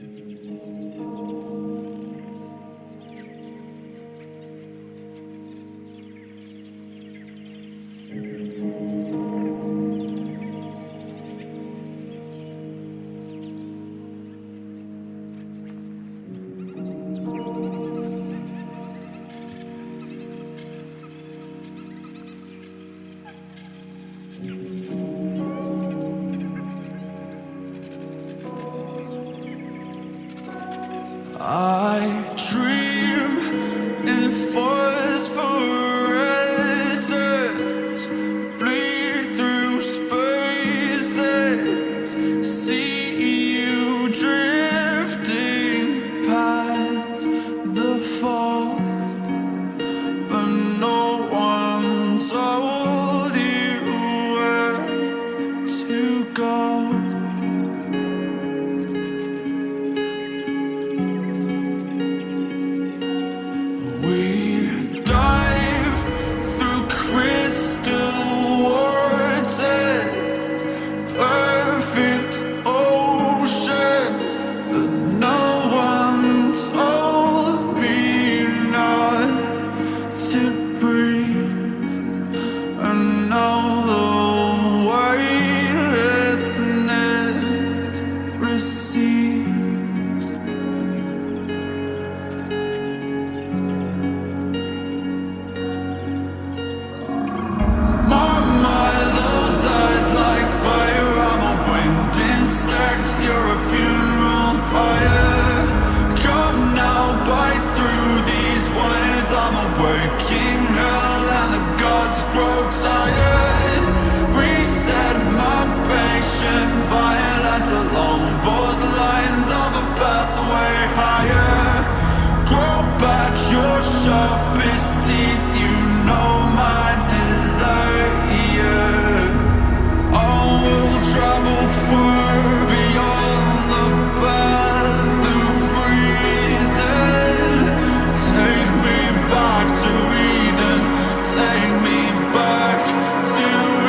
I dream in phosphorescence, bleed through spaces, see you drifting past the fall, but no one told you where to go. We dive through crystal waters, perfect oceans, but no one told me not to breathe. And now the weightlessness recedes. Like fire, I'm a winged insect, you're a funeral pyre. Come now, bite through these wires, I'm a working hell and the gods grow tired. Reset my patient violence along both lines of a pathway higher. Grow back your sharpest teeth, you know my desire. Travel far beyond the path of reason. Take me back to Eden. Take me back to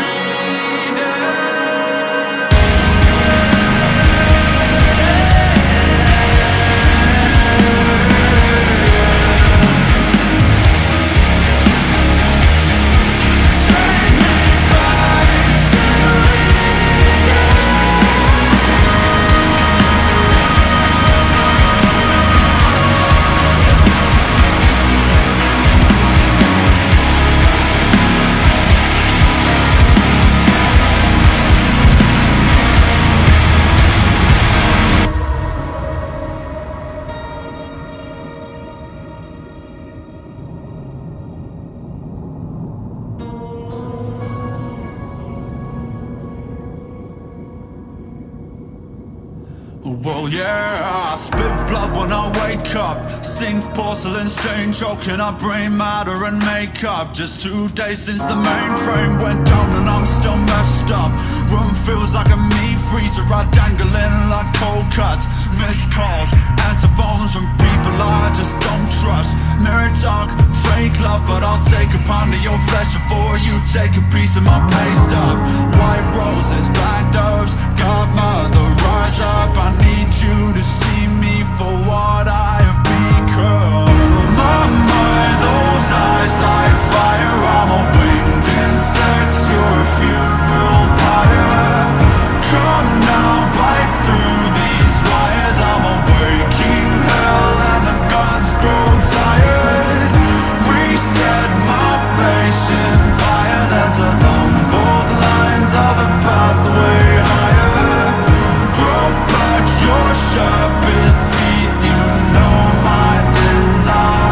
well, yeah, I spit blood when I wake up, sink porcelain stain, choking up brain matter and makeup. Just 2 days since the mainframe went down and I'm still messed up. Room feels like a meat freezer, I dangling like cold cuts. Missed calls, answer phones from people I just don't trust. Mirror talk, fake love, but I'll take a pound of your flesh before you take a piece of my pay stub. White roses, black doves, godmother, rise up. I need you to see me for what I have become. Those eyes like fire, I'm a winged insect, you're a funeral pyre. Come now, bite through these wires, I'm a waking hell and the gods grow tired. Reset my patient violence along both lines of a pathway higher. Grow back your sharpest teeth, you know my desire.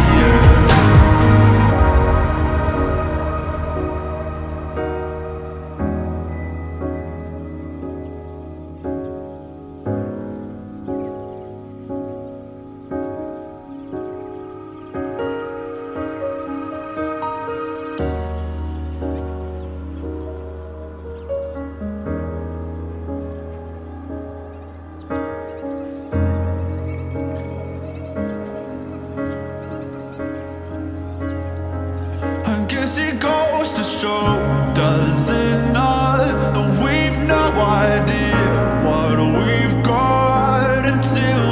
Guess it goes to show, does it not, that we've no idea what we've got until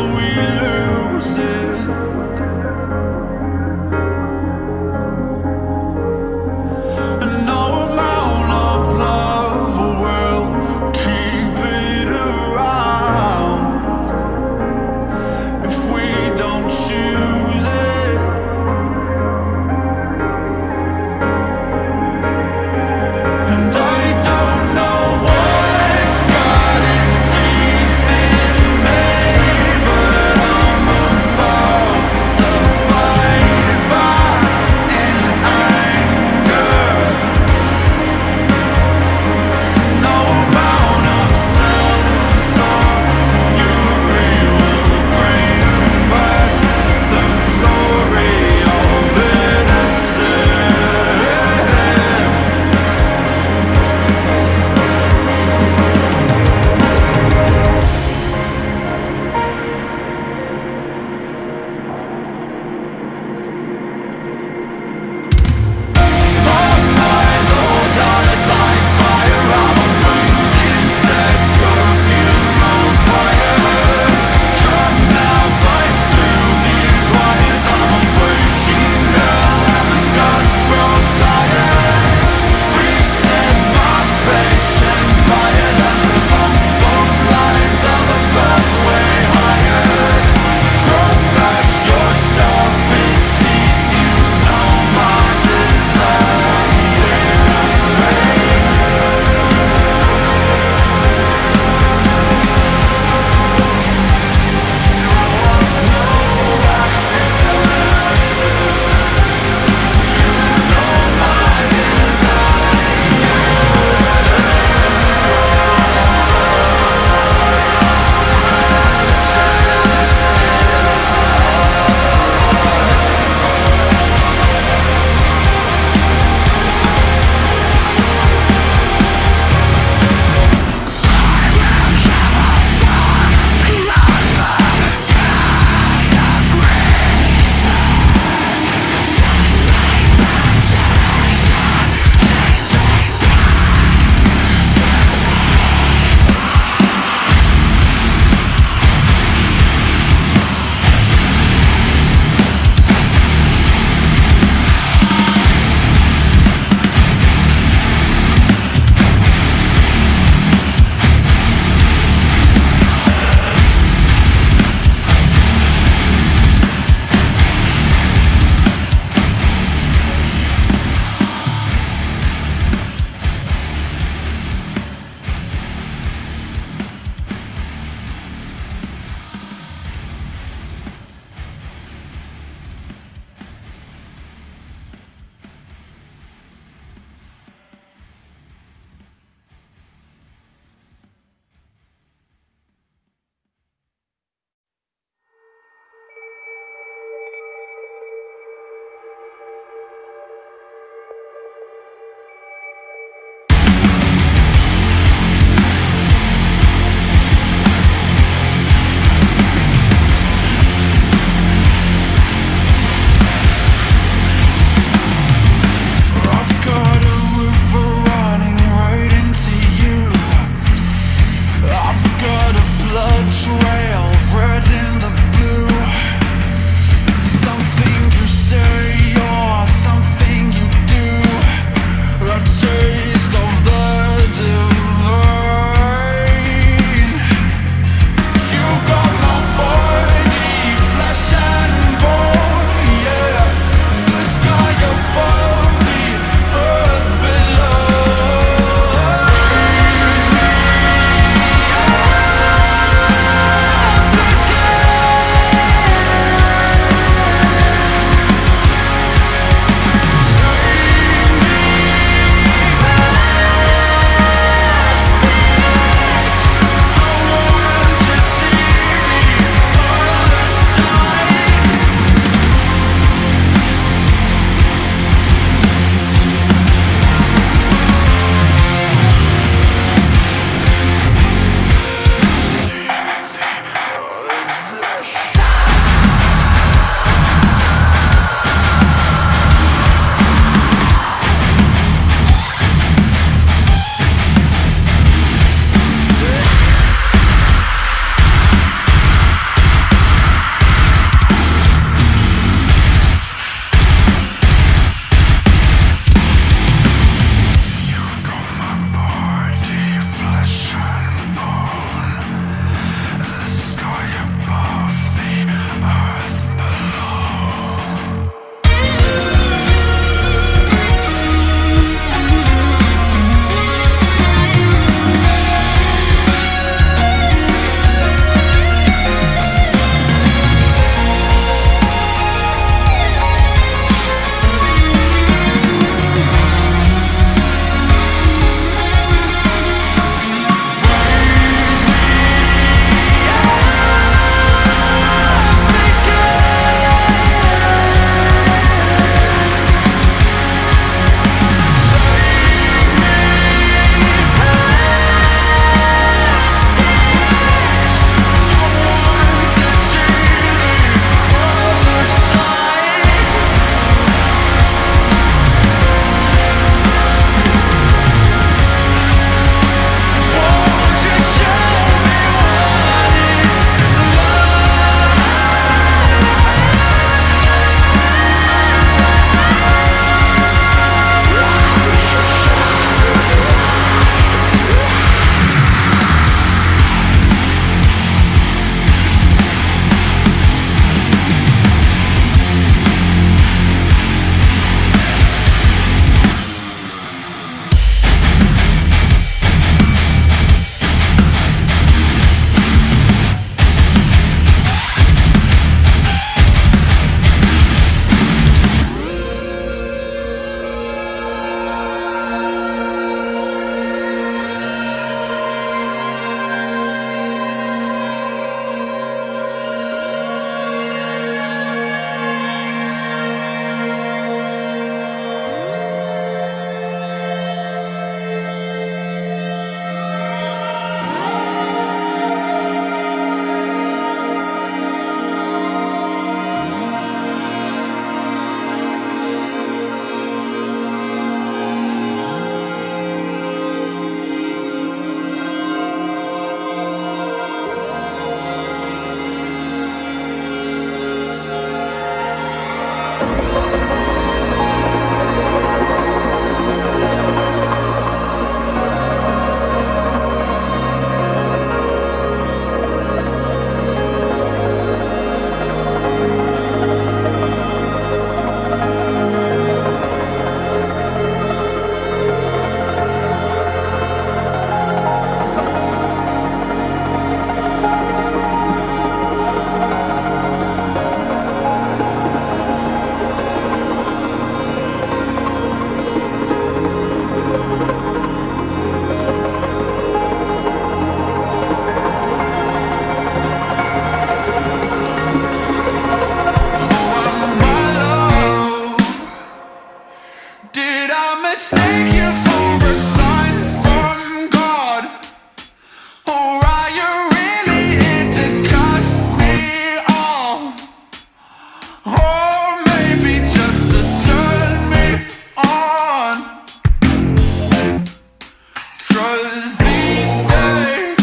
'cause these days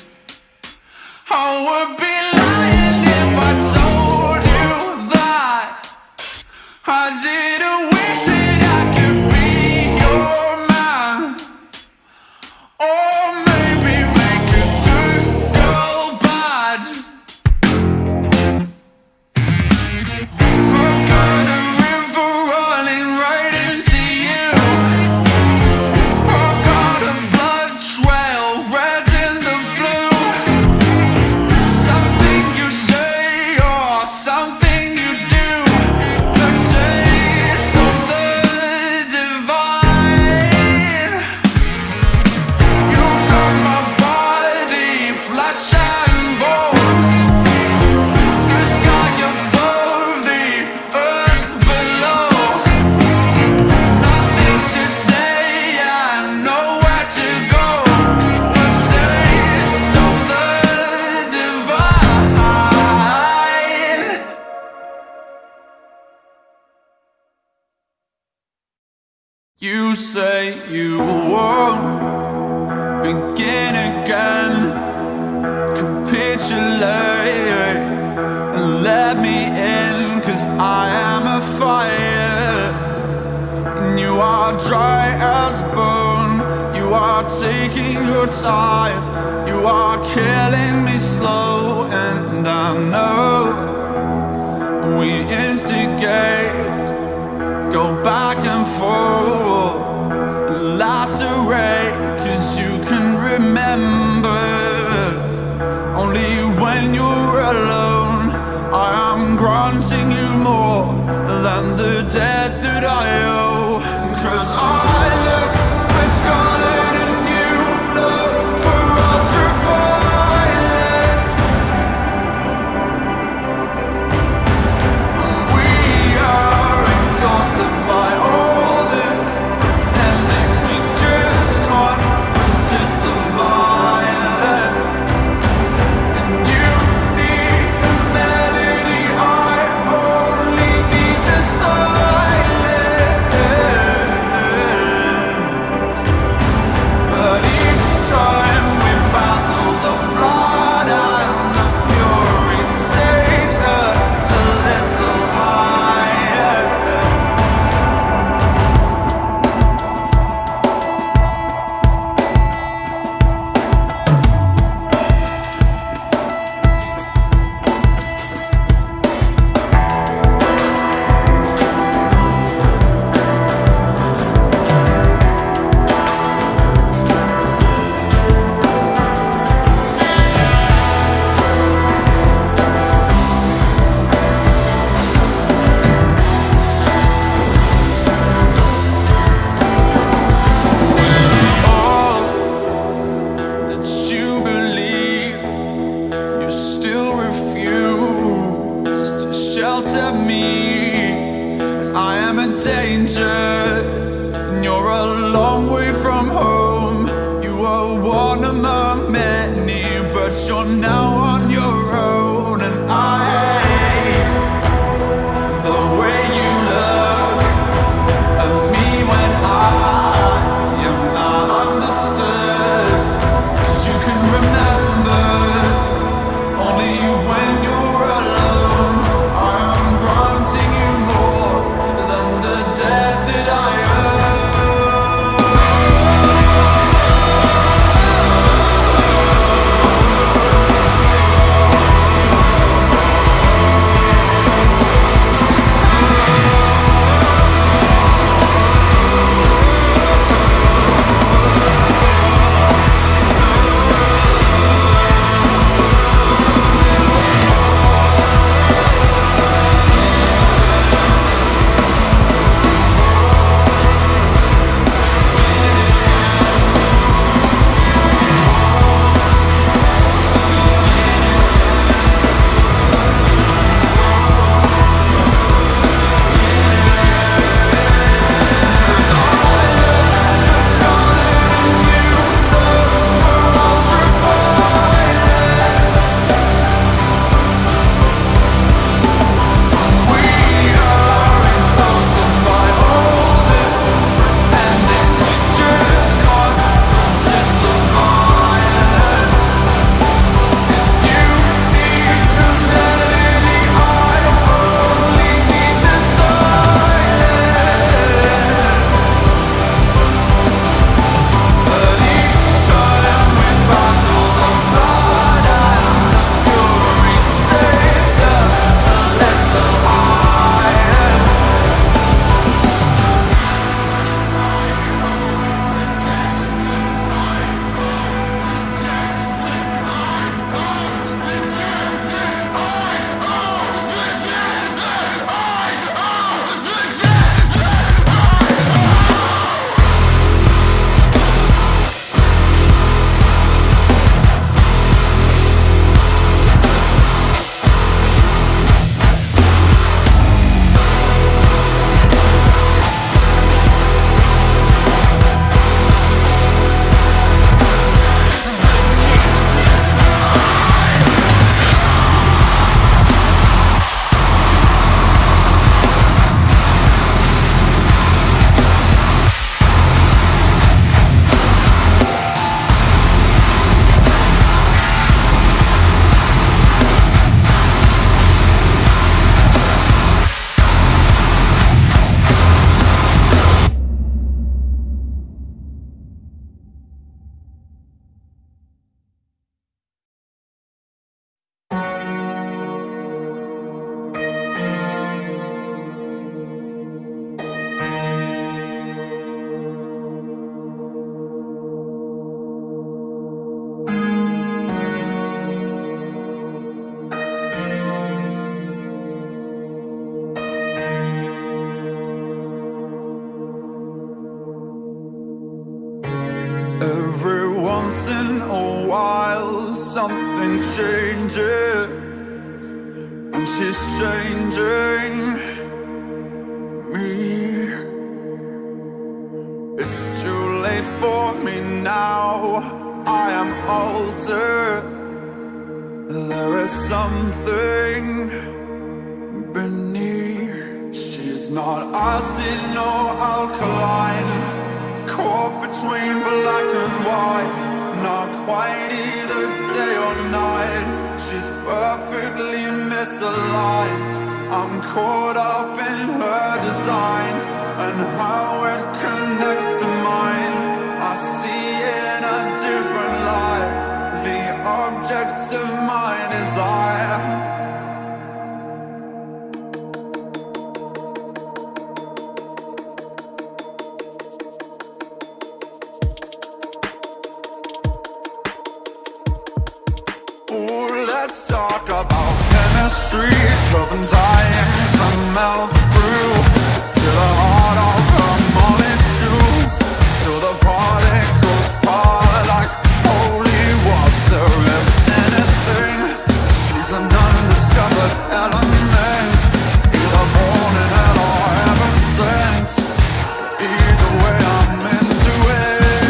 I would be lying if I told you that I didn't wish that I could be your man, or maybe make a good girl bad. I've got a river running right into you. I've got a blood trail red in the blue. Something you say or something you do, the taste of the divine. You've got my body, flesh and bone, the sky above, the earth below. Nothing to say and nowhere to go. A taste of the divine. You say you won't begin again. Capitulate and let me in, 'cause I am a fire and you are dry as bone. You are taking your time, you are killing me slow, and I know we instigate, go back and forth, lacerate, 'cause you can remember only when you're alone. I am granting you more than the debt that I owe, 'cause I look for scarlet and you look for ultraviolet. We are exhausted by all this pretending, we just can't resist the violence. And you need the melody, I only need the silence. But each time we battle, the blood and the fury takes us a little higher. All that you believe, you still refuse to shelter me, as I am a danger and you're a long way from home. You are one among many, but you're now on your own, and I hate the way you look at me when I am not understood. 'Cause you can remember only when you're alone. I am granting you more than the debt that I owe. something changes, and she's changing me. It's too late for me now, I am older. There is something beneath. She's not acid nor alkaline, caught between black and white, not quite either day or night. She's perfectly misaligned. I'm caught up in her design and how it connects to mine. I see in a different light the objects of my desire. Let's talk about chemistry, 'cause I'm dying to melt through to the heart of the molecules, till the particles part like holy water. If anything, she's an undiscovered element, either born in hell or heaven sent. Either way, I'm into it.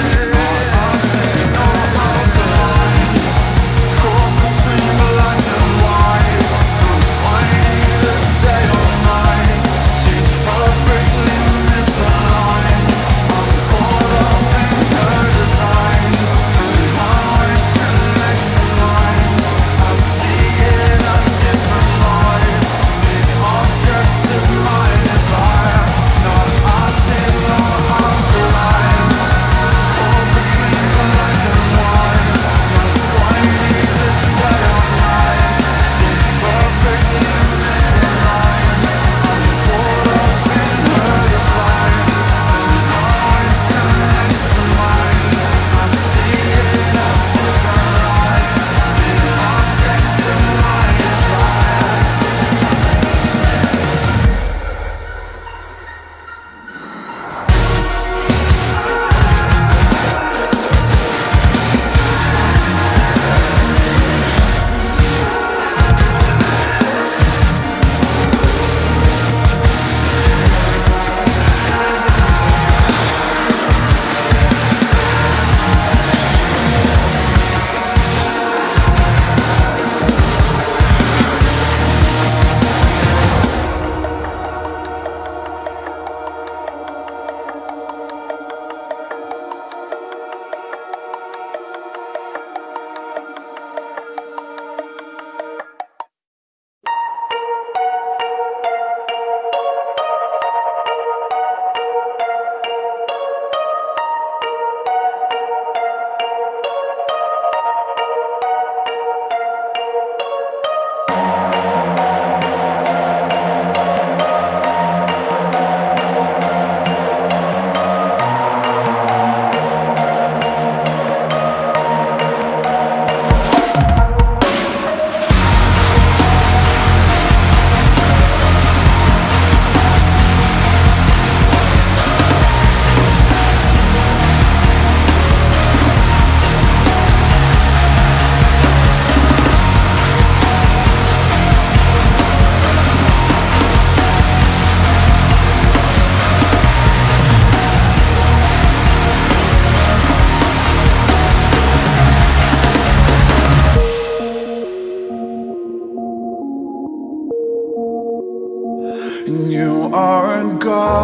You are a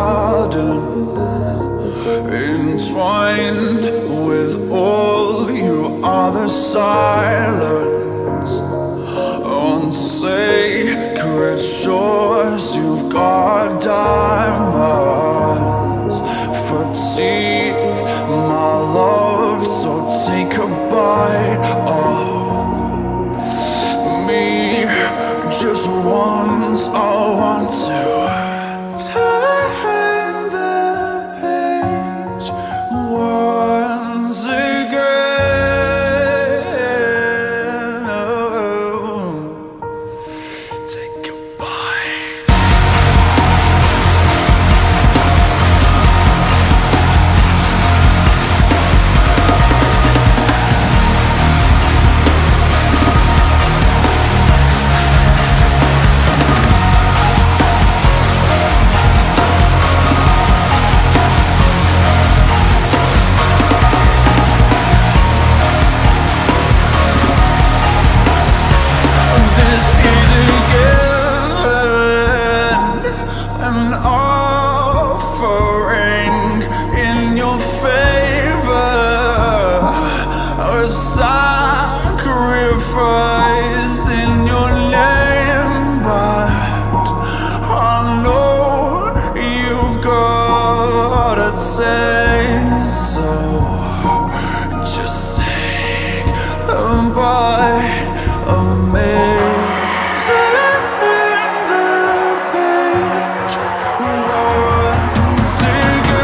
garden entwined with all. You are the silence on sacred shores. You've got diamonds for teeth, my love. So take a bite of me just once. I want to turn the page once again. Oh, take a bite. one part of me. Turn the page once again.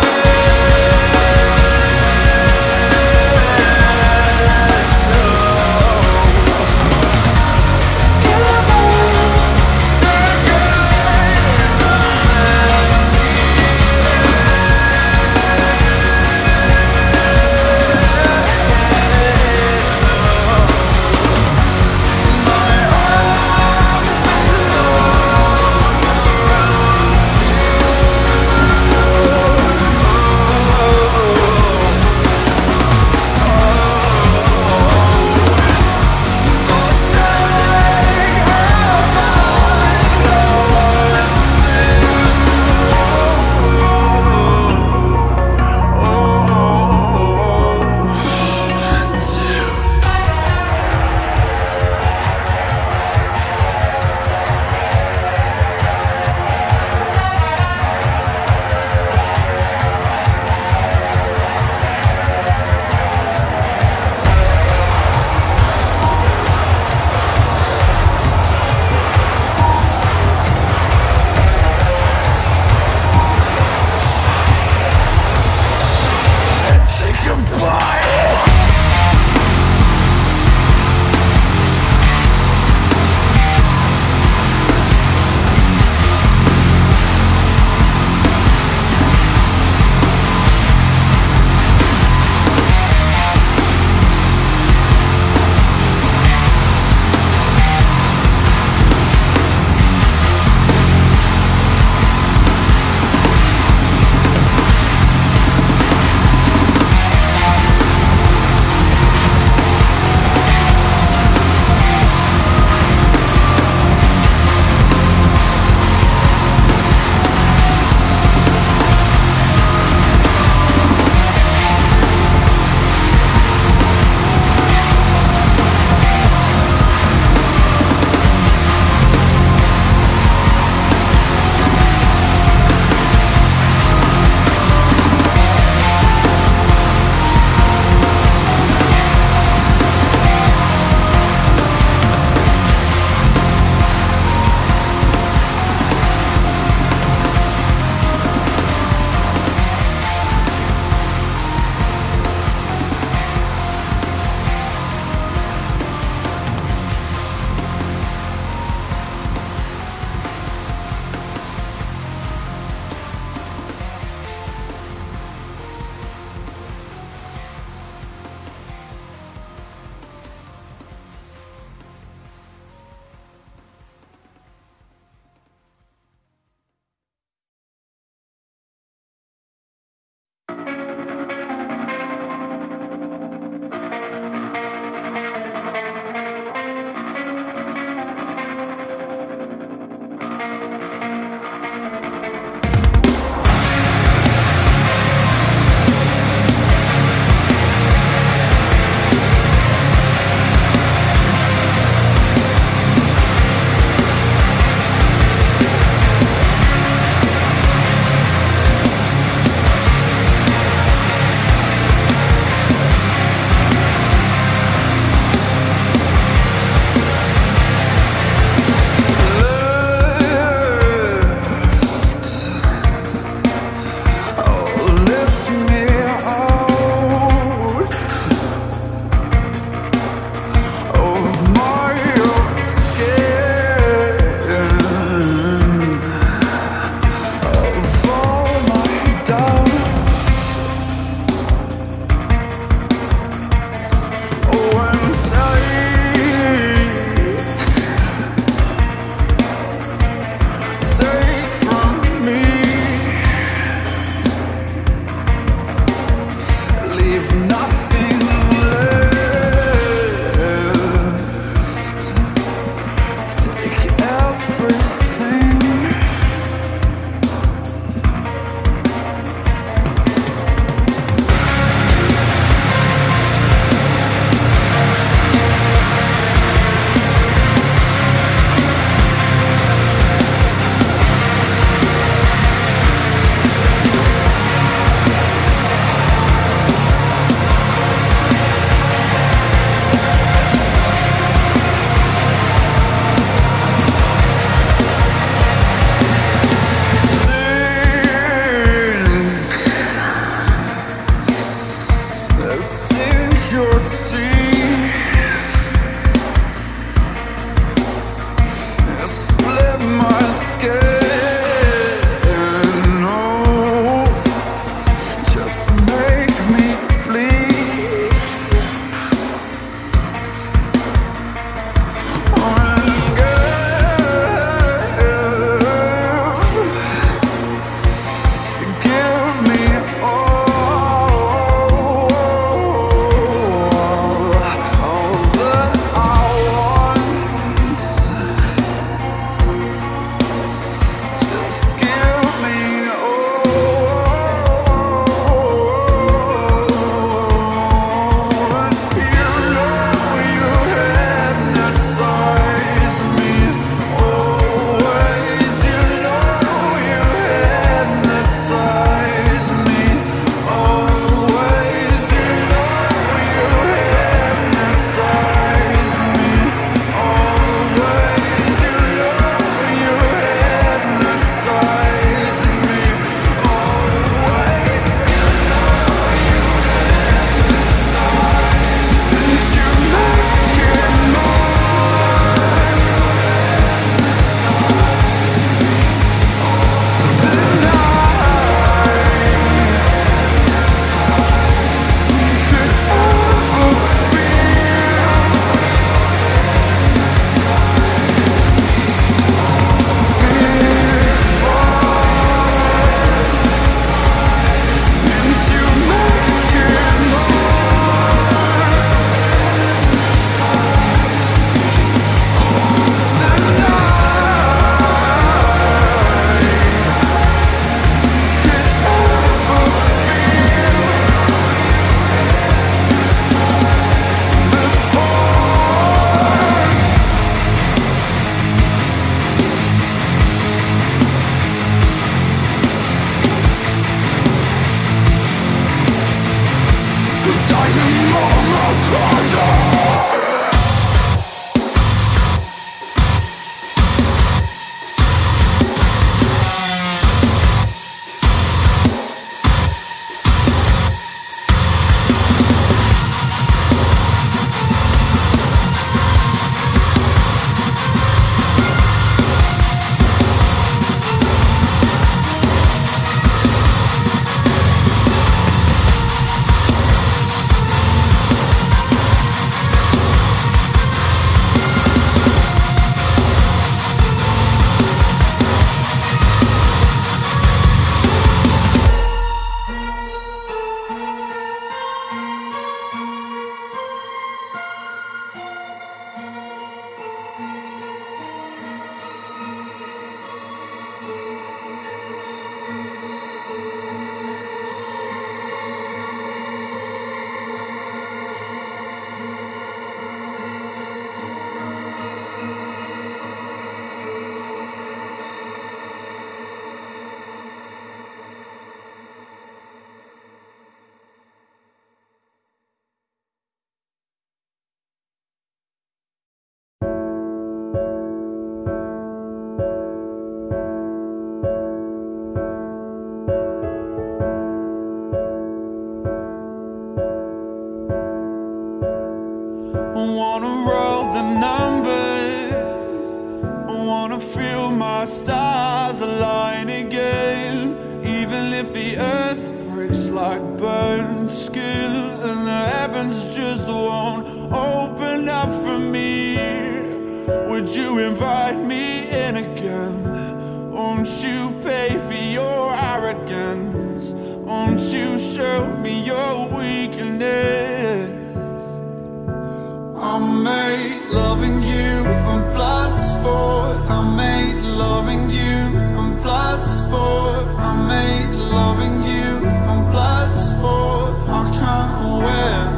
numbers. I wanna feel my stars align again, even if the earth breaks like burnt skin and the heavens just won't open up for me. Would you invite me in again? Won't you pay for your arrogance? Won't you show me your weakness? I made loving you a blood sport. I made loving you a blood sport. I made loving you a blood sport. I can't win.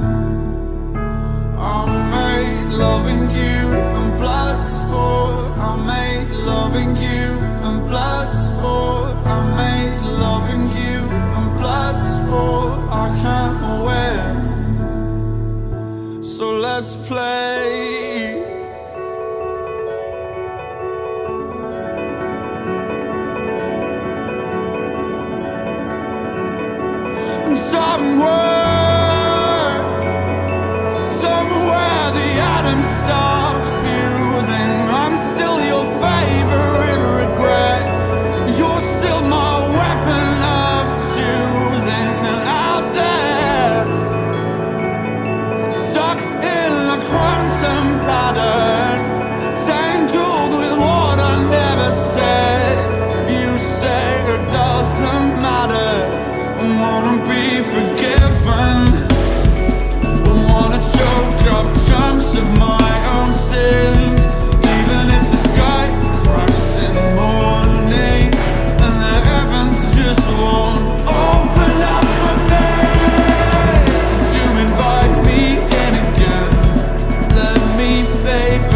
I made loving you a blood sport. I made loving you a blood sport. I made loving you a blood sport. I can't win. So let's play. Somewhere the atoms stopped fusing. I'm still your favorite regret. You're still my weapon of choosing. And out there, stuck in a quantum pattern, tangled with what I never said. You say it doesn't matter. I wanna be forgiven. I wanna choke up chunks of my own sins, even if the sky cracks in the morning and the heavens just won't open up for me. Would you invite me in again? Let me pay for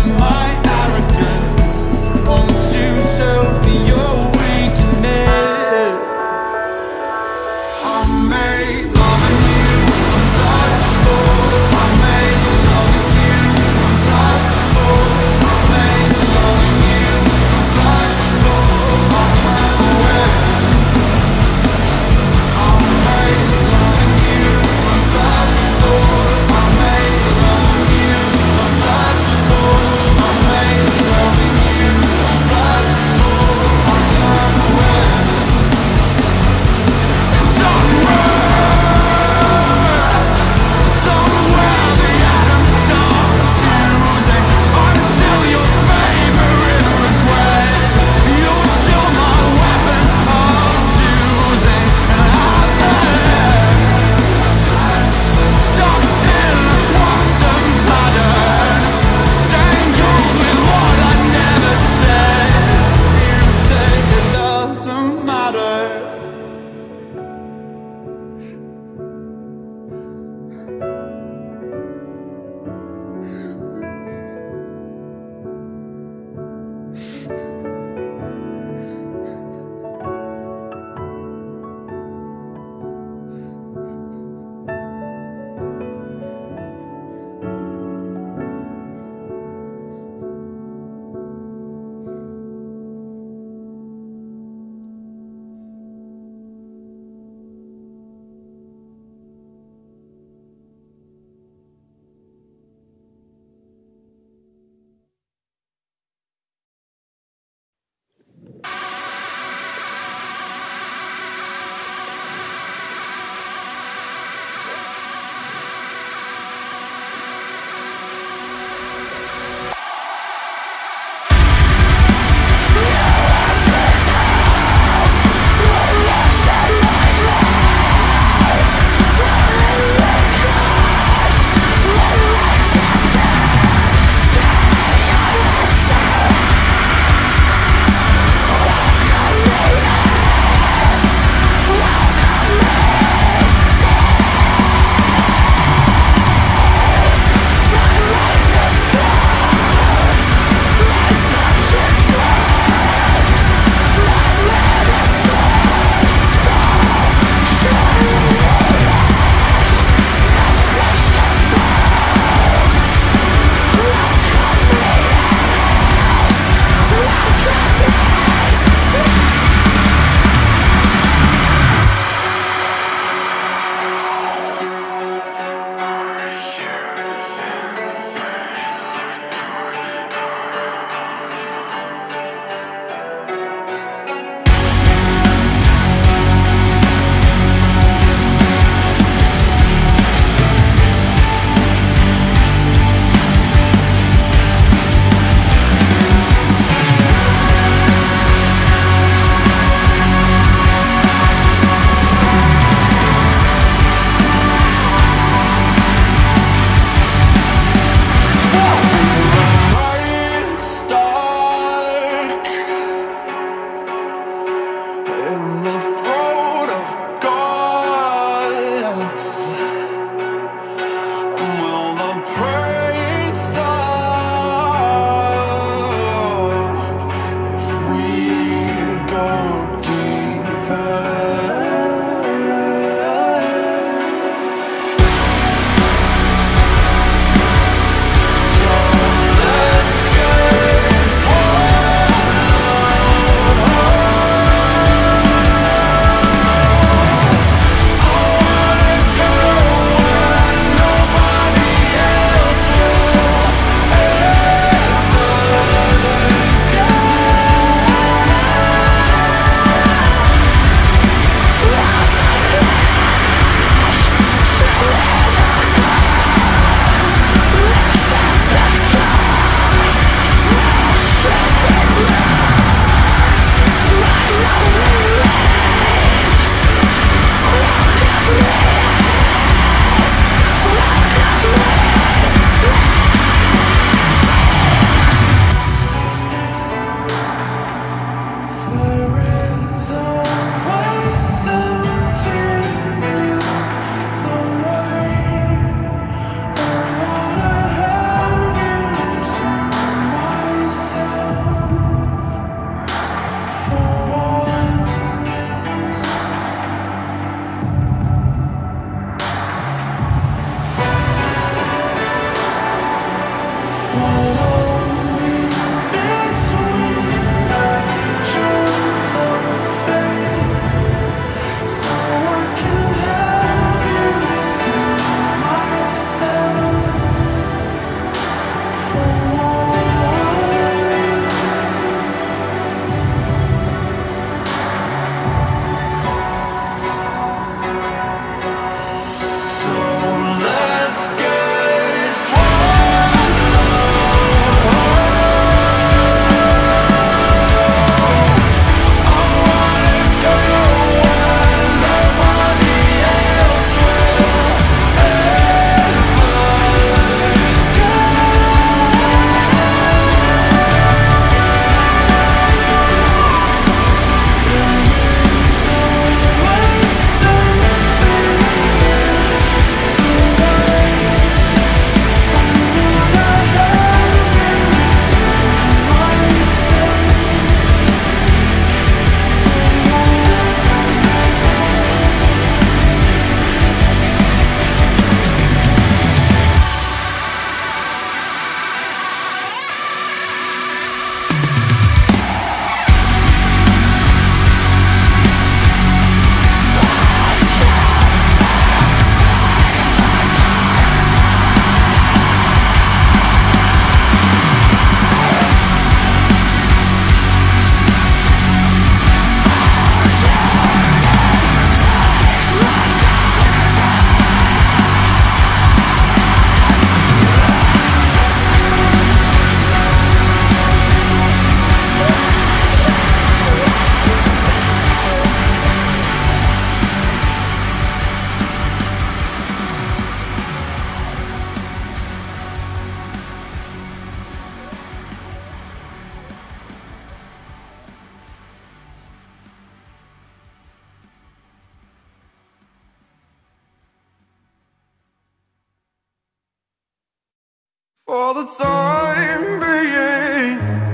the time being.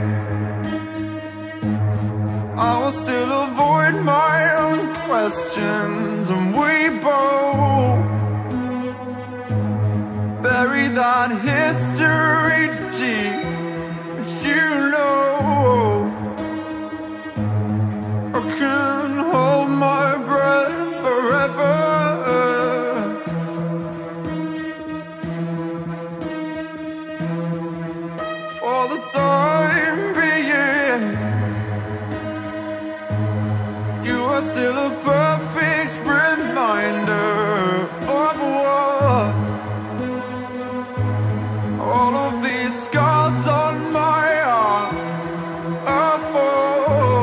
I will still avoid my own questions, and we both bury that history deep. But you know I can hold my breath forever. For the time being, you are still a perfect reminder of what all of these scars on my arms are for.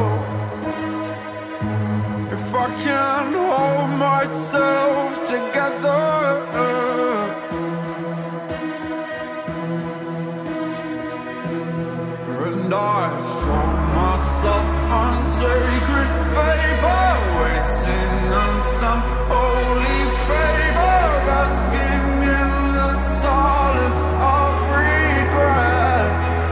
If I can hold myself together, and I throw myself on sacred paper, waiting on some holy favor, basking in the solace of regret.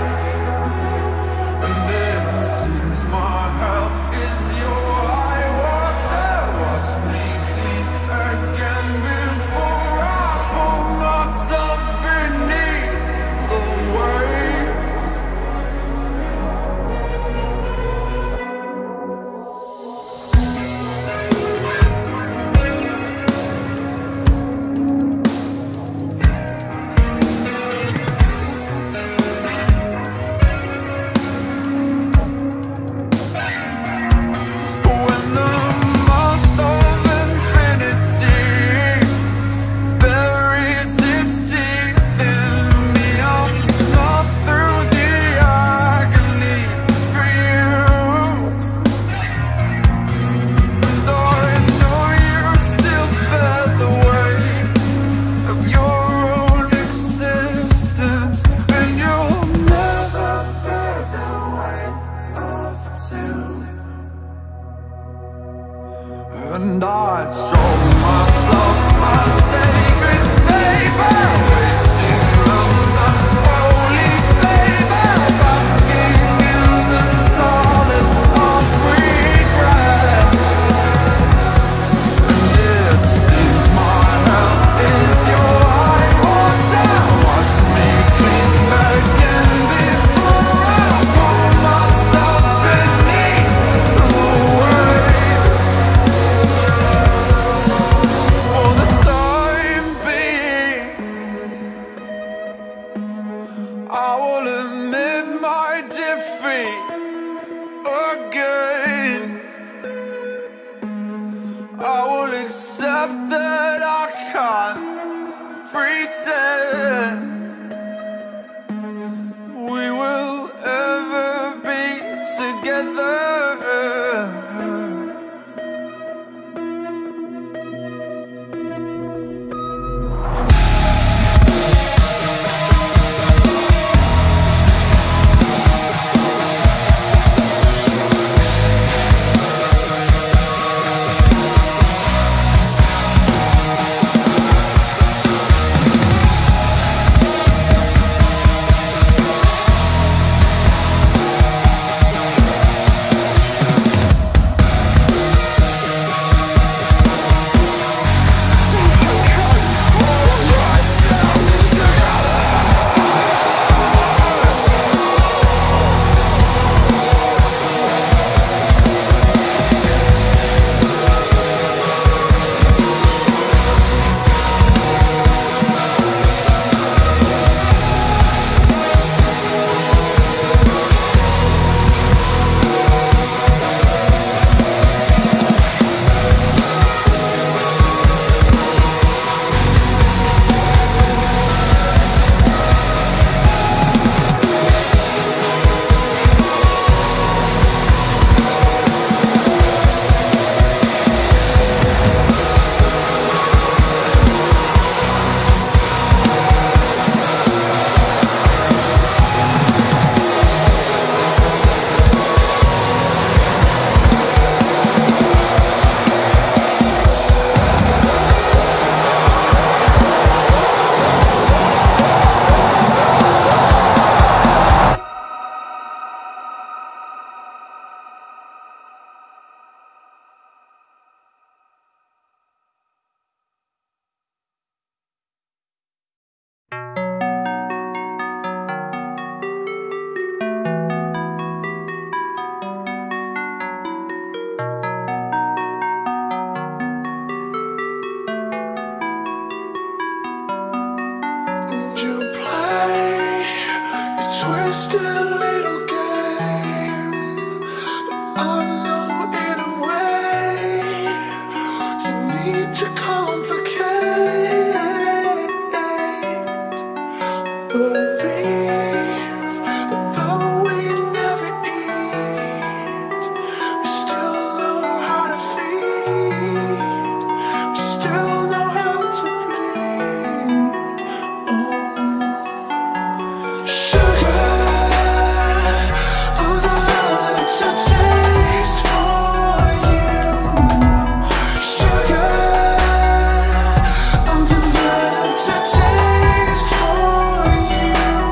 And it seems my hell is your high water. Wash me clean again before I pull myself beneath the waves. When the month of infinity buries its teeth in me, I'll slog through the agony for you. And I know you still bear the weight of your own existence, and you'll never bear the weight of two. And I throw myself on sacred paper, waiting on some holy favor, basking in the solace of regret. And it seems my hell is your high water. Wash me clean again before I pull myself beneath the waves. For the time being, I will admit my defeat again. I will accept that I can't pretend we will ever be together. twisted little game, but I know in a way you need to complicate. Believe that though we never eat, we still know how to feed, we still know how to bleed. Sugar, I'll develop a taste for you. Sugar, I'll develop a taste for you.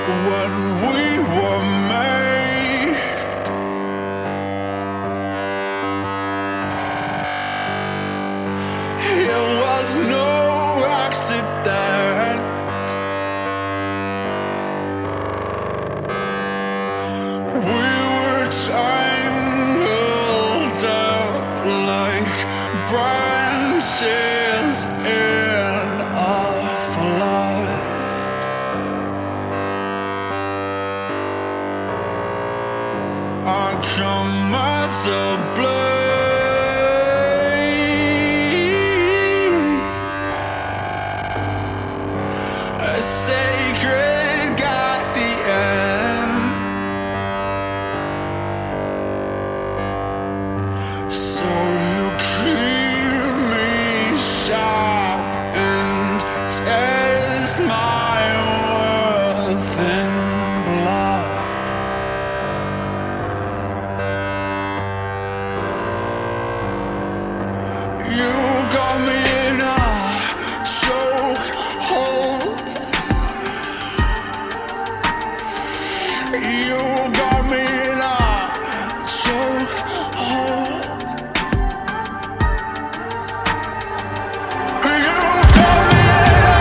when we were made. It was no accident. We were tangled up like branches in a flood. I come as a blade, a sacred guardian. So you keep me sharp and test my worth in blood. You got me in a chokehold. You got me in a chokehold. You got me in a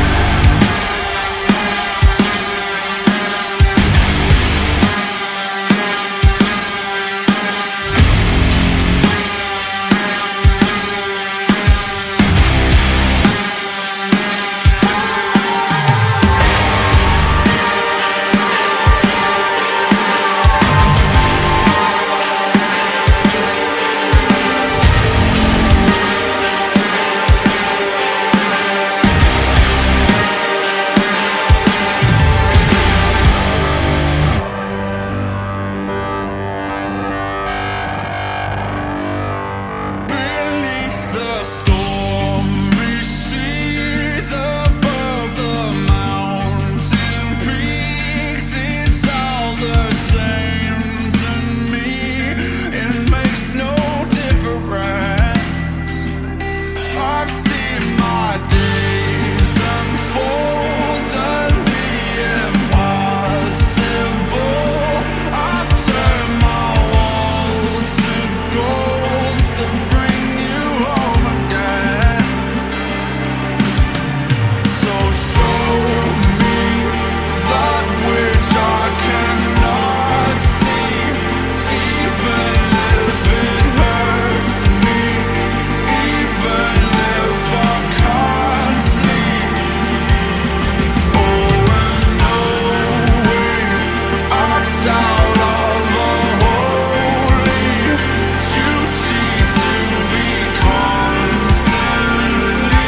beneath the stormy seas, above the mountain peaks. It's all the same to me. It makes no difference. I've seen my days unfold and the impossible. I've turned my walls to gold to bring you home again. So show me that which I cannot see, even if it hurts me, even if I can't sleep. Oh, and knowing act out of a holy duty to be constantly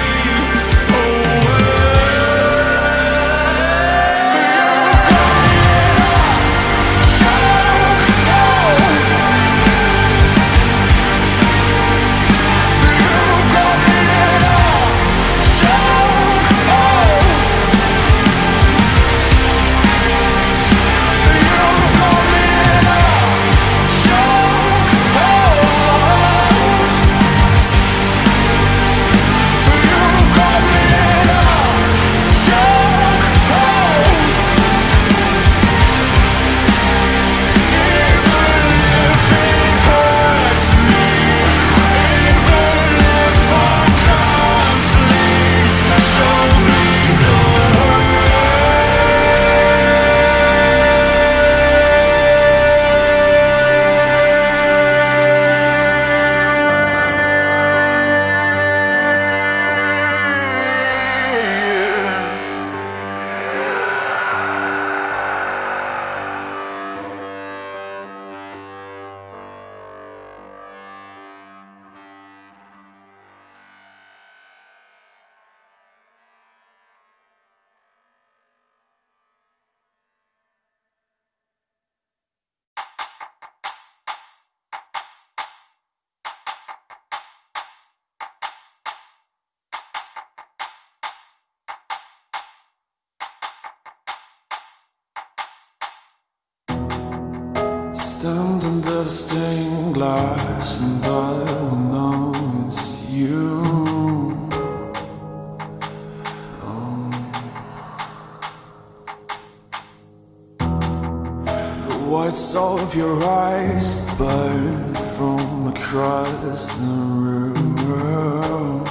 stand under the stained glass and I will know it's you. of your eyes burn from across the room.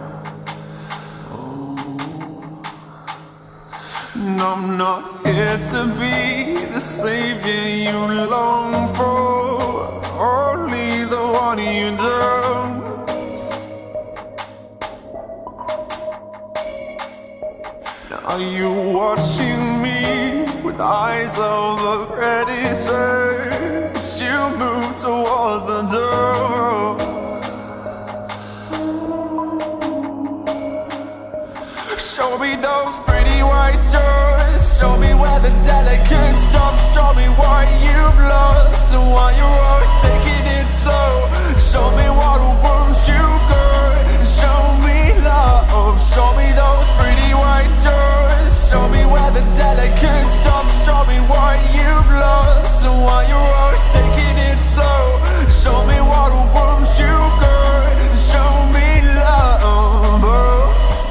And I'm not here to be the savior you long for, only the one you don't. Are you watching me with eyes of a predator as you move towards the door? Show me those pretty white doors. Show me where the delicate stops. Show me what you've lost and why you're always taking it slow. Show me what wounds you've got. Show me love. Show me those pretty white doors. Show me where the delicate stops. Show me what you've lost and why you're always taking it slow. Show me what wounds you've got. Show me love.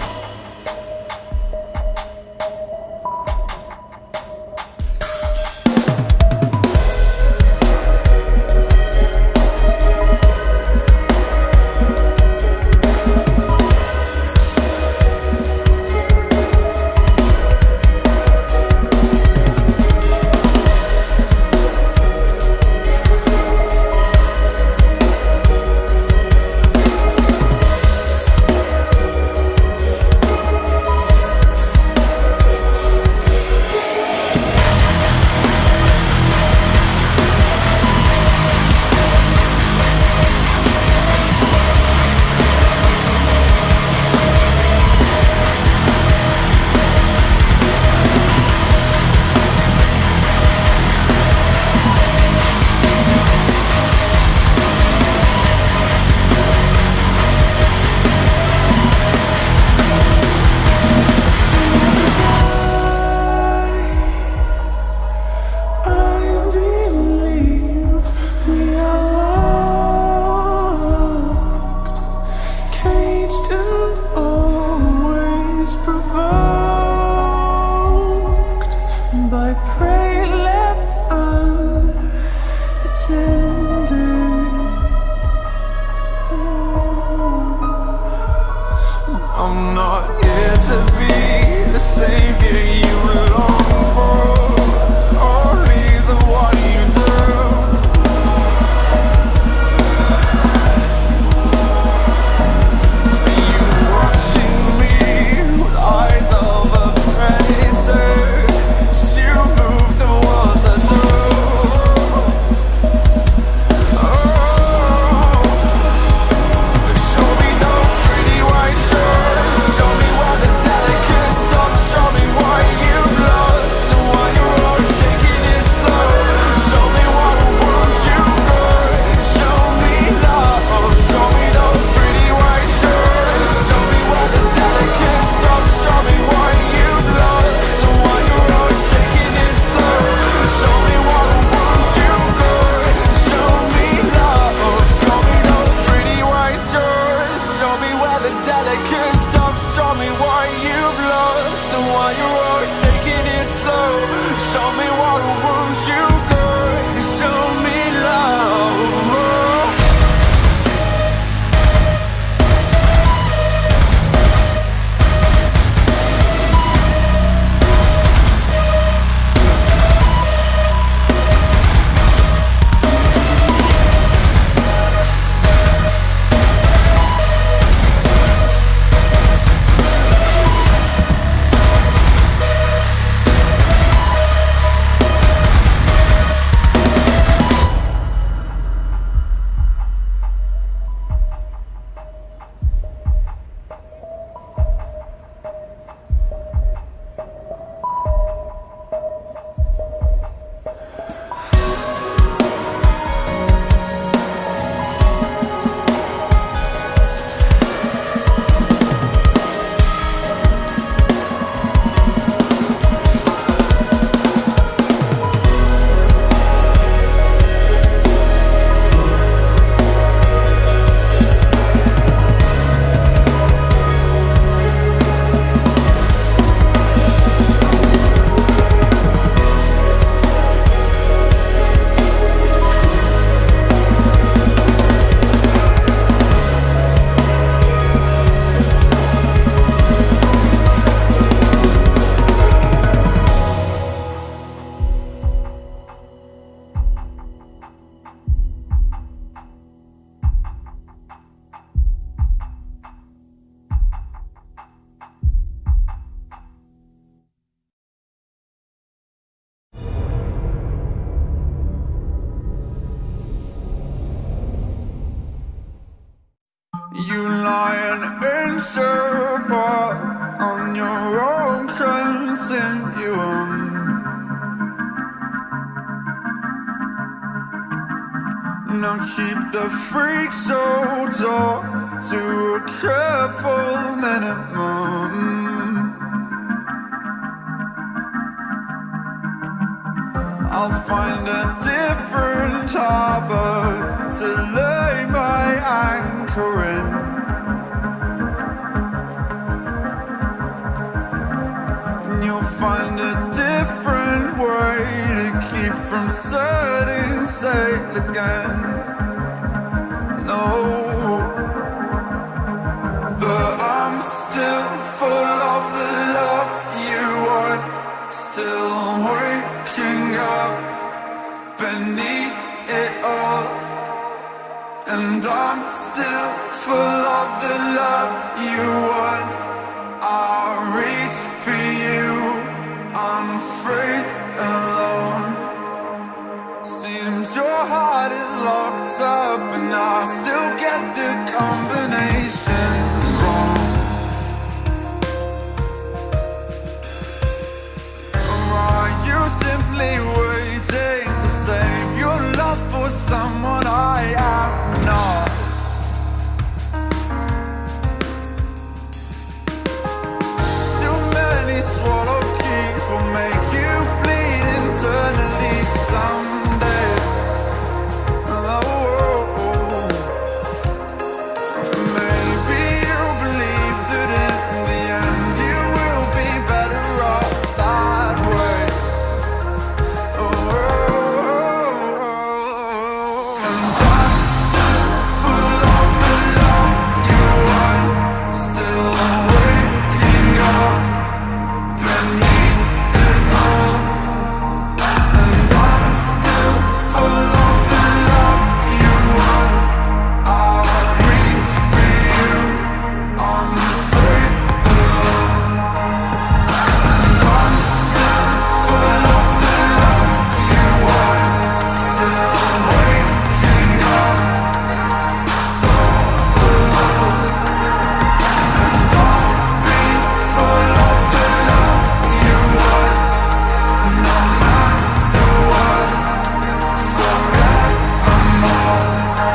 I'm not here to be the savior you long for, only the one you don't. Are you watching me with eyes of a predator as you move towards the door? Show me those pretty white doors. Show me where the delicate stops. Show me what you've lost and why you're always taking it slow. Show me what wounds you've got. Show me love. Show me those pretty white doors. Show me where the delicate stops. Show me what you've lost and why you're always taking it slow. Show me what wounds you've got. Show me love. Show me those pretty white doors. Show me where the delicate stops. Show me what you've lost and why you're always taking it slow. Show me what wounds you've got. Show me love. freaks apart on your own continuum. Now keep the freaks outdoor to a careful minimum. I'll find a different harbor to lay my anchor in. And you'll find a different way to keep from setting sail again. No, but I'm still full of the love you want, still waking up beneath it all. And I'm still full of the love you want. I'll reach for you, unafraid alone. Seems your heart is locked up and I still get the combination wrong. Or are you simply waiting to save your love for someone I am not? Too many swallowed keys will make you bleed internally someday. Maybe you believe that in the end you will be better off that way. And I'm still full of the love you want, still waking up beneath it all. And I'm still full of the love you want. I'll reach for you, unafraid alone. And I'm still full of the love you want, still waking up so alone. And I'll be full of the love you want, no matter what, forevermore.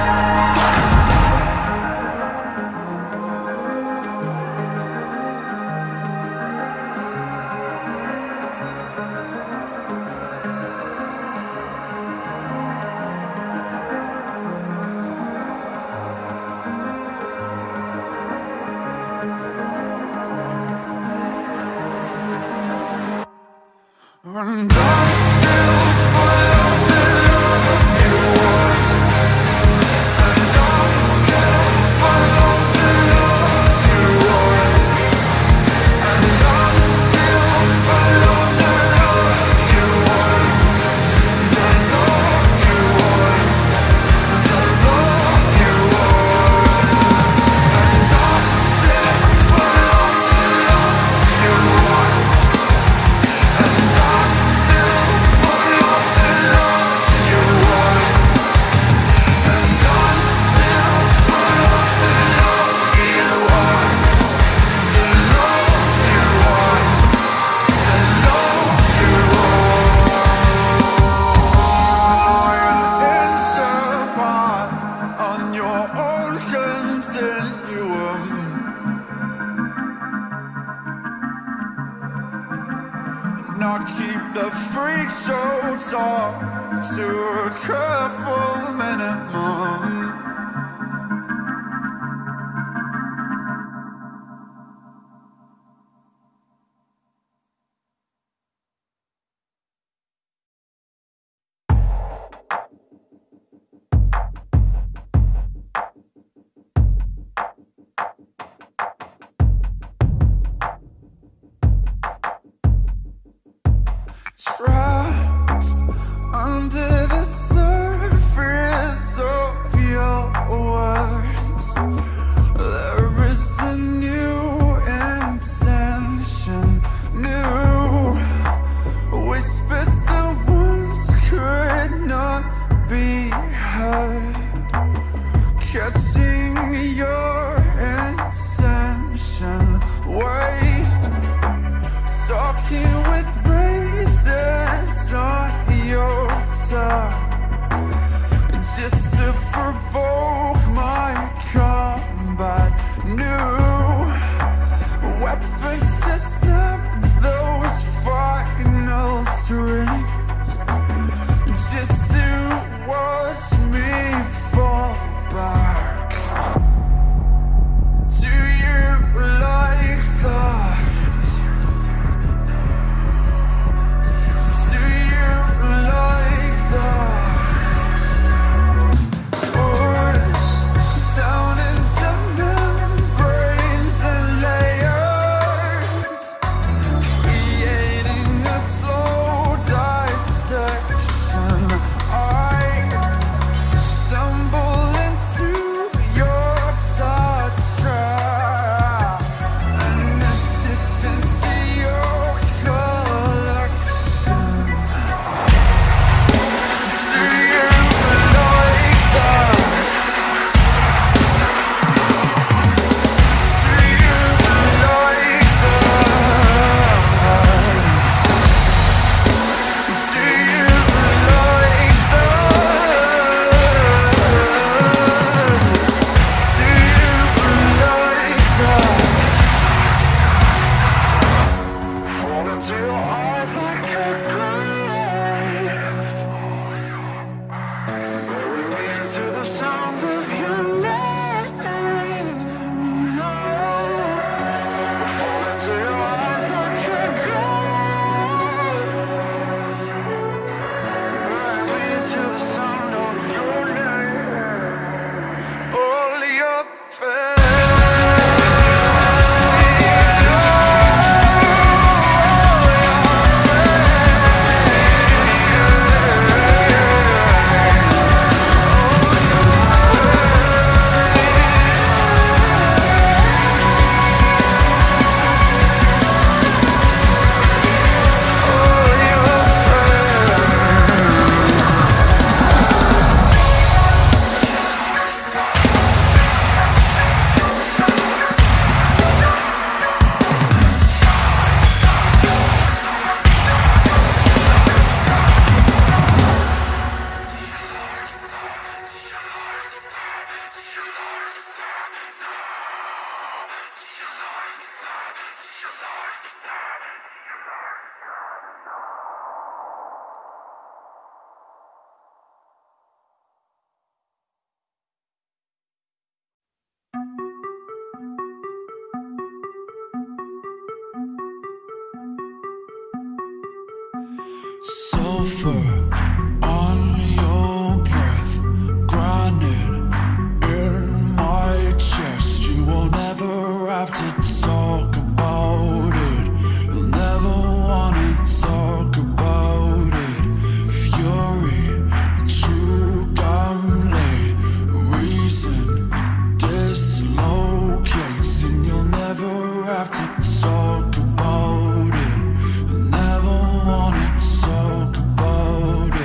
And I'm still full of the love you want. And I'm still full of the love you want. And I'm still full of the love you want. The love you want. The love you want. And I'm still full of the love you want. And I'm still full of the love you want. And I'm still full of the love you want. The love you want. The love you want. Lying apart on your own continuum. Now keep the freaks out to a careful minimum. Trapped under the surface of your words, there is a new intention, new whispers that once could not be heard, catching your intention. Sulfur on your breath, grinding in my chest. You will never have to talk about it. You'll never wanna talk about it. Fury, too damn late. Reason dislocates, and you'll never have to talk about it. You'll never wanna talk about it.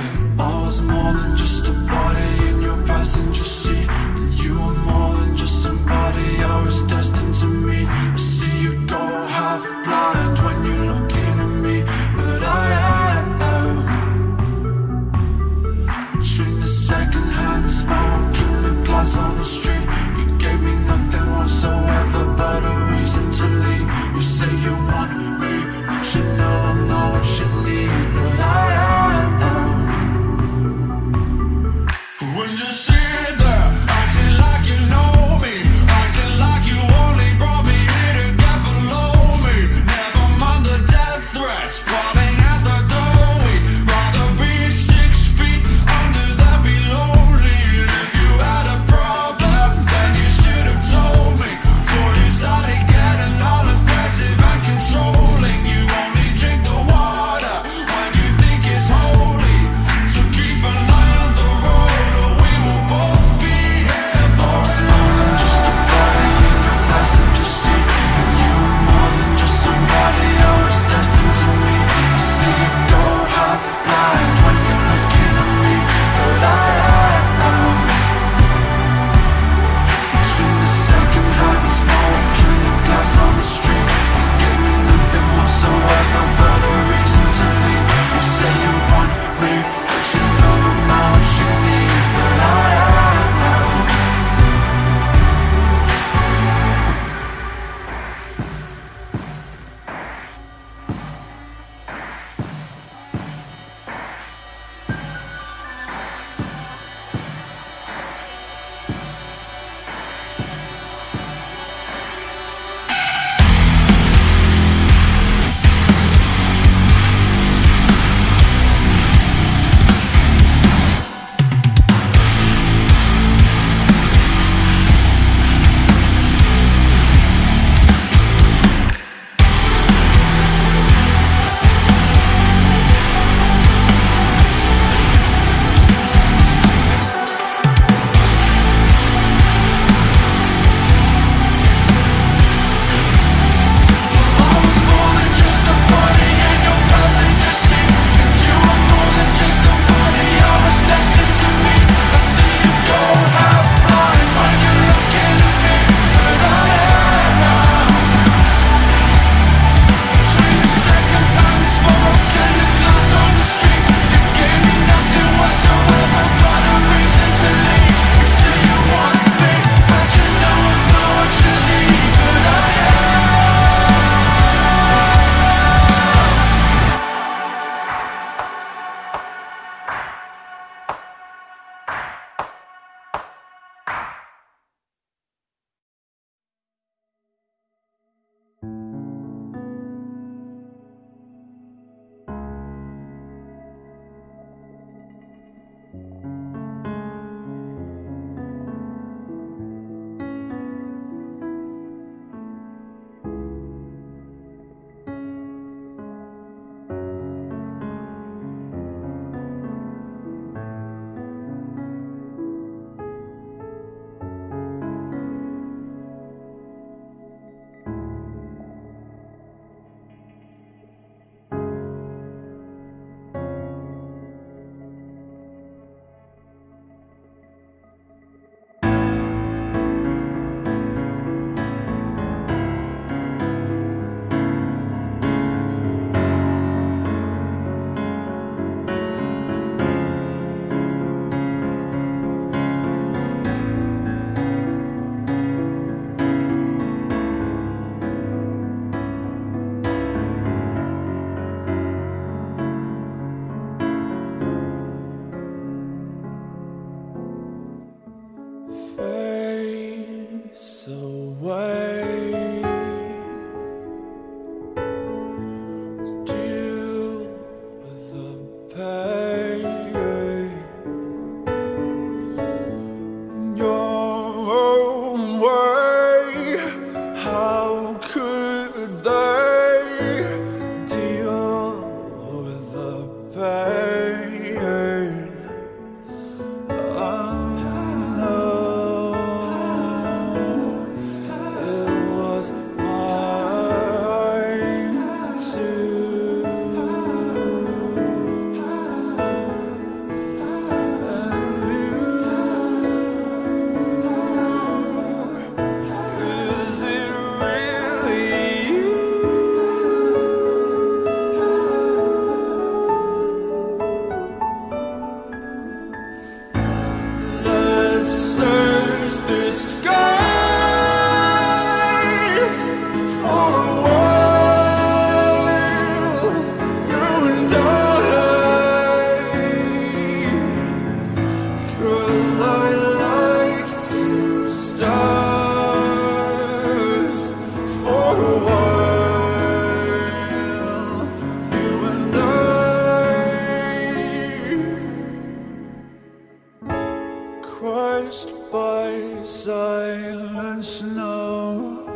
snow.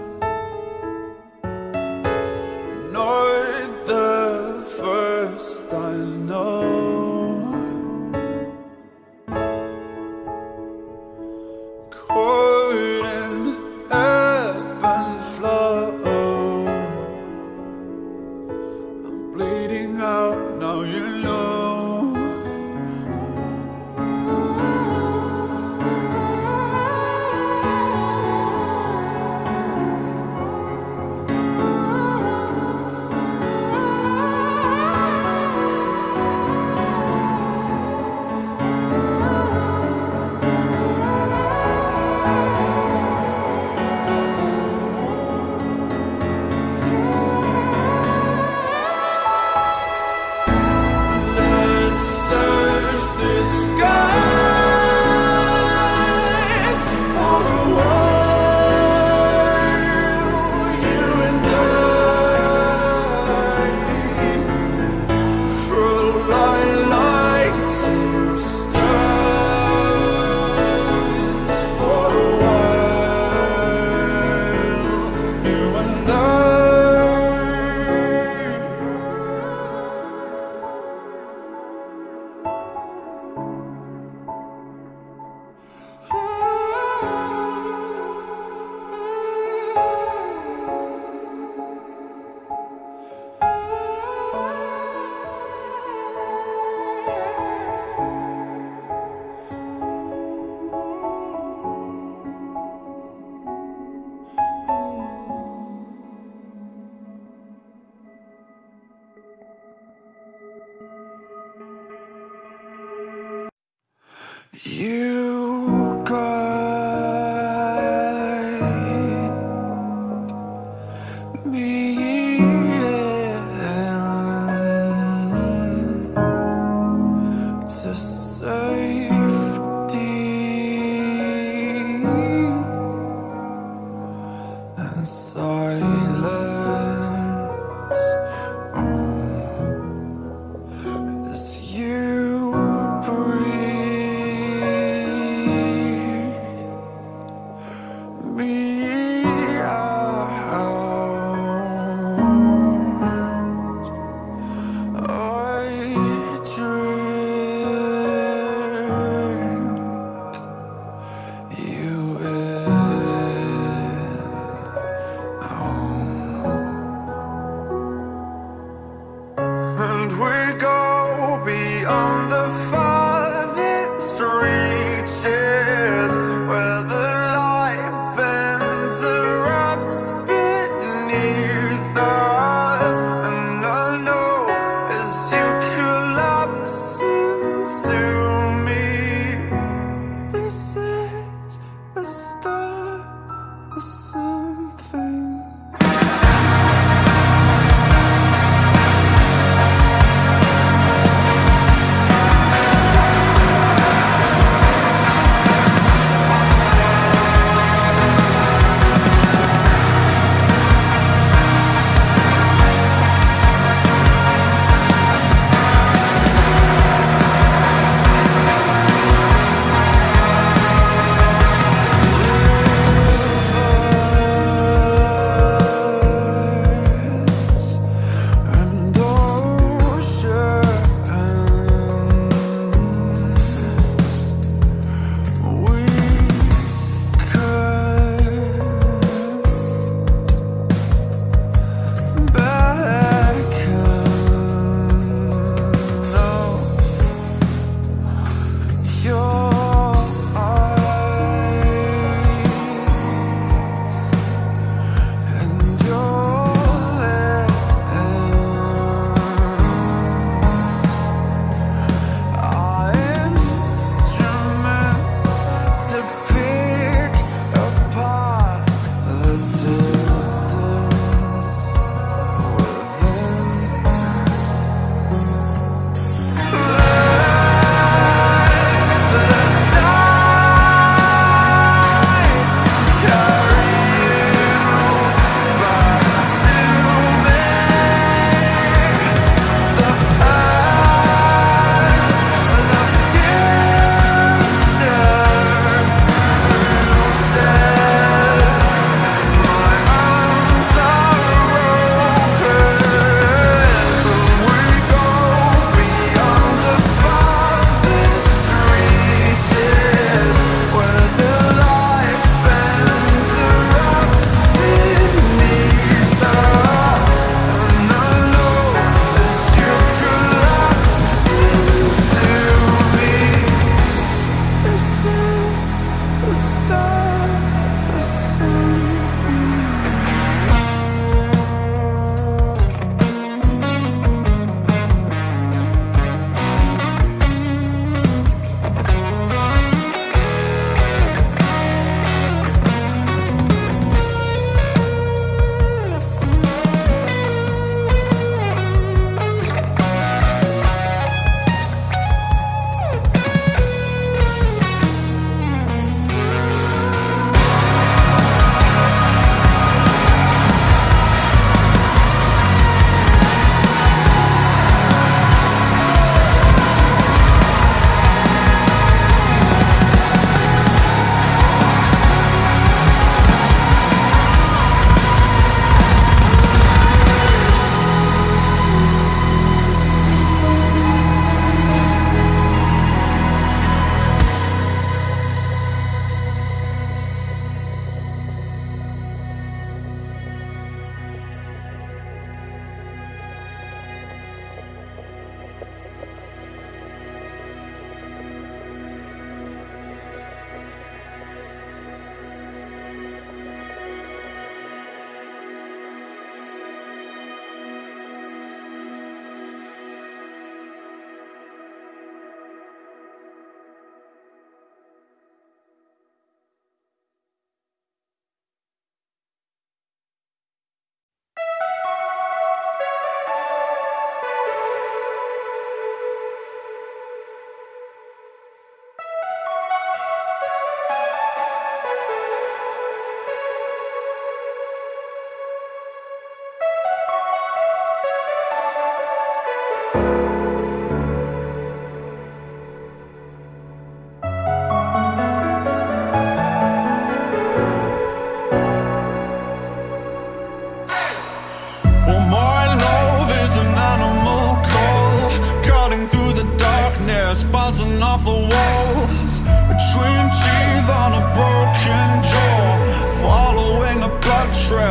Not the first I know. Caught in ebb and flow. I'm bleeding out, now you know. You guide me to safety and silence. As you breathe me out, I drink you in. And we go beyond the farthest reaches, where the light bends, erupts beneath us. And I know as you collapse into me, this is the start of something.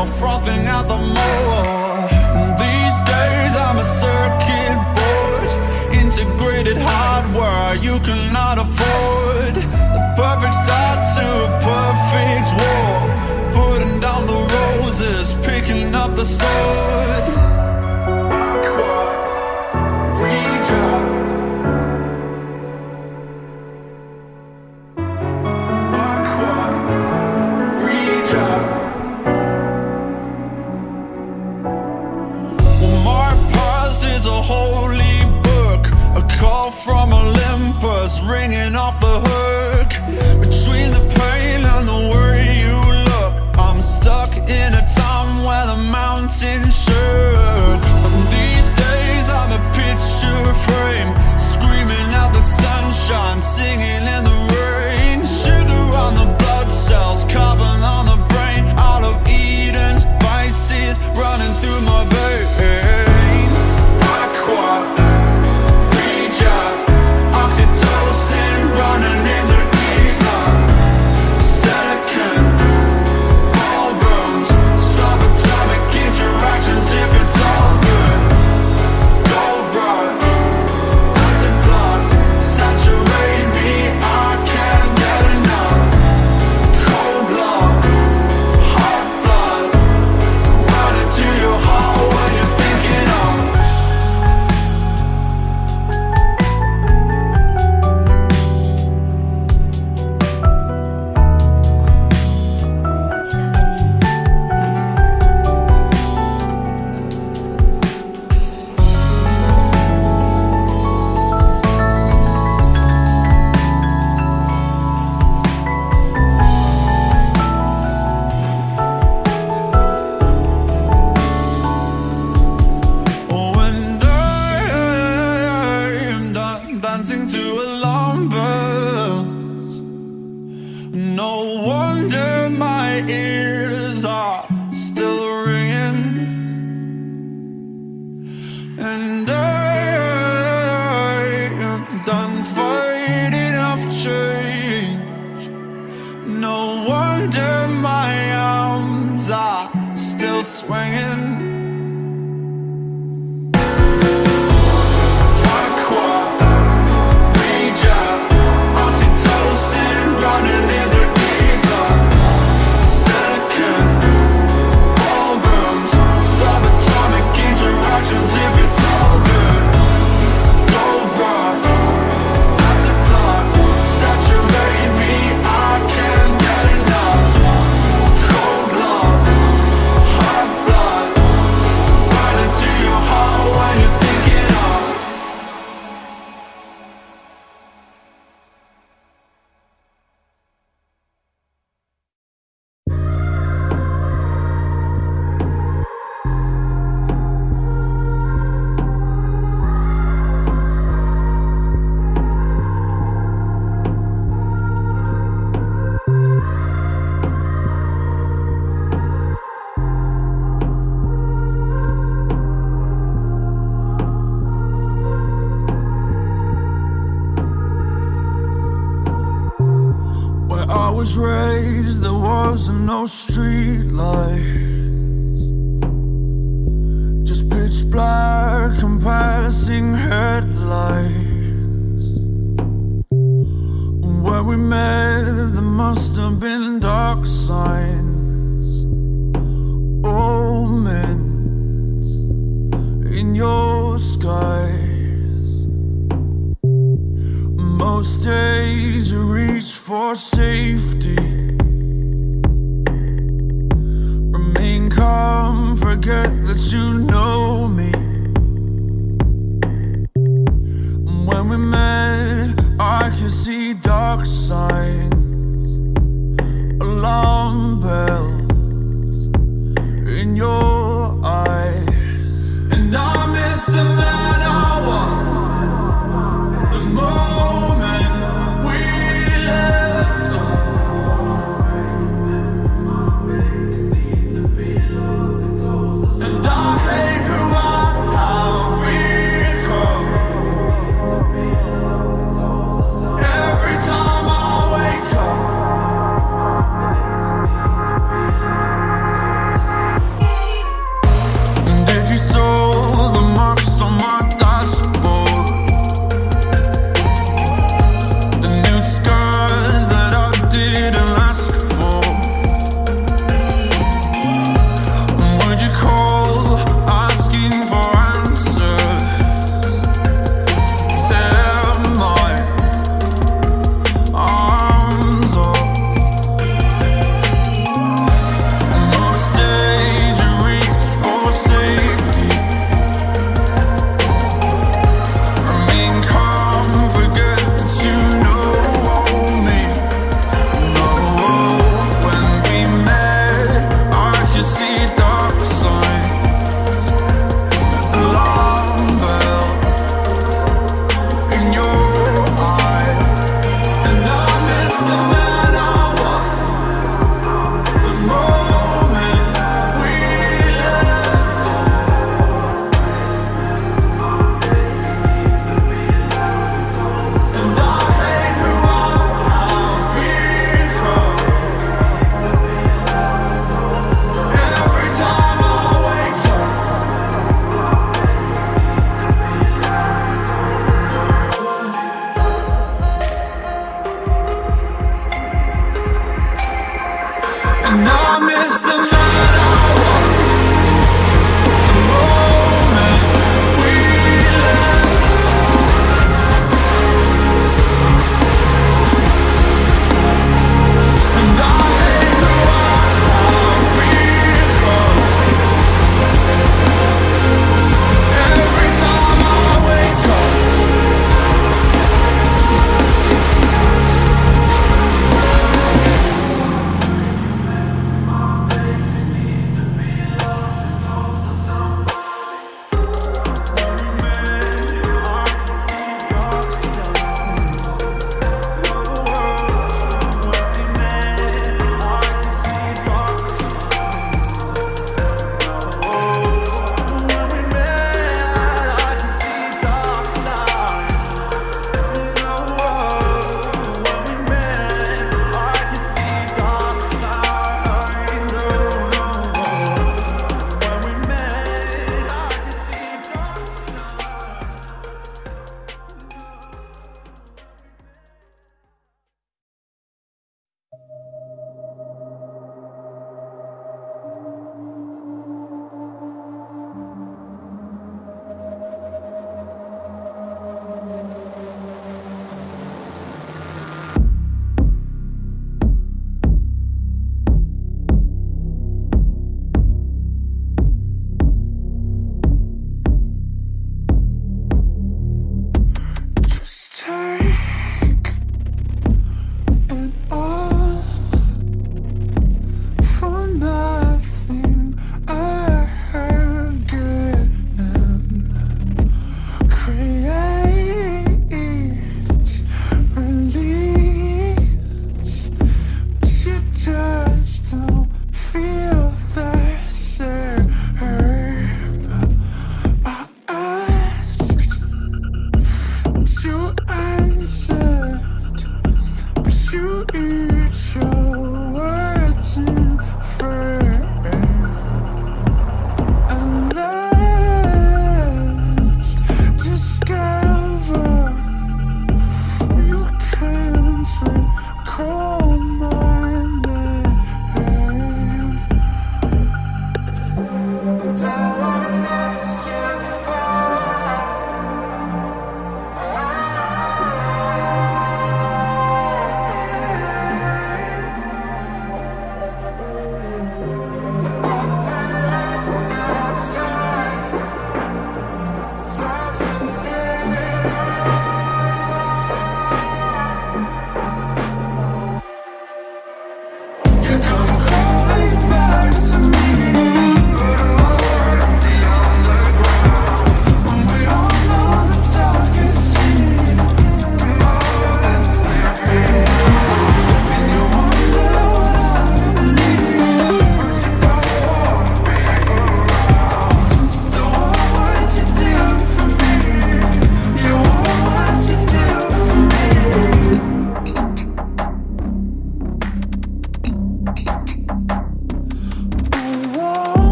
or frothing at the mower. These days I'm a circuit board, integrated hardware you cannot afford. The perfect start to a perfect war, putting down the roses, picking up the sword. From Olympus, ringing off the hook. Between the pain and the way you look, I'm stuck in a time where the mountains shook. And these days I'm a picture frame, screaming at the sunshine, singing in the rain. Sugar on the blood cells, carbon on the brain. Out of Eden's vices running through my veins. Aqua, oxytocin running in the ether. Silicon ballrooms, subatomic interactions. If it's all good, gold rush, acid flux, saturate me, I can't get enough. Cold blood, hot blood, running to your heart when you're thinking of. Dancing to alarm bells, no wonder my ears are still ringing. And I am done fighting off change. No wonder my arms are still swinging. I was raised, there wasn't no street lights, just pitch black and passing headlights. Where we met, there must have been dark signs, omens in your skies. Most days you reach for safety, remain calm, forget that you know me. When we met, I could see dark signs, alarm bells in your eyes. And I miss the man I was, the moment we left off. And I hate her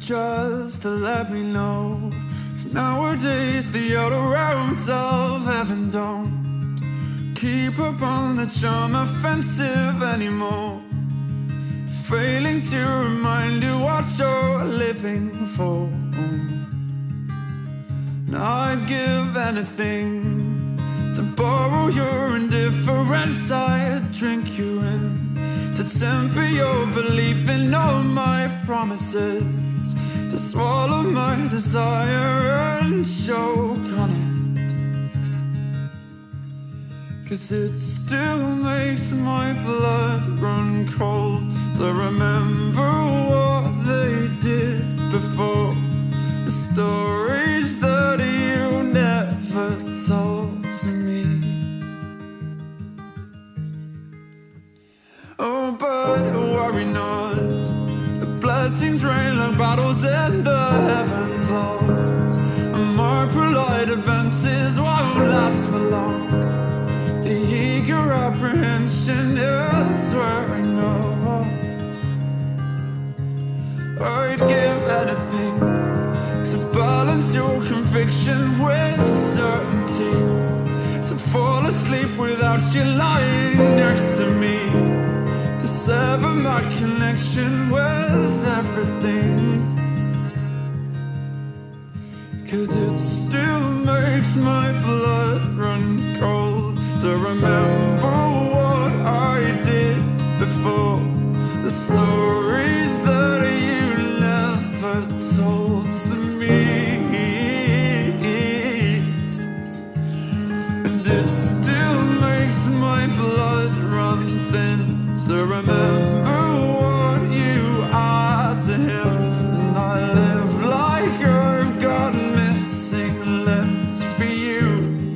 just to let me know if nowadays the outer rounds of heaven don't keep up on the charm offensive anymore, failing to remind you what you're living for. Now I'd give anything to borrow your indifference. I'd drink you in to temper your belief in all my promises, to swallow my desire and choke on it. 'Cause it still makes my blood run cold to remember what they did before, the stories that you never told to me. Oh, but worry not, the blessings rain like battles in the heavens holds, and more polite advances won't last for long. The eager apprehension is wearing off. I'd give anything to balance your conviction with certainty, to fall asleep without you lying next to me, to sever my connection with everything. 'Cause it still makes my blood run cold to remember what I did before, the stories that you never told to me. And it still makes my blood run thin to remember what you are to him. And I live like I've got missing limbs for you.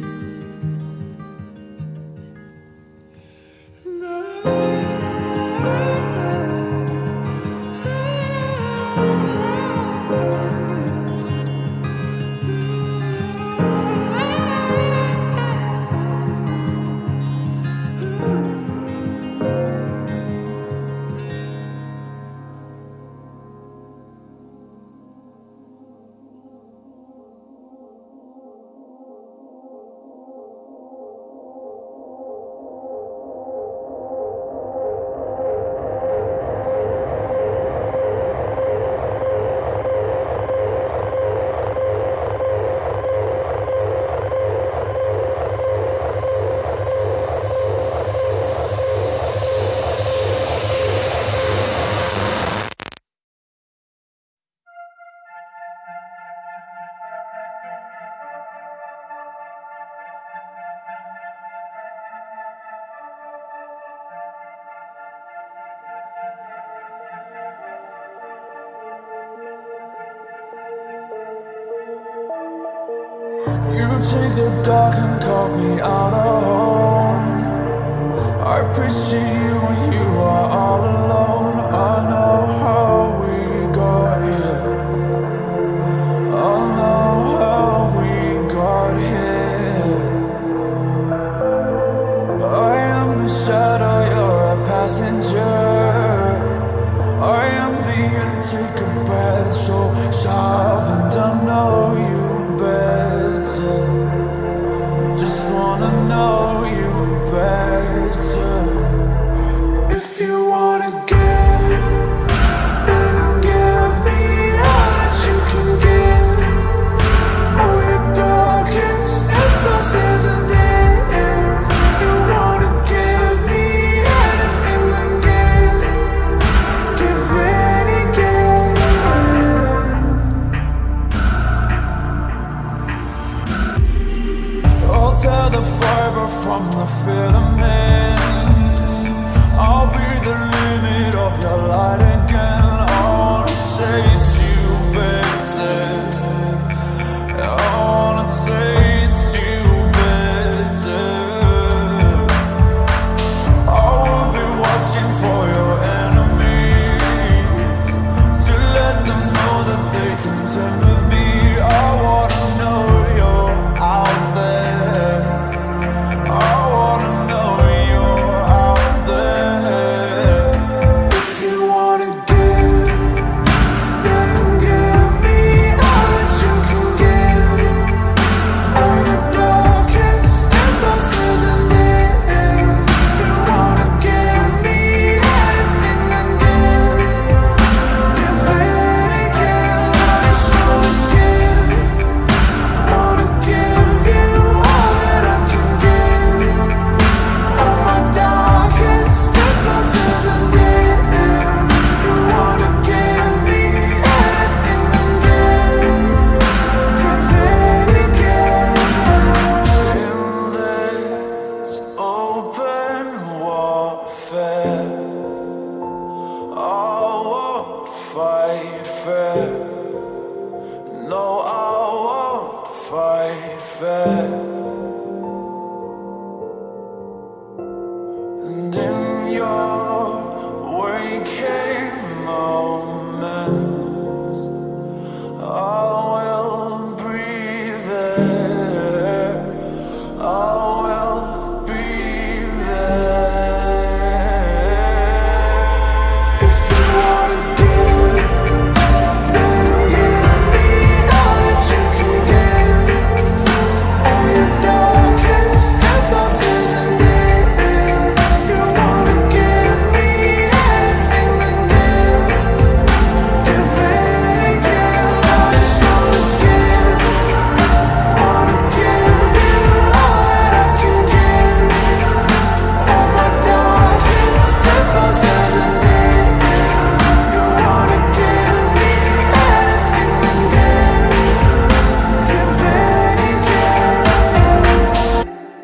You take the dark and carve me out of home. I picture you when you are all alone. I know how we got here. I know how we got here. I am the shadow, you're a passenger. I am the intake of breath, so sharp, and I know you better. Just wanna know you better. If you wanna give, then give me what you can give. All your darkest impulses and if you wanna give me anything, then give it again. I'll tear the fiber from the filament. I'll be the limit of your light again. I wanna taste you better. I wanna taste you better. I will be watching for your enemies, to let them know that they contend with me. I wanna know you're out there. I wanna know you're out there. fair. And in your waking moments, I will be there. I will be there. If you wanna give, then give me all that you can give. All your darkest impulses and if you wanna give me everything, then give it again. I just wanna give you all that I can give. All my darkest impulses and if you wanna give me everything, then give it again.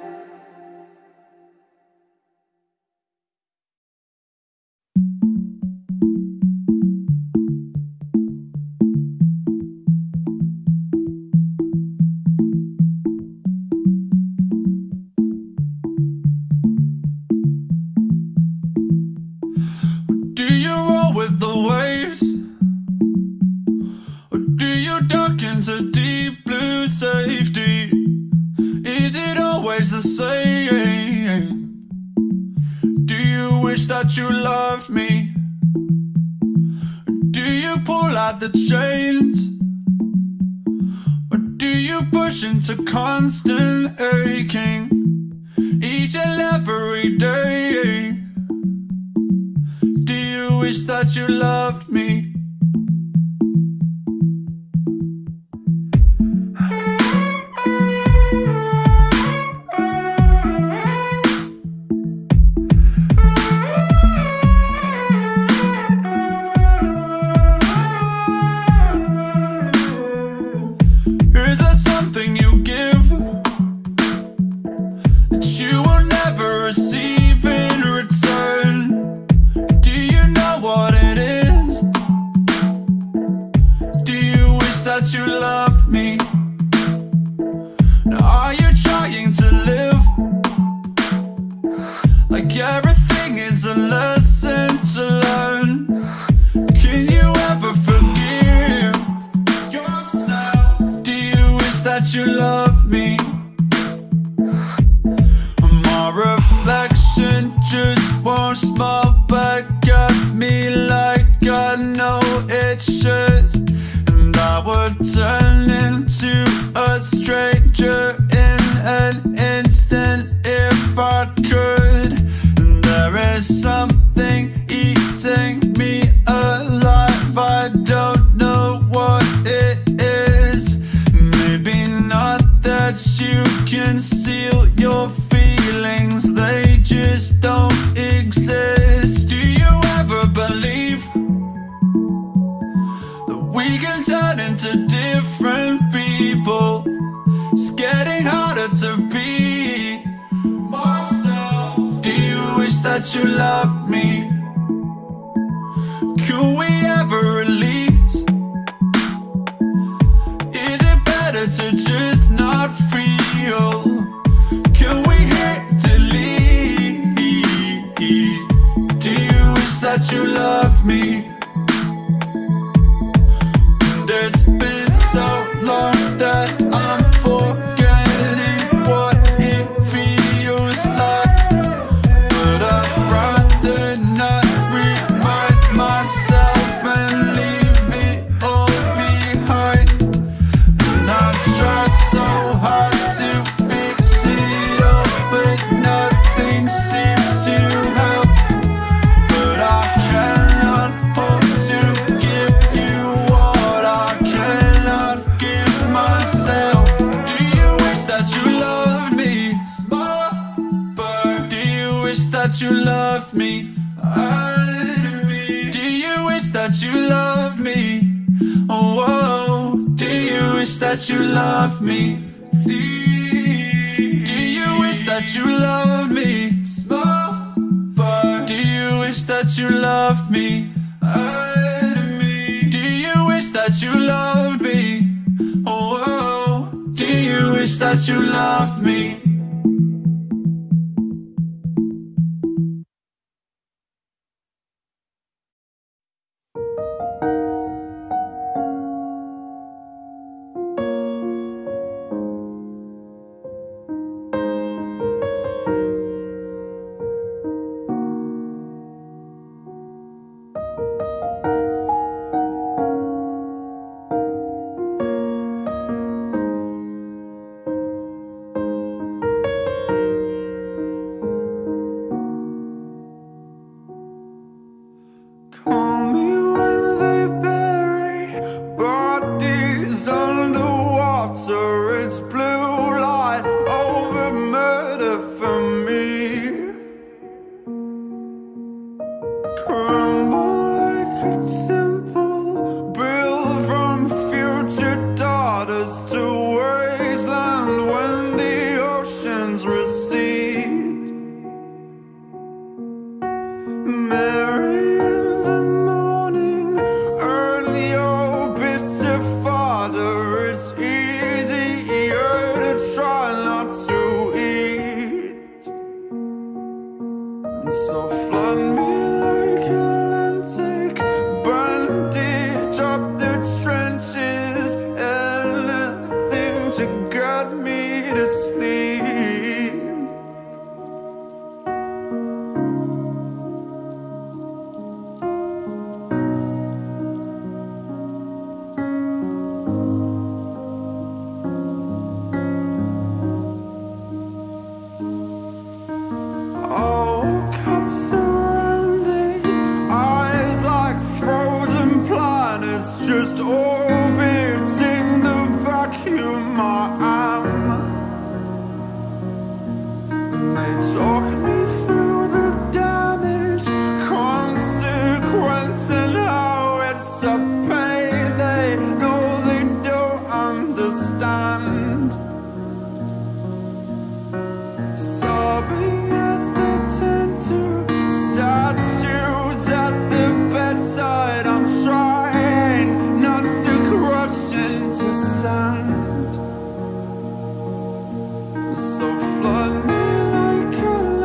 Do you roll with the waves? Or do you duck into deep blue safety? Is it always the same? Do you wish that you loved me? Do you pull out the chains? Or do you push into constant aching each and every day? Do you wish that you loved me? Is there something you give that you will never receive in return? Do you know what it is? Do you wish that you loved me? Now are you trying to live like everything is a lesson to learn? Can you ever forgive yourself? Do you wish that you loved me? My reflection just won't smile back at me like I know it should, and I would turn into a stranger in an instant if I could. And there is something eating me alive, I don't know what it is. Maybe not that you conceal your feelings, they just don't exist. Do you ever believe that we can turn into different people? It's getting harder to be myself. Do you wish that you loved me? Could we ever release? Is it better to just not feel? Can we hit delete? Do you wish that you loved me? And it's been so long that I'm forgetting what it feels like, but I'd rather not remind myself and leave it all behind. And I try so hard to fix it all, but nothing seems to help. But I cannot hope to give you what I cannot give myself. Do you wish that you loved me? Small bird. Do you wish that you loved me? Do you wish that you loved me? Oh, whoa. Do you wish that you loved me? Do you wish that you loved me? Small bird. Do you wish that you loved me? Do you wish that you loved me? Oh, whoa. Do you wish that that you loved me. Call me when they bury bodies underwater. It's blue light over murder for me. Crumble like a temple built from future daughters to wasteland when the oceans recede. Mary in the morning, earn your bitter father. It's easier to try not to eat. And so flood me like Atlantic, bandage up the trenches, anything to get me to sleep. Oh, cups surrounding, eyes like frozen planets, just orbiting the vacuum I am. And they talk me through the damage, consequence, and how it's a pain they know they don't understand. Sobbing as they turn to statues at the bedside. I'm trying not to crush into sand. So flood me like a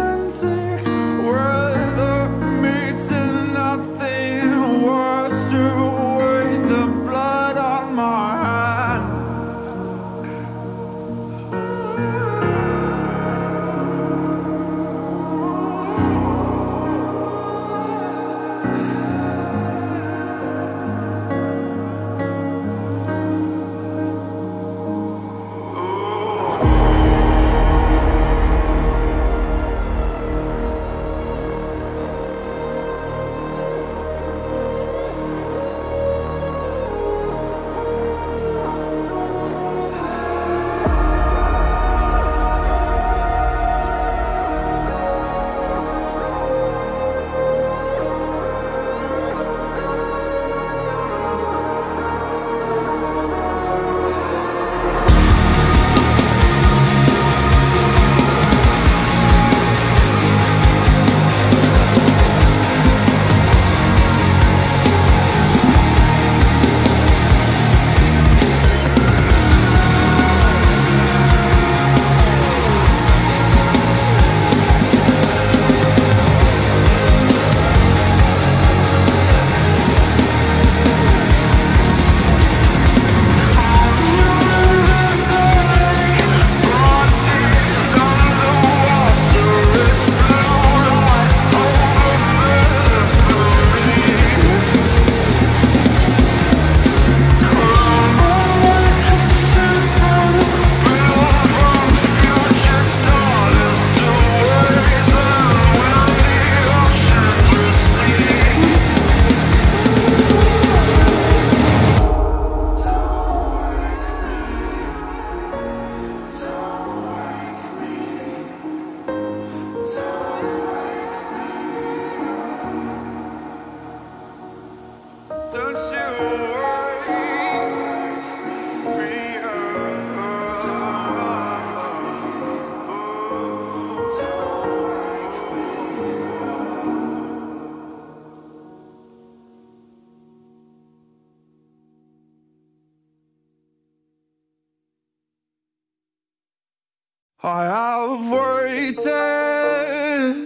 I have waited,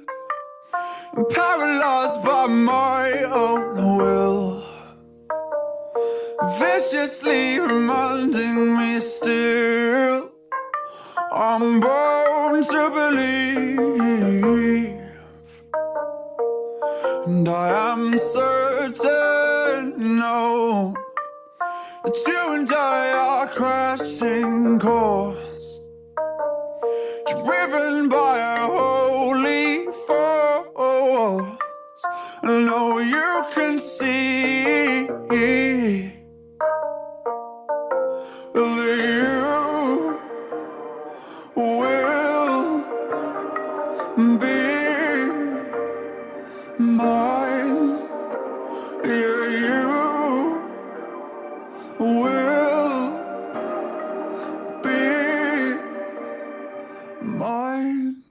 paralyzed by my own will, viciously reminding me still I'm born to believe. And I am certain, no, that you and I are crashing course, driven by a holy force. I know you can see that you will be mine. Yeah, you will be mine.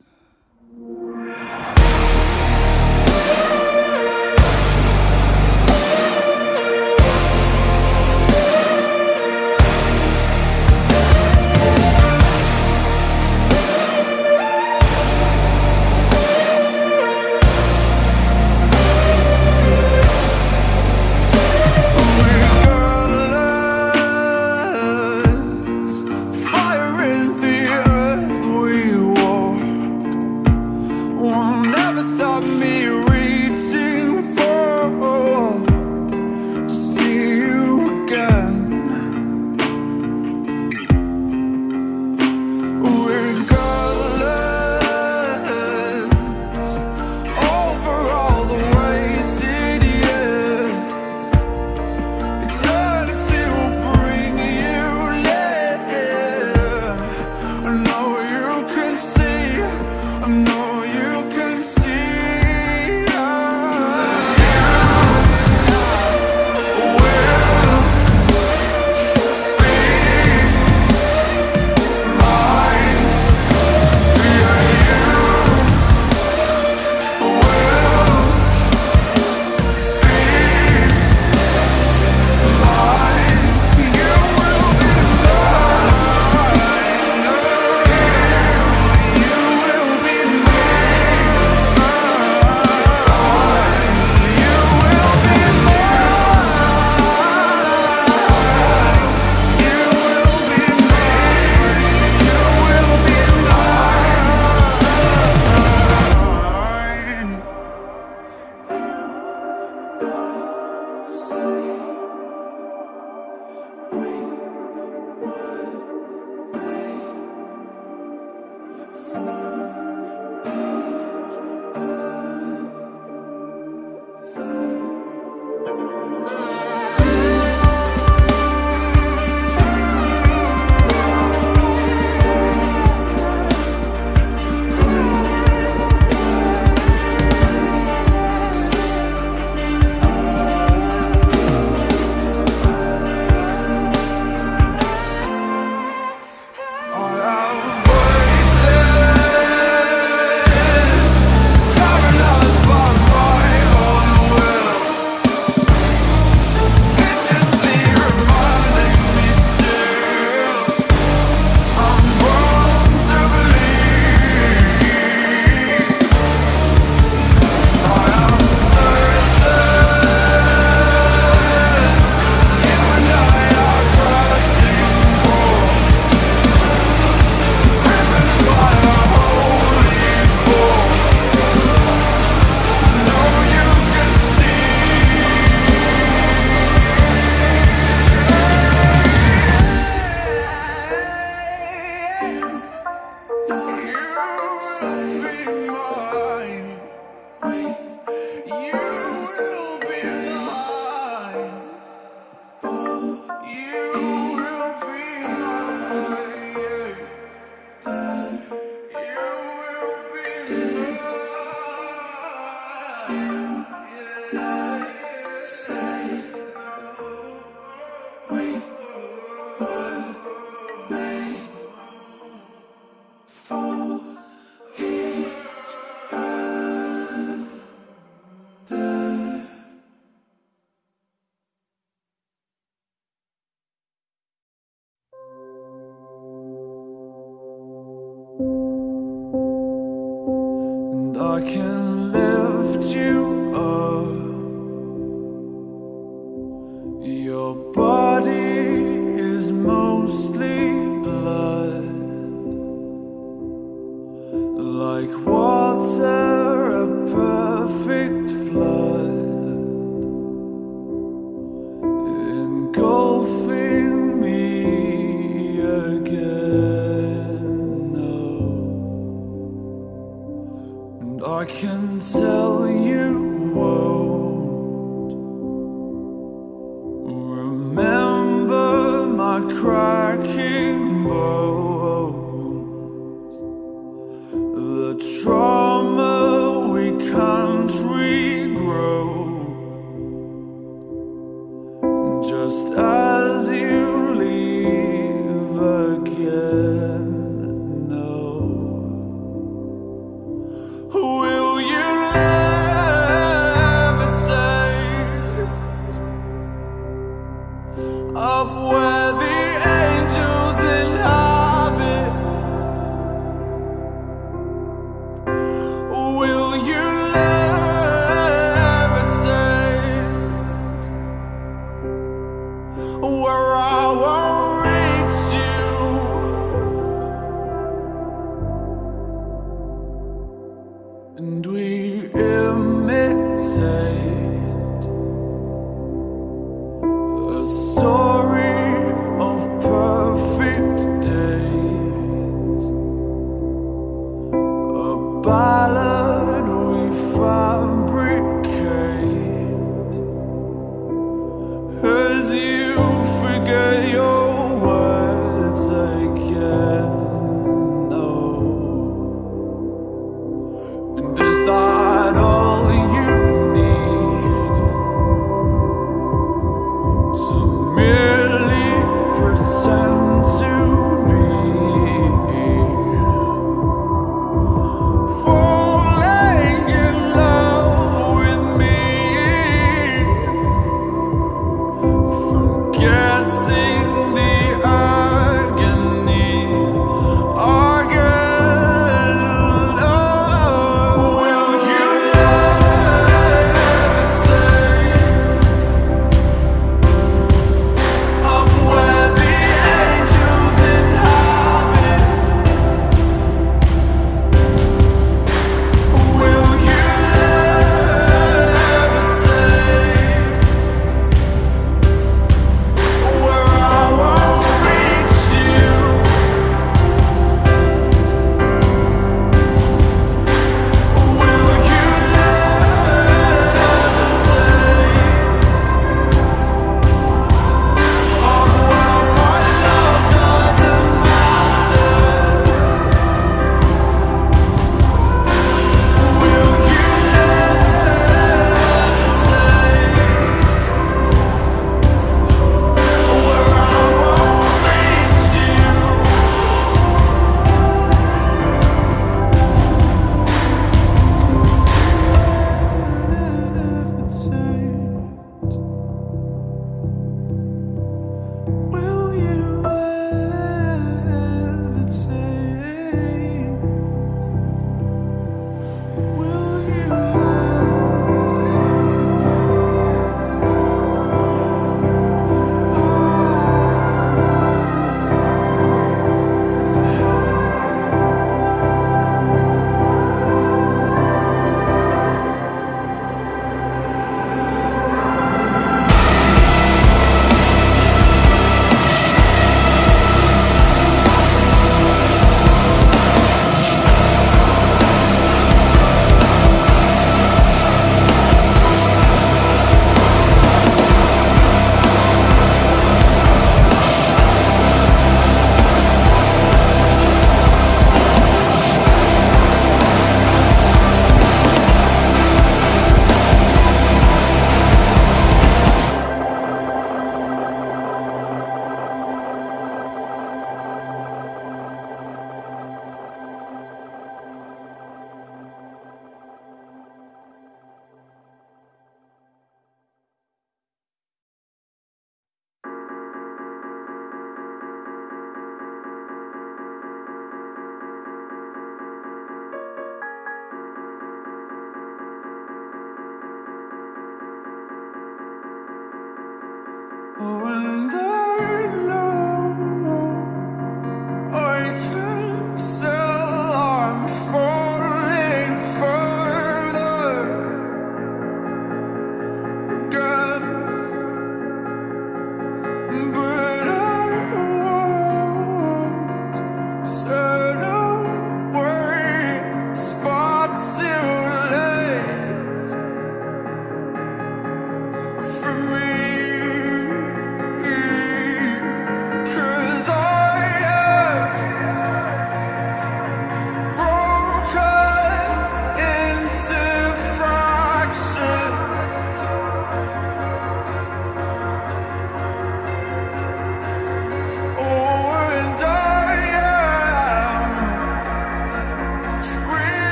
I can lift you up. Your body is mostly blood, like water, a perfect flood, engulfing me again. And I can tell you won't remember my cracking bones, the trauma we can't regrow, just as you leave again. No. Will you levitate up where the angels inhabit? Will you levitate where I won't reach you? And we imitate a story of perfect days, a ballad we fabricate as you forget your words again. No. And is that all you need to merely pretend to be? For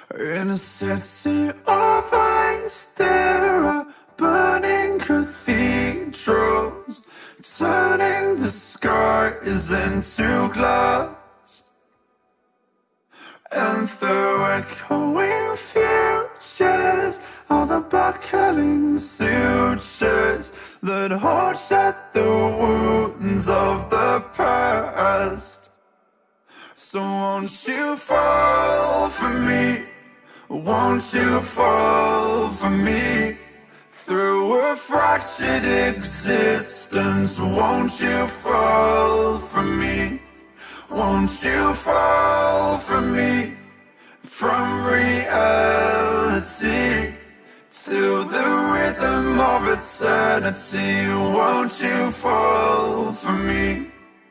In a city of ice, there are burning cathedrals, turning the skies into glass. And through echoing futures are the buckling sutures that hold shut the wounds of the past. So won't you fall for me? Won't you fall for me? Through a fractured existence, won't you fall for me? Won't you fall for me? From reality to the rhythm of eternity, won't you fall for me?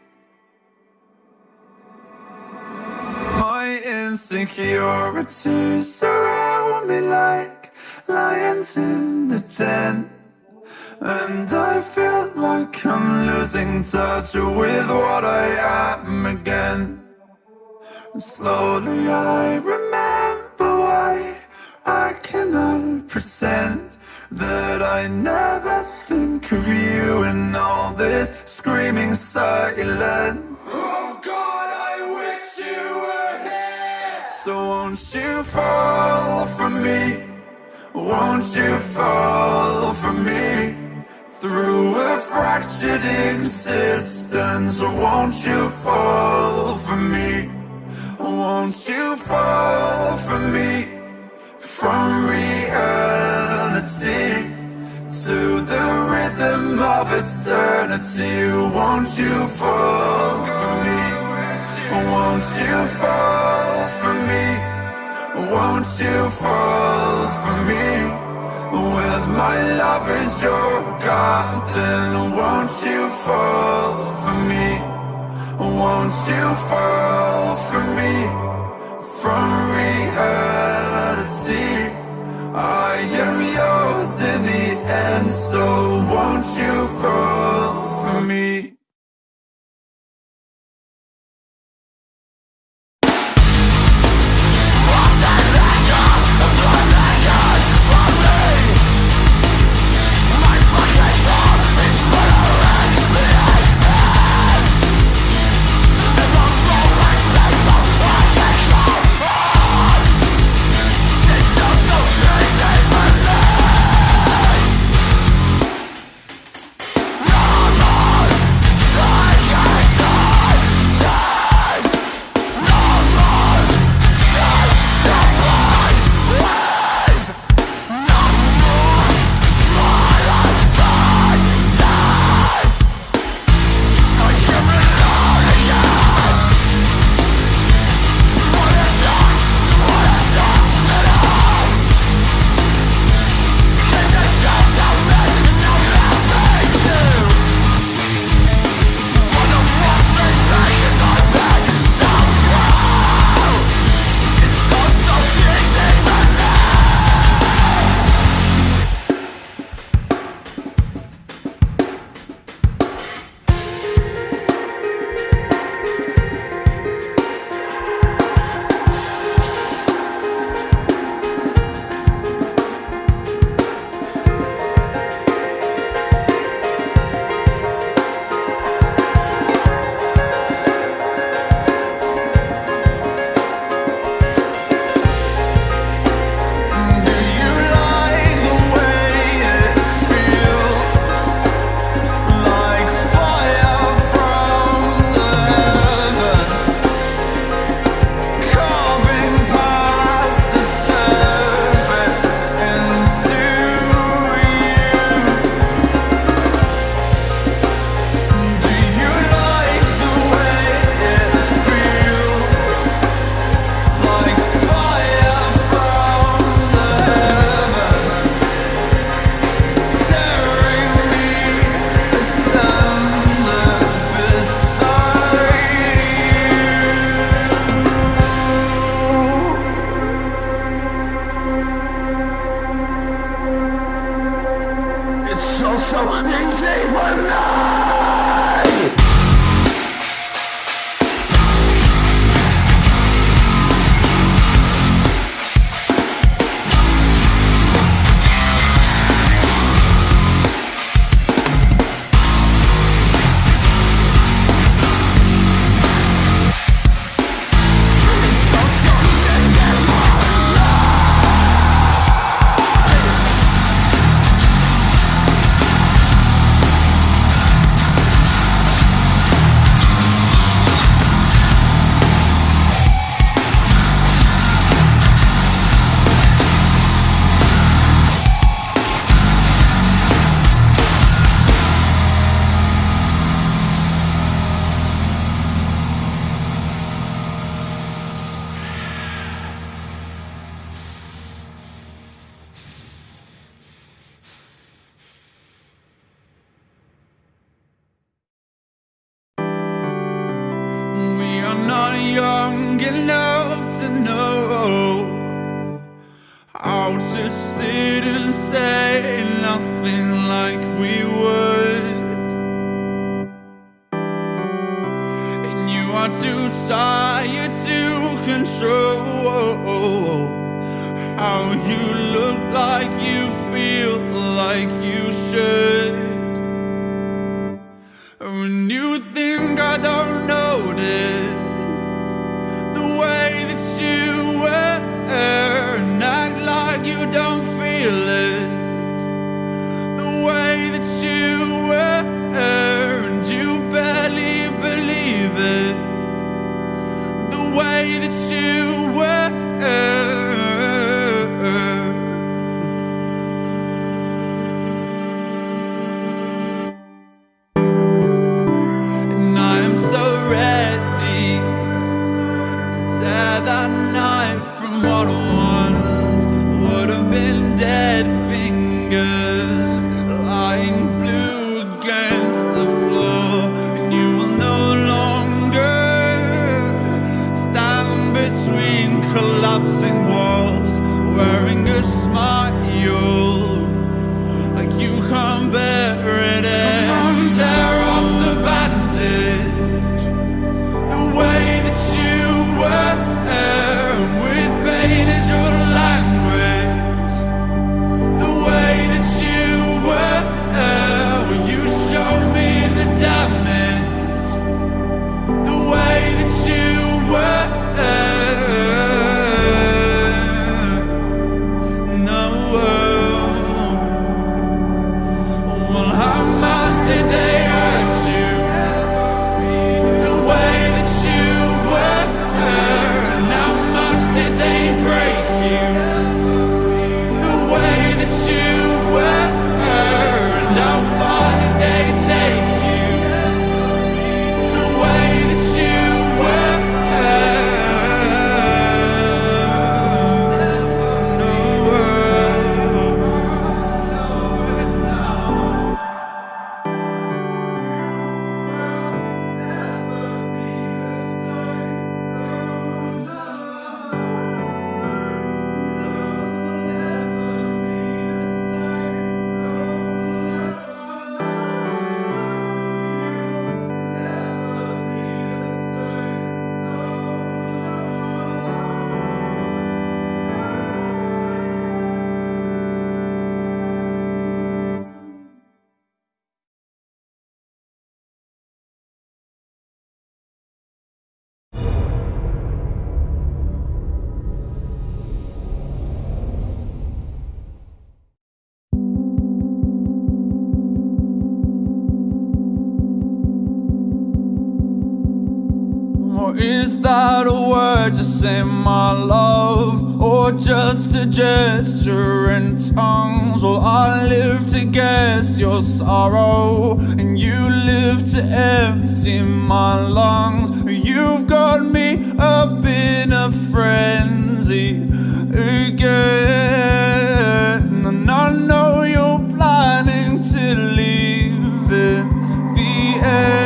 My insecurities surround me like lions in the den, and I feel like I'm losing touch with what I am again. Slowly I remember why I cannot pretend that I never think of you in all this screaming silence. Oh God, I wish you were here. So won't you fall for me? Won't you fall for me? Through a fractured existence, won't you fall for me? Won't you fall for me? From reality to the rhythm of eternity, won't you fall for me? Won't you fall for me? Won't you fall for me? With my love as your garden, won't you fall for me? Won't you fall for me? From reality, I am yours in the end, so won't you fall for me? Back young enough to know how to sit and say nothing like we would. And you are too tired to control how you look like you feel like you should. When you think I don't notice the way that you wear and act like you don't feel it, the way that you wear and you barely believe it, the way that you wear. What once would have been dead fingers lying blue against the floor, and you will no longer stand between collapsing walls, wearing a smile like you can't bear it. And tear off the bandage, the way that you were. With pain is your language, the way that you were. You showed me the damage, the way that you were. No, well, how much did they hurt you? The way that you were. Did they break you? The way that you were, and how far did they take you? The way that you were. Or is that a word to say my love, or just a gesture in tongues? Well, I live to guess your sorrow, and you live to empty my lungs. You've got me up in a frenzy again, and I know you're planning to leave in the end.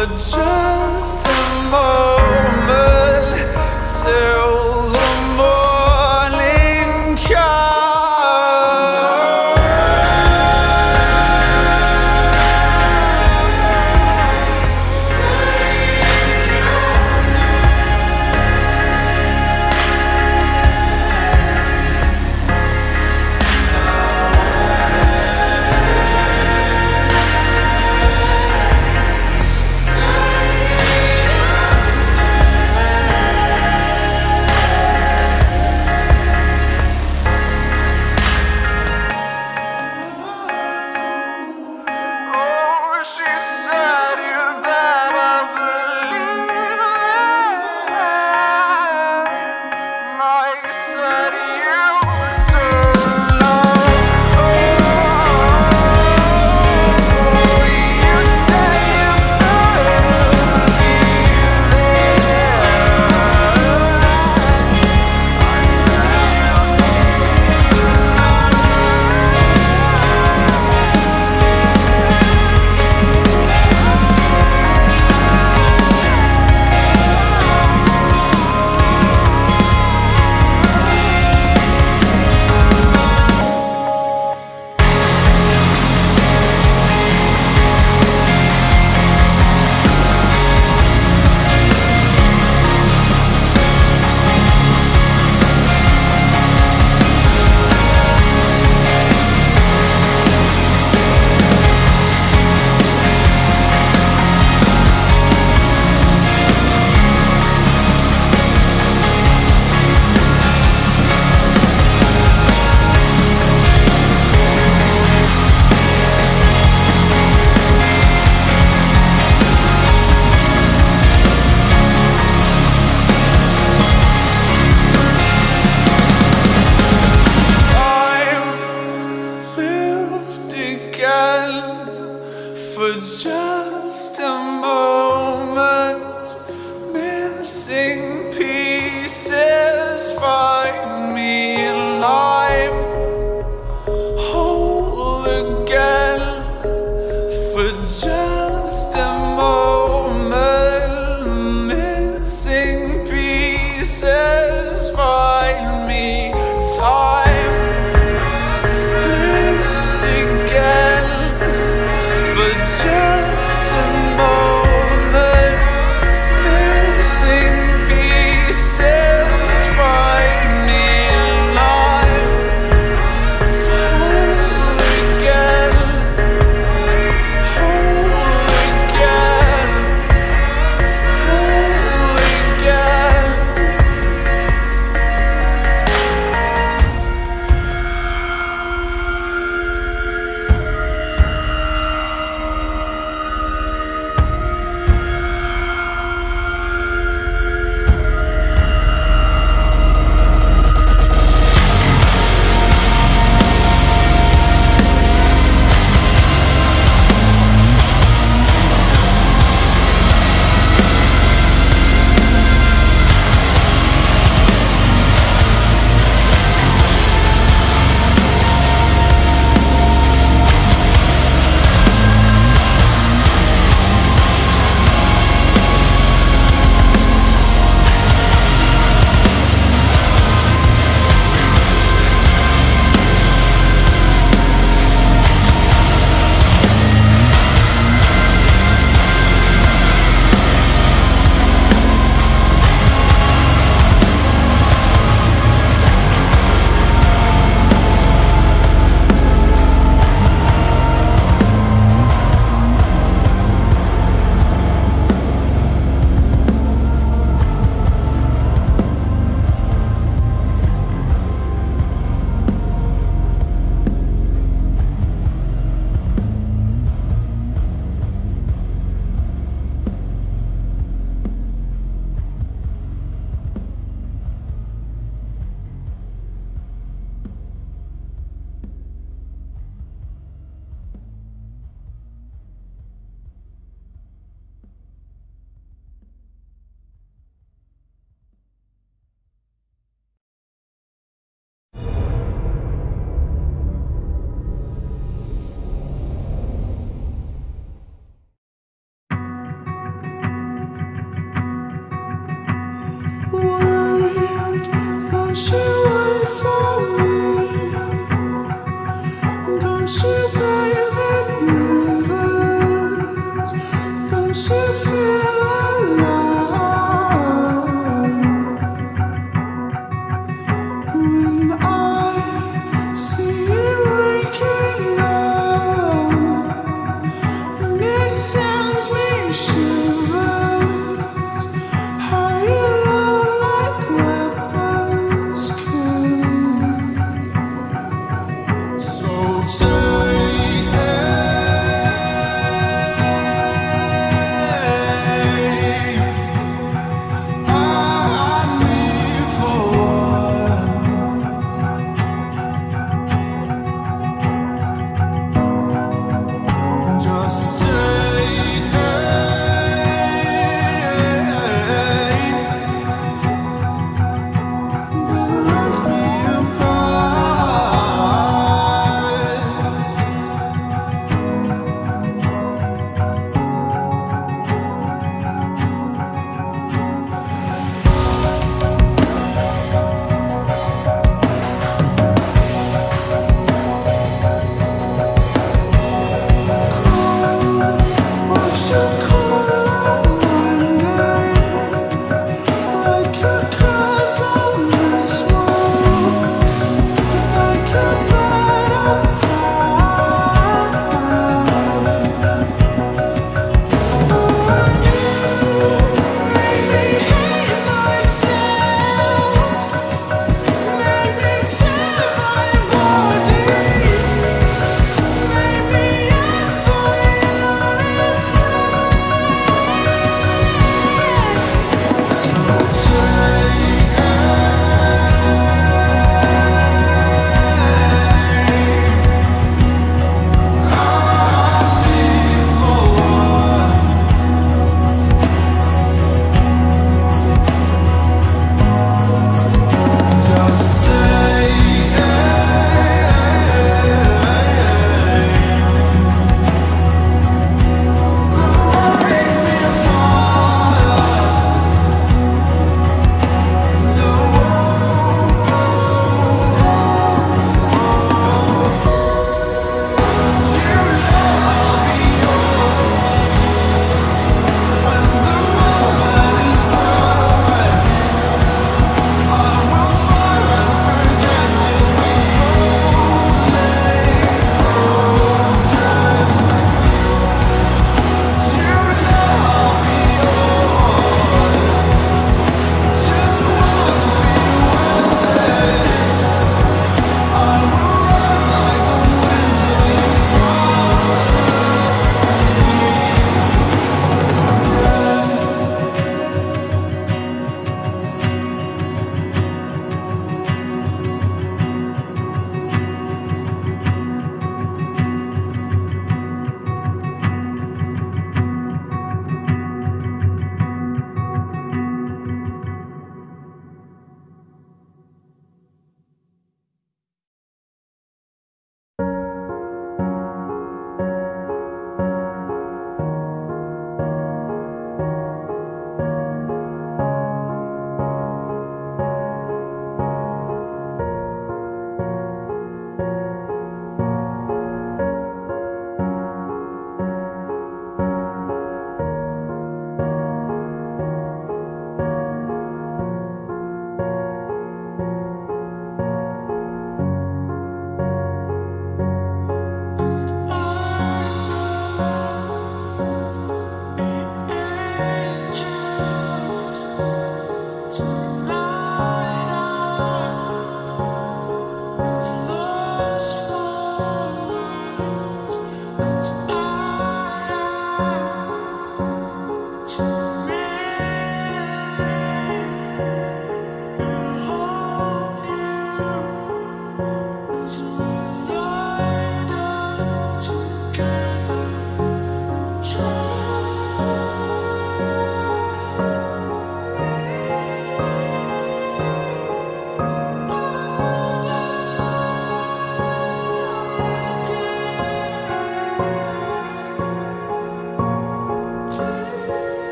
for just a moment till the morning for just a moment, missing pieces find me alive, whole again. For just a moment, missing pieces find me time lived again. For just a moment, missing pieces find me alive, whole again, whole Just take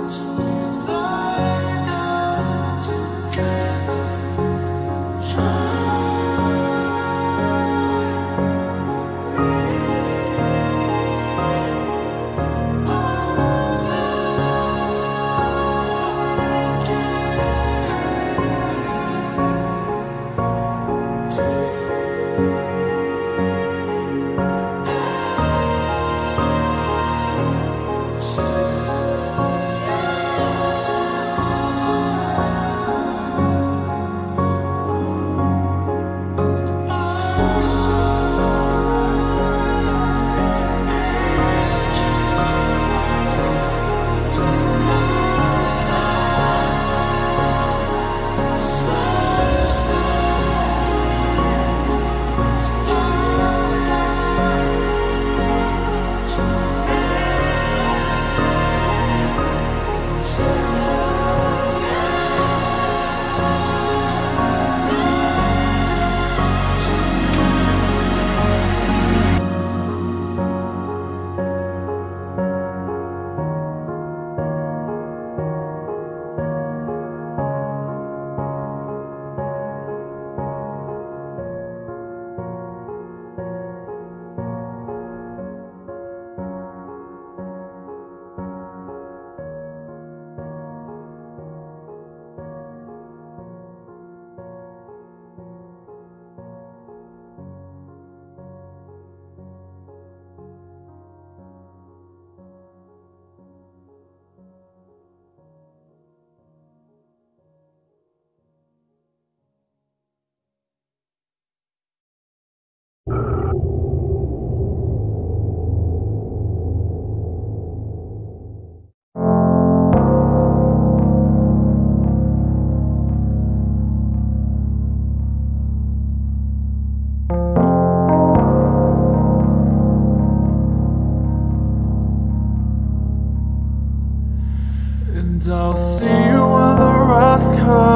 And I'll see you when the wrath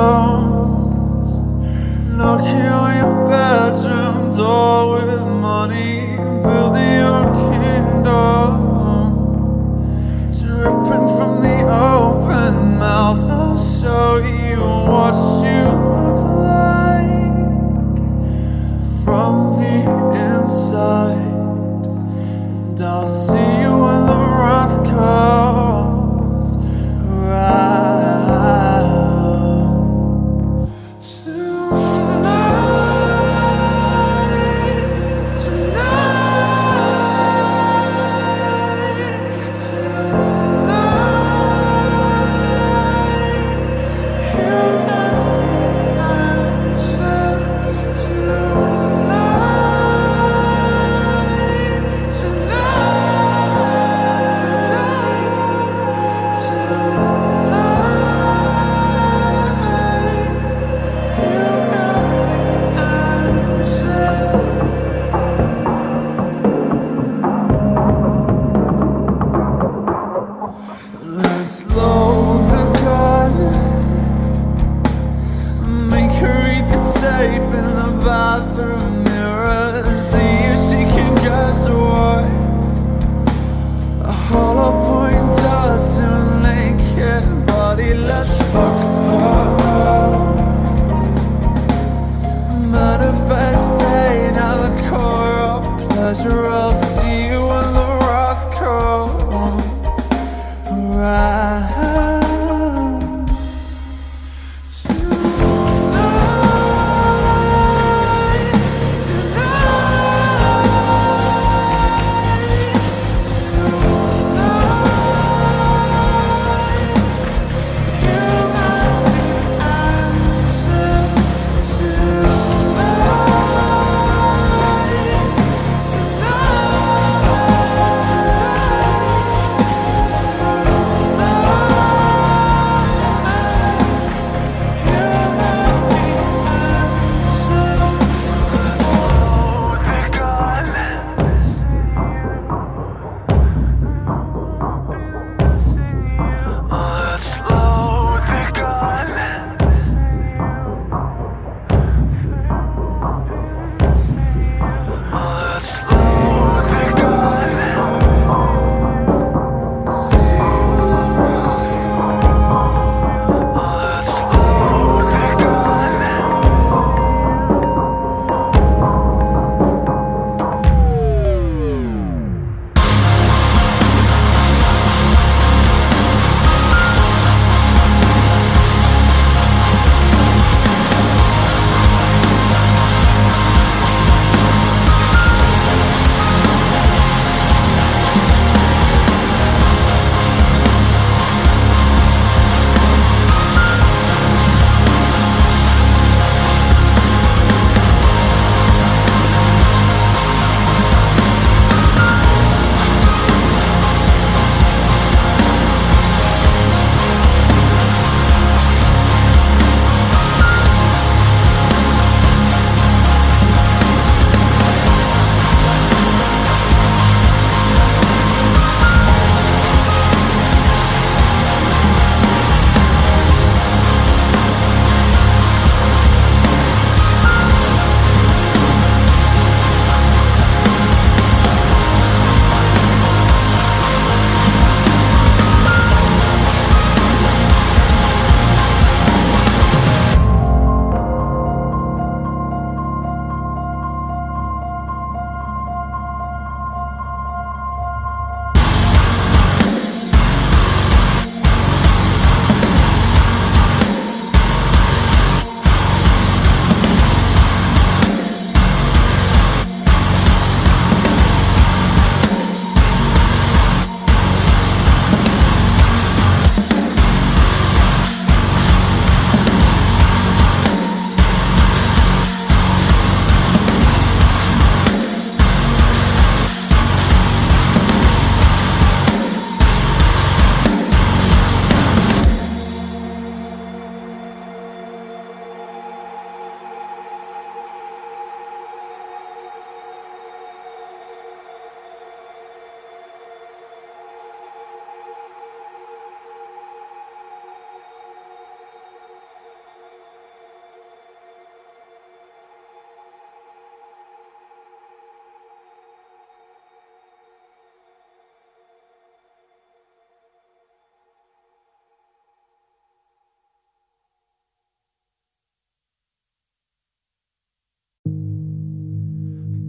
comes, knocking on your bedroom door with money, building your kingdom, dripping from the open mouth. I'll show you what you look like from the inside. And I'll see you when the wrath comes around tonight.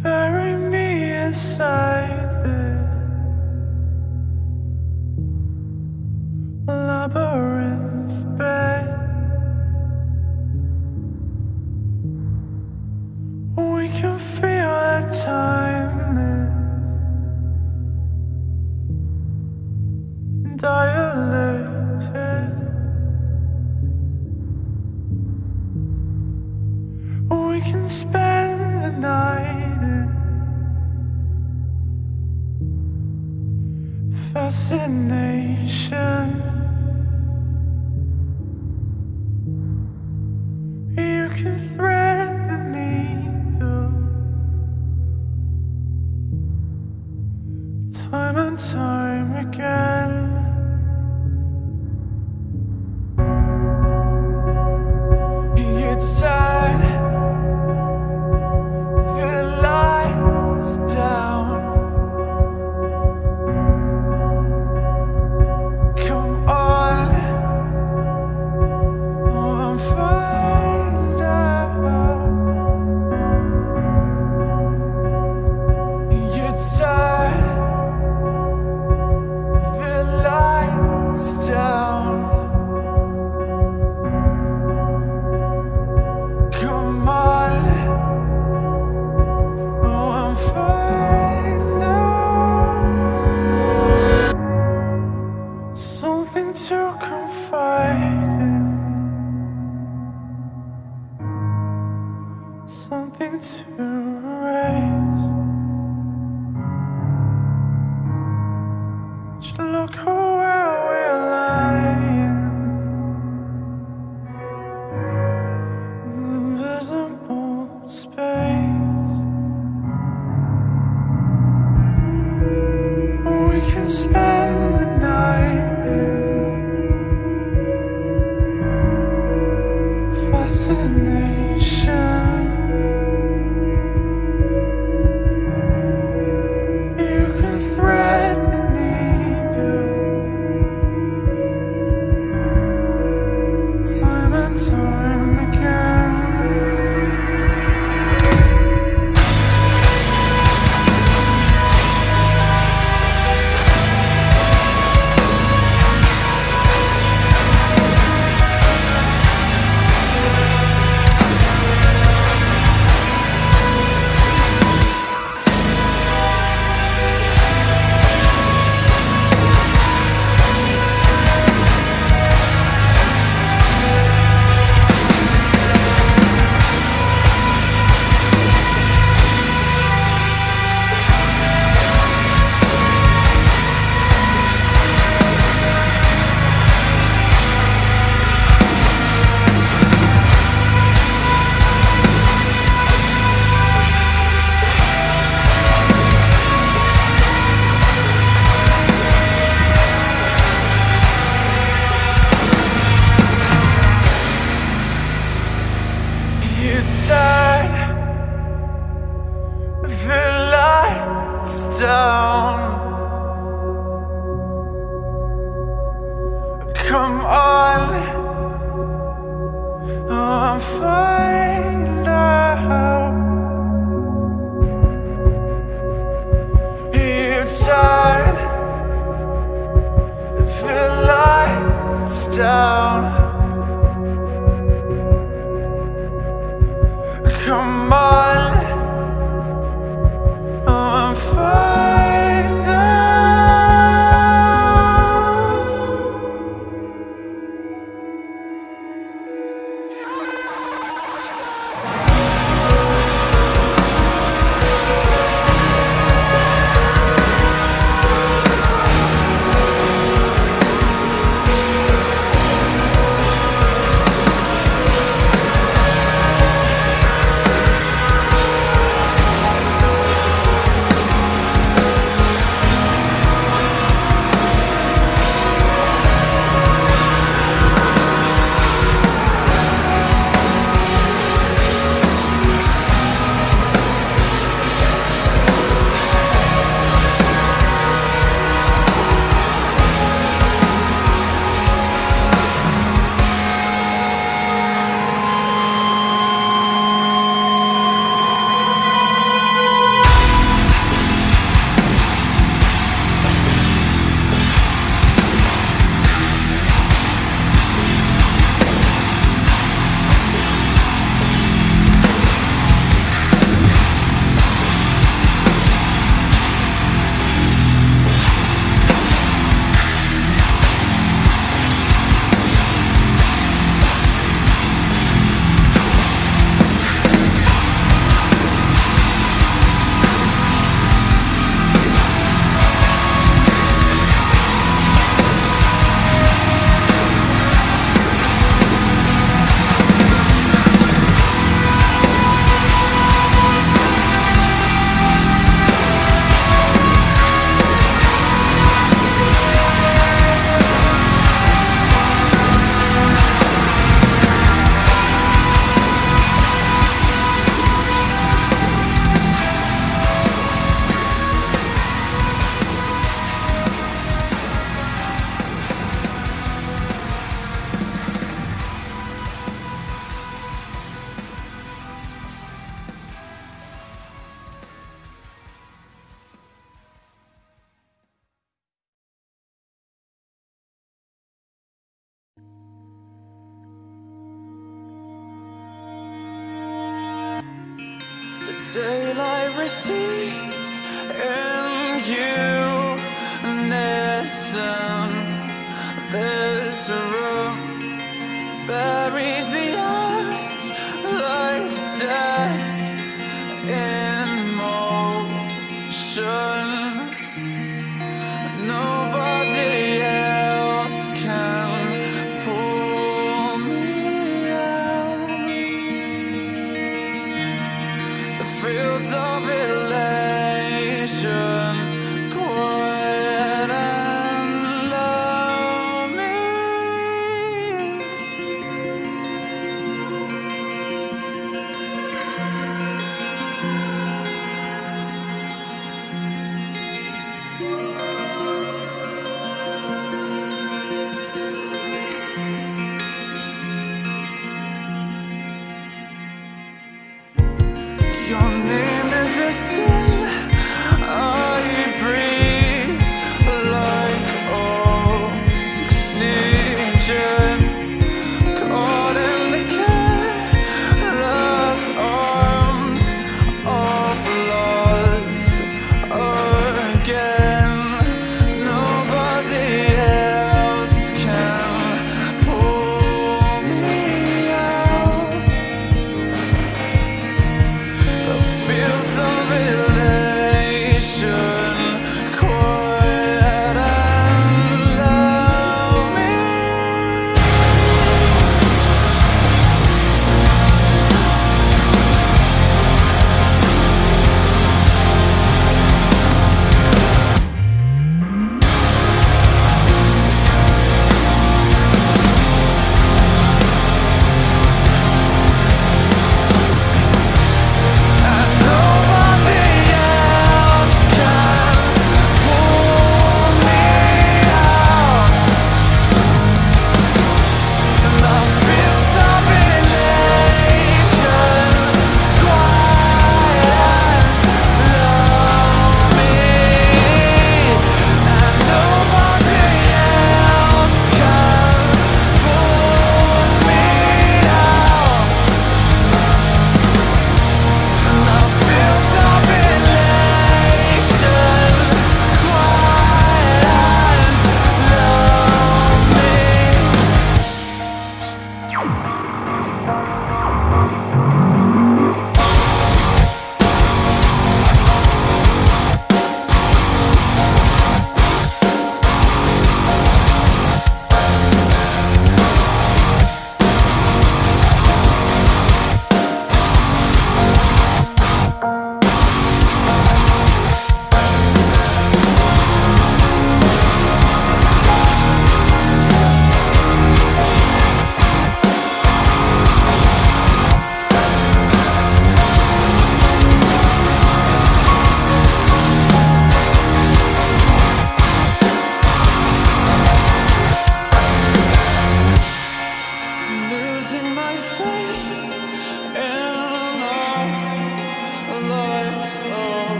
bury me inside this labyrinth bed. We can feel that time is dilated. We can spend the night in fascination. You can thread the needle time and time again. You turn the lights down. Come on, and find out. You turn the lights down. Come on, and find out. Something to confide in, something to erase. Just look where we're lying, invisible space. We can spend the night in fascination. You can thread the needle time and time again. You turn the lights down. Come on, and find out. You turn the lights down. Come on, and find out. Daylight recedes in unison. This room buries the earth like dead in motion. Nobody else can pull me out. The fields of Atlanta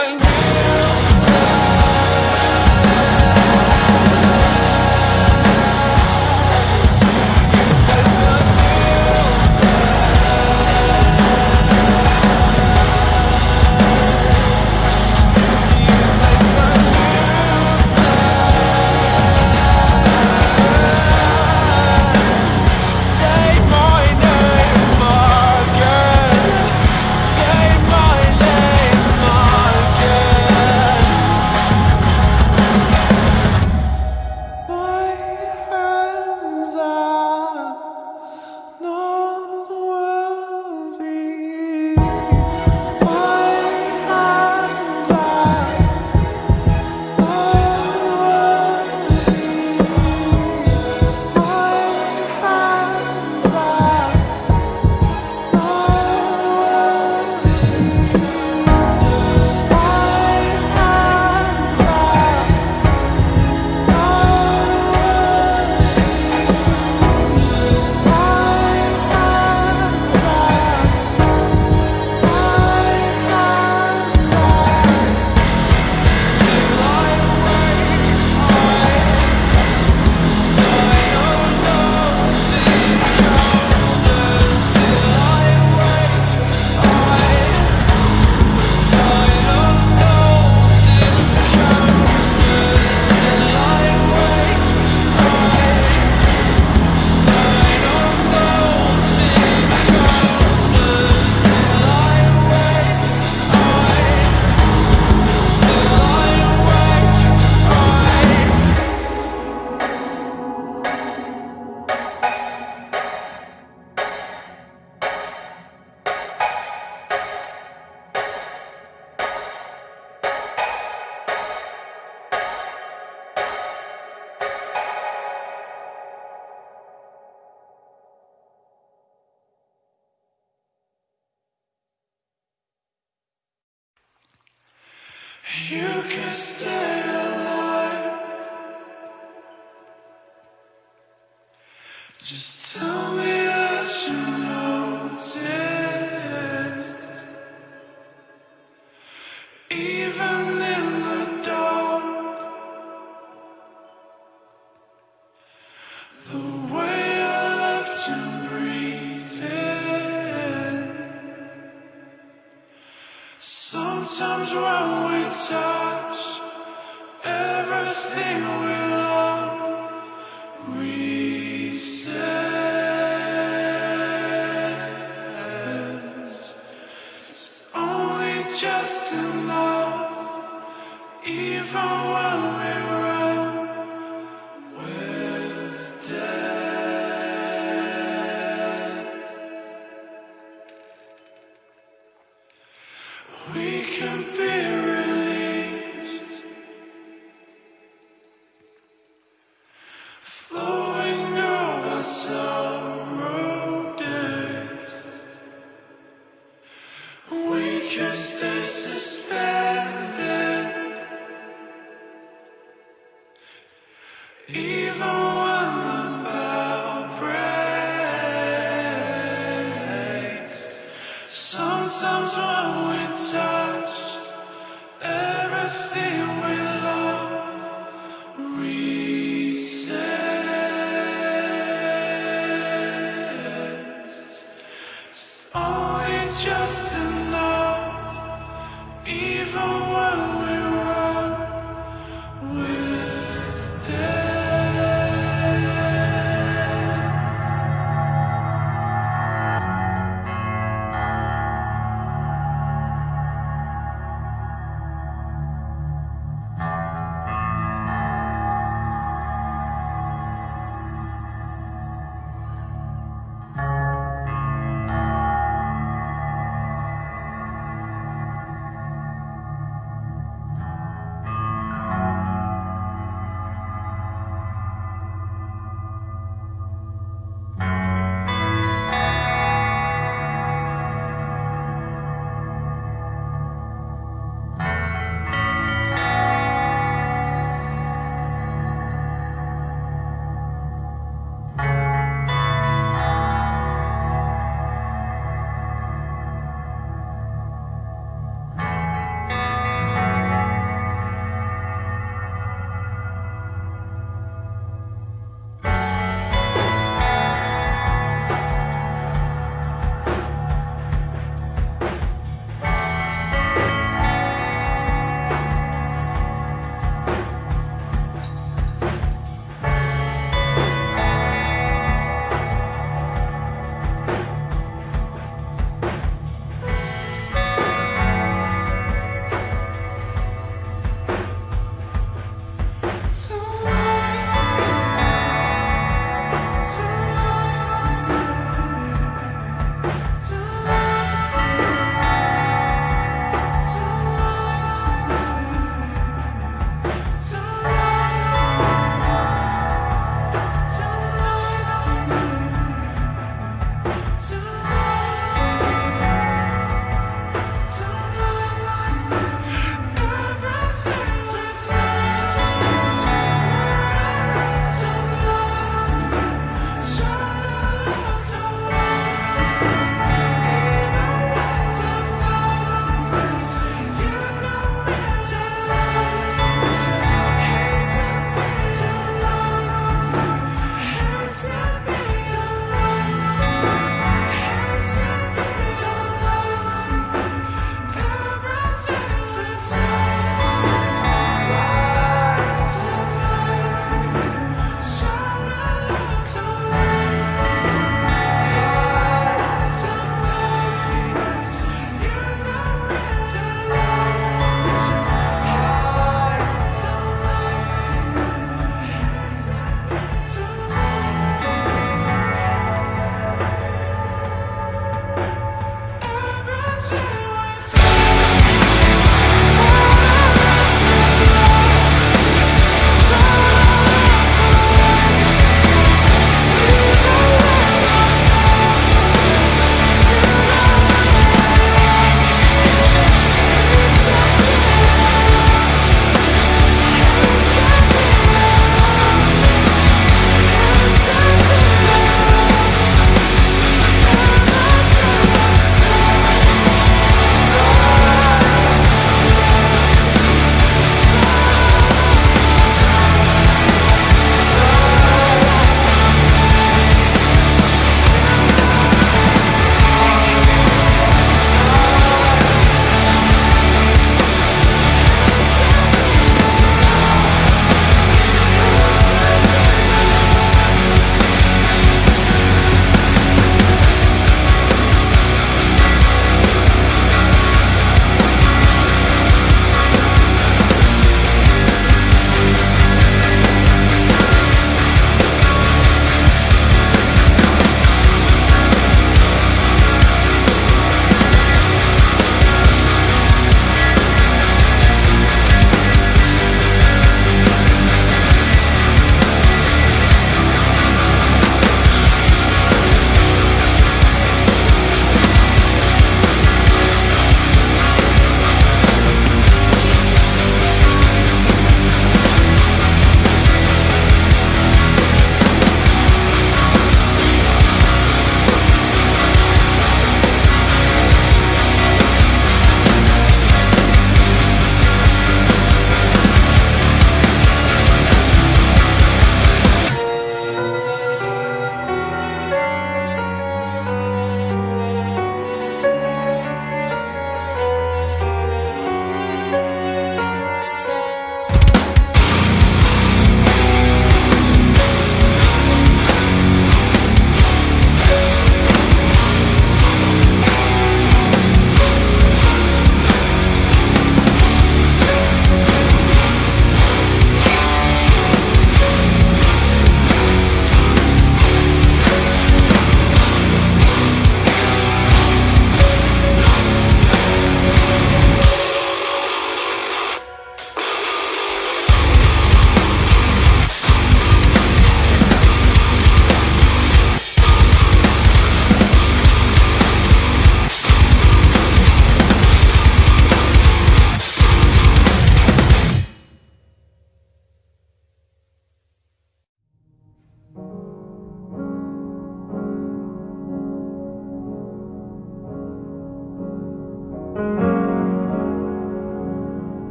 You can stay alive. Just tell me that you notice. Even in the dark, the way I left you breathing. Sometimes when we touch, everything we love resets. It's only just enough, even when we run with death. We can be released, flowing over sorrow days. We can stay suspended, even when the bow breaks. Sometimes when we touch, everything we love resets. It's only just enough, even when we run with death.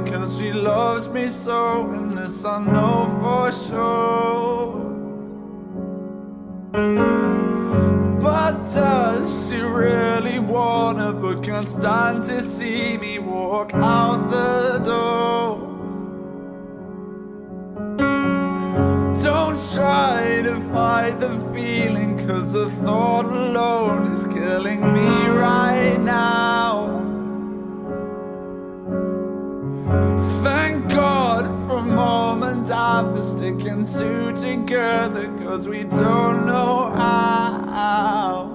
because she loves me so, and this I know for sure. But does she really wanna, but can't stand to see me walk out the door? Don't try to fight the feeling, cause the thought alone is killing me right now. Thank God for Mom and Dad for sticking two together, cause we don't know how.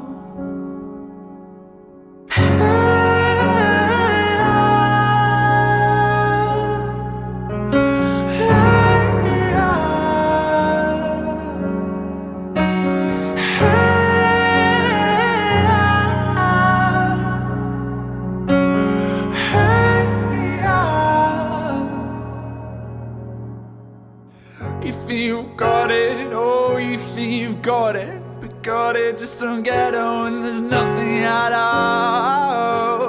You've got it, oh, you think you've got it, but got it, just don't get on when there's nothing at all.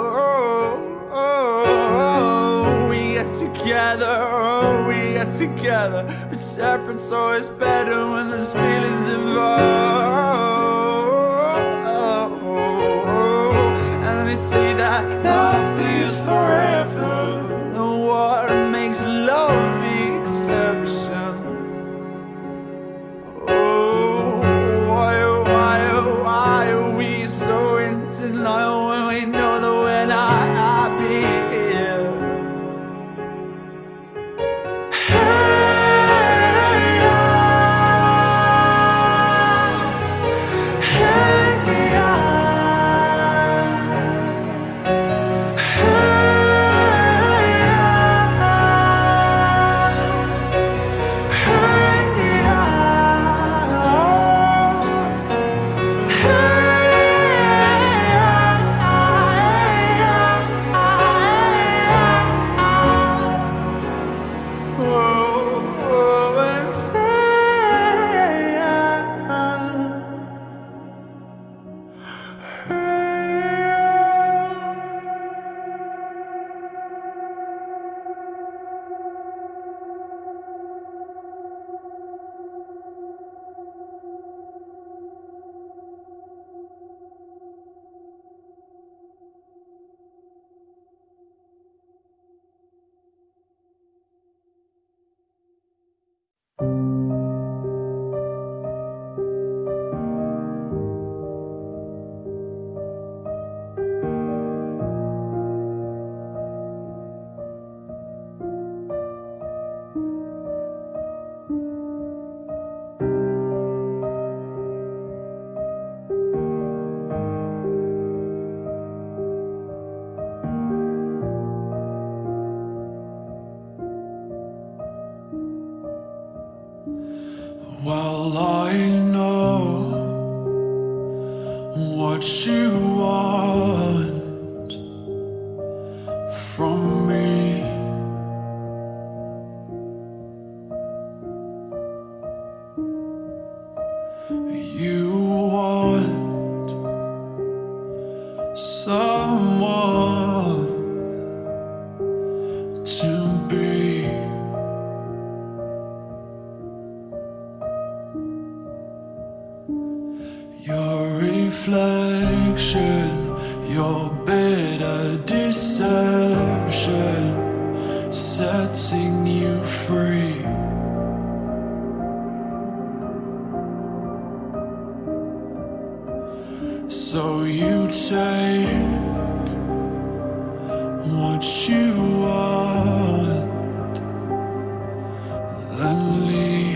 We get together, we get together, but separate's always better when there's feelings involved. And they say that nothing is forever, and what makes love the exception? Why are we so in denial when we know that we're not happy here? Well, I know what you want from me. You want someone to be. Your reflection, your bitter deception, setting you free. So you take what you want, then leave.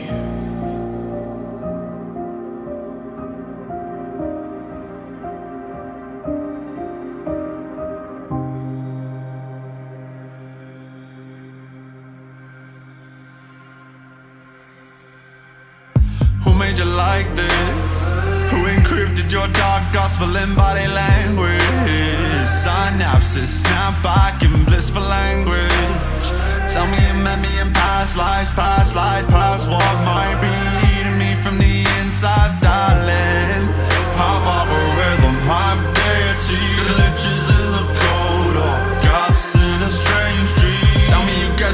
Who made you like this? Who encrypted your dark gospel in body language? Synapses snap back in blissful language. Tell me you met me in past lives, past life, past what might be eating me from the inside, darling. Half algorithm, half deity, glitches in the code, or gaps in a strange dream. Tell me you got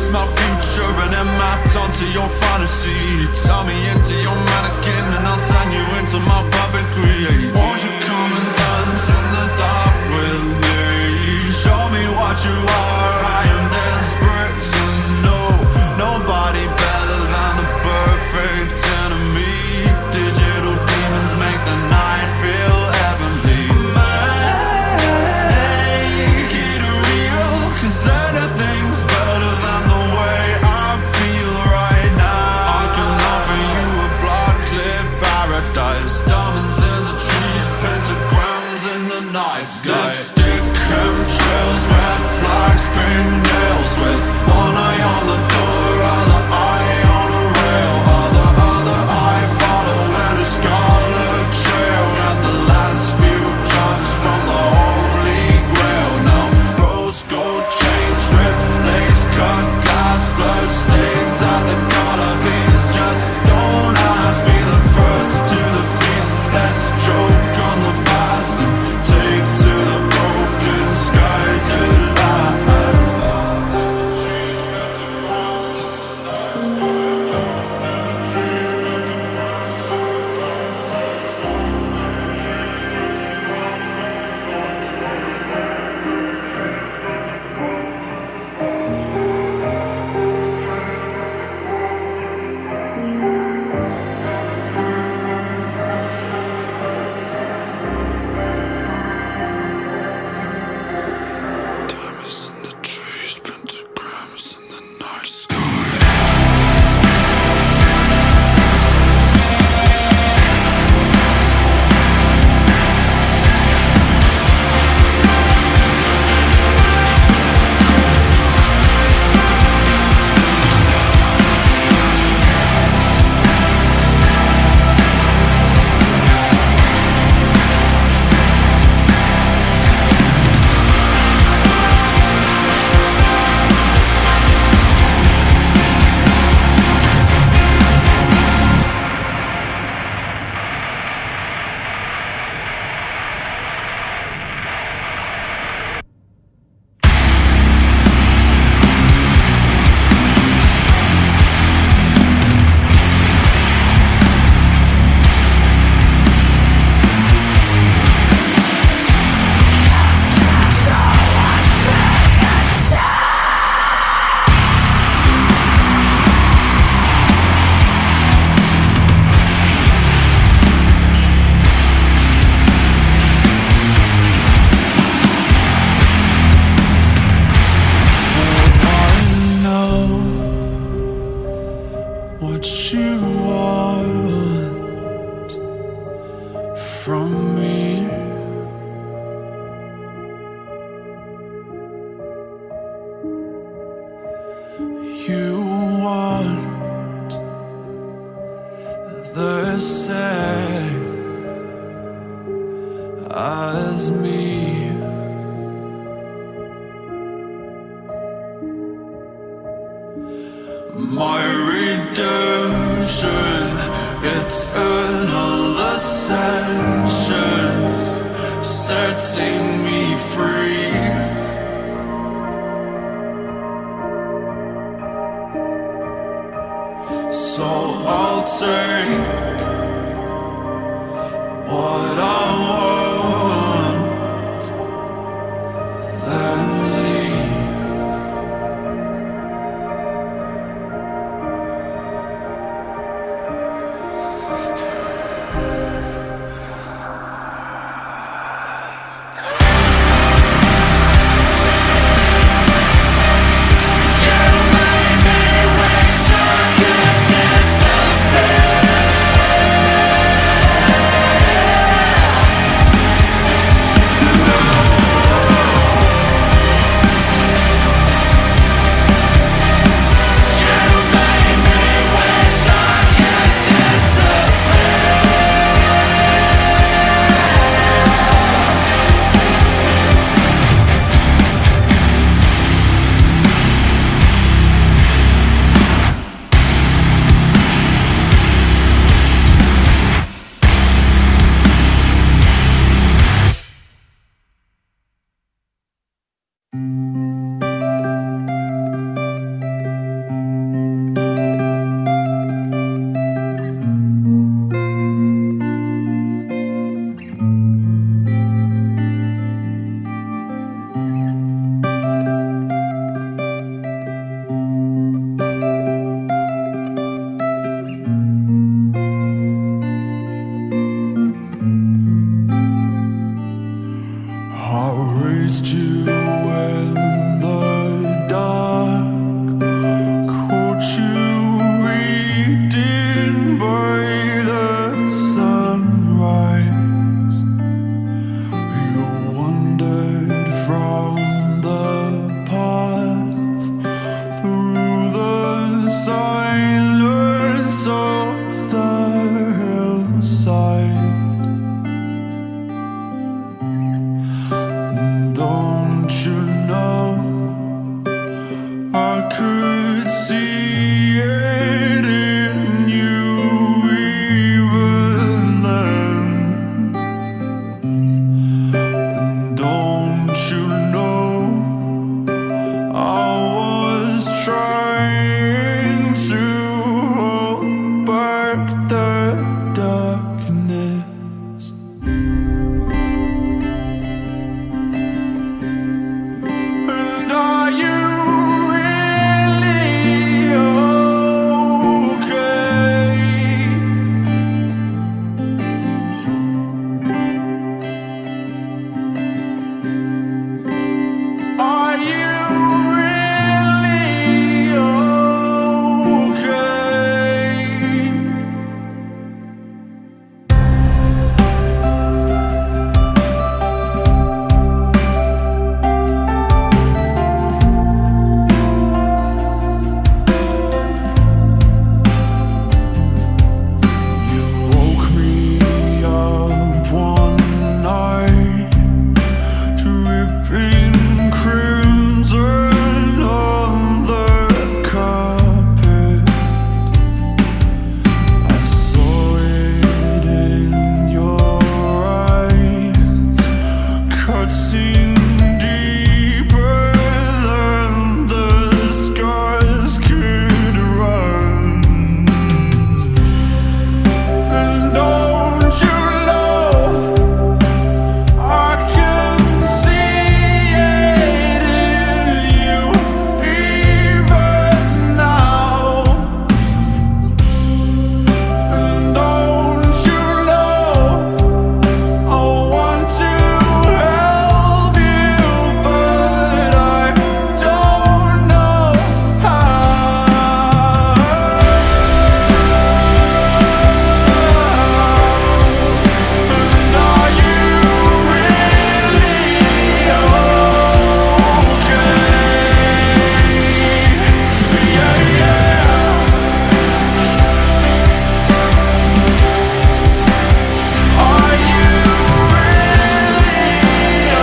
I'll turn you into my puppet, create. Won't you come and dance in the dark with me? Show me what you are, I am desperate to know. Nobody better than a perfect enemy. Digital demons make the night feel heavenly. Make it real, 'cause anything's better than the way I feel right now. I can offer you a blood clip paradise. Diamonds in the trees, pentagrams in the night sky. Lipstick, chemtrails, red flags, pink nails, with one eye on the door, other eye on a rail, other eye following a scarlet trail, and the last few drops from the holy grail. Now rose gold chains, ripped lace, cut glass, blood stains at the color bees. Just don't ask me, the first to the feast. Let's choke on the past and take to the broken skies at last. Diamonds in the trees, pentagrams in the night sky. What you want from me? You want the same as me. My redemption, eternal ascension, setting me free. So I'll take what I want, then leave. You made me wish I could disappear. inside. Don't you know I could see it in you even then? And don't you know I was trying to hold back the darkness? And are you really okay? Are you really okay? You woke me up one night, dripping crimson on the carpet. I saw it in your eyes, cutting deeper than the scars could run. And don't you know I can see it in you even now? And don't you know I want to help you, but I don't know how. And are you really okay? Yeah, yeah. Are you really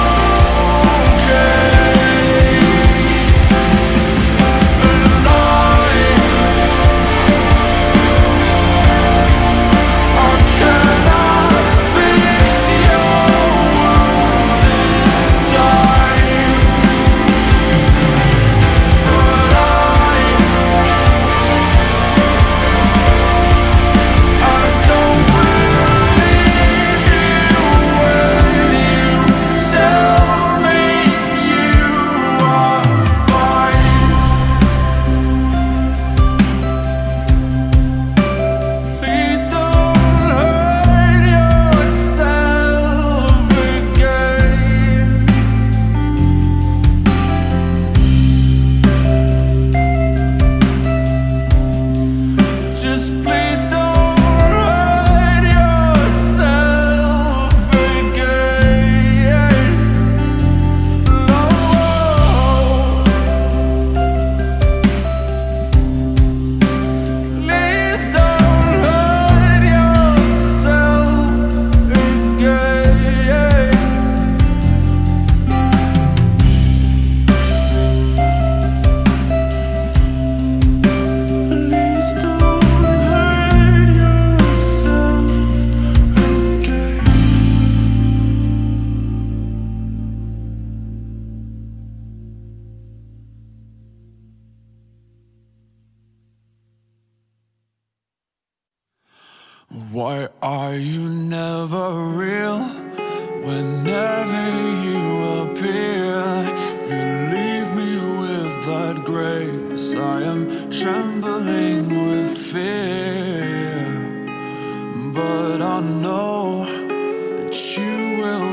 Why are you never real? Whenever you appear, you leave me with that grace. I am trembling with fear, but I know that you will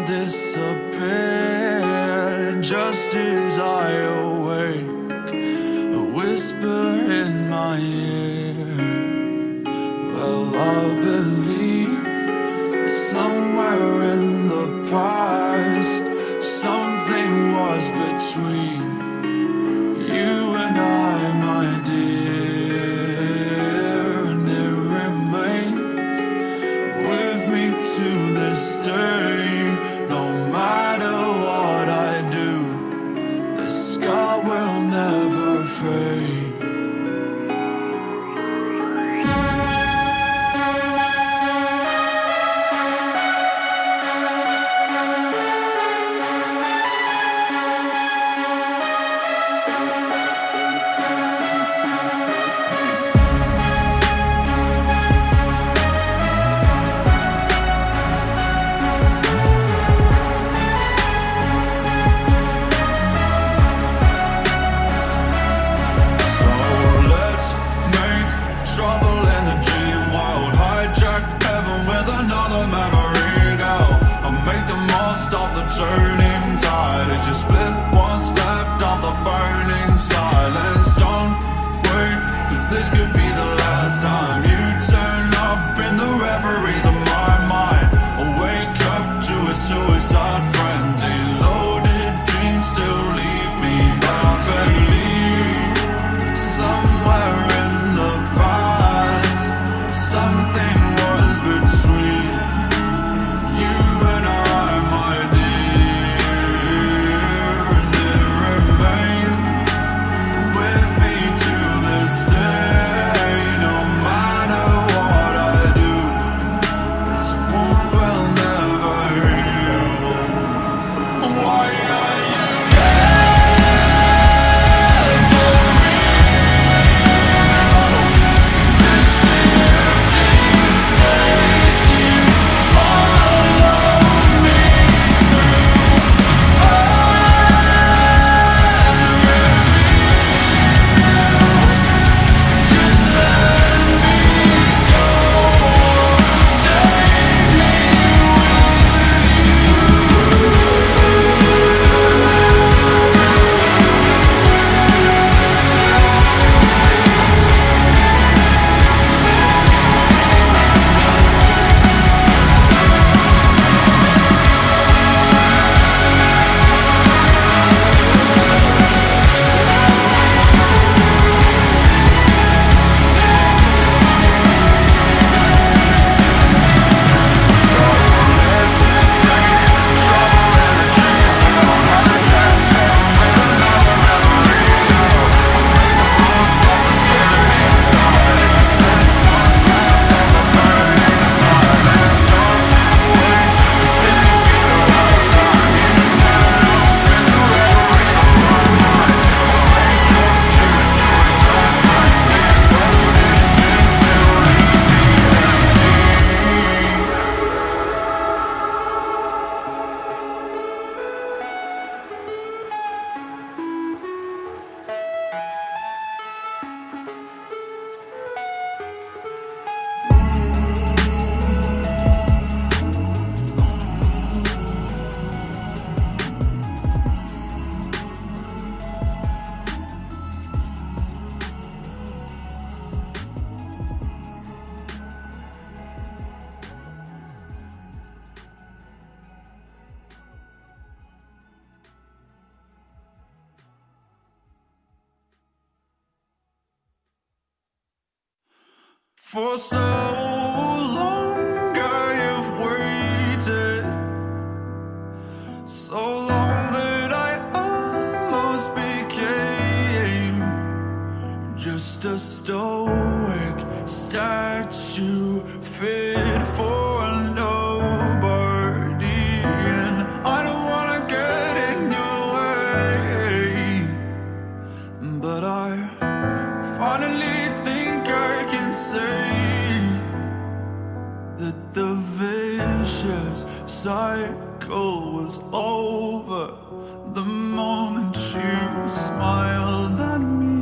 disappear just as I awake, a whisper in my ear. Well, I believe that somewhere in the past something was between you and I, my dear, and it remains stay. No matter what I do, the scar will never fade. Turning tide, it's just split what's left of the burning silence. Don't wait, 'cause this could be the last time you turn up in the reveries of my mind. I'll wake up to a suicide frenzy. Loaded dreams still leave me. I believe somewhere in the past something was between you and I, my dear. For so long I have waited, so long that I almost became just a stoic statue fit for nobody. And I don't wanna get in your way, but I finally think I can say that the vicious cycle was over the moment you smiled at me.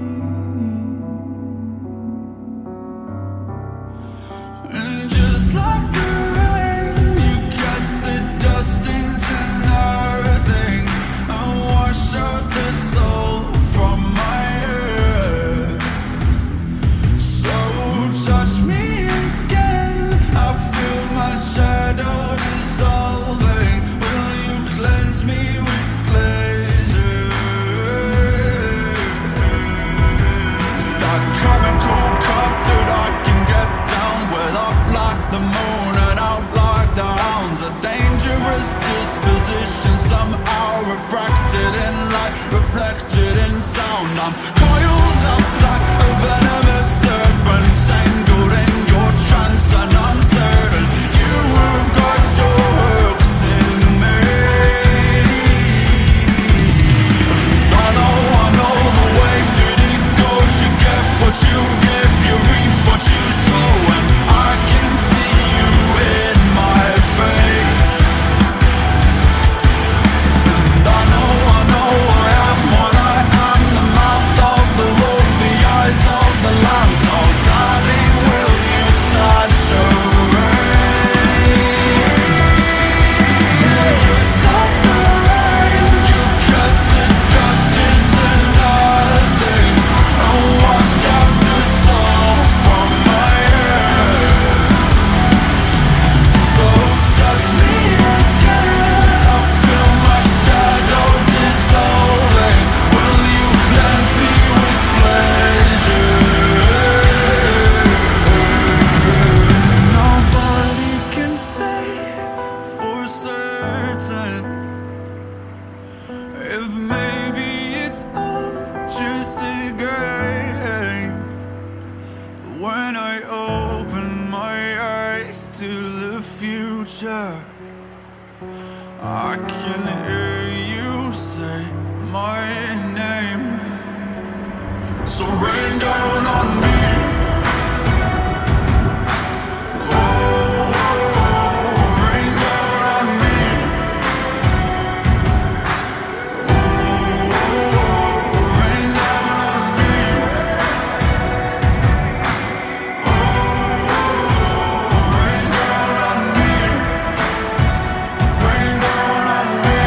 And just like the rain, you cast the dust into nothing and wash out the soul from my head. So touch me again, I feel my shadow dissolving. Will you cleanse me with pleasure? disposition, somehow refracted in light, reflected in sound. I'm coiled up like a venomous serpent, tangled in your trance, and I'm certain you have got your hooks in me. I know the way that it goes. You get what you give, you reap what you sow, and I can see you in my fate. And I know I am what I am, the mouth of the wolf, the eyes of the lamb. So darling, will you saturate? Just stop the rain. You cast the dust into nothing, and wash out the salt from my head. So touch me again, I feel my shadow dissolving. Will you cleanse me with pleasure? Nobody can say for certain if maybe it's all just a game. When I open my eyes to the future, I can hear you say my name. So rain down on me. Rain down on me. Rain down on me. Rain down on me. Rain down on me.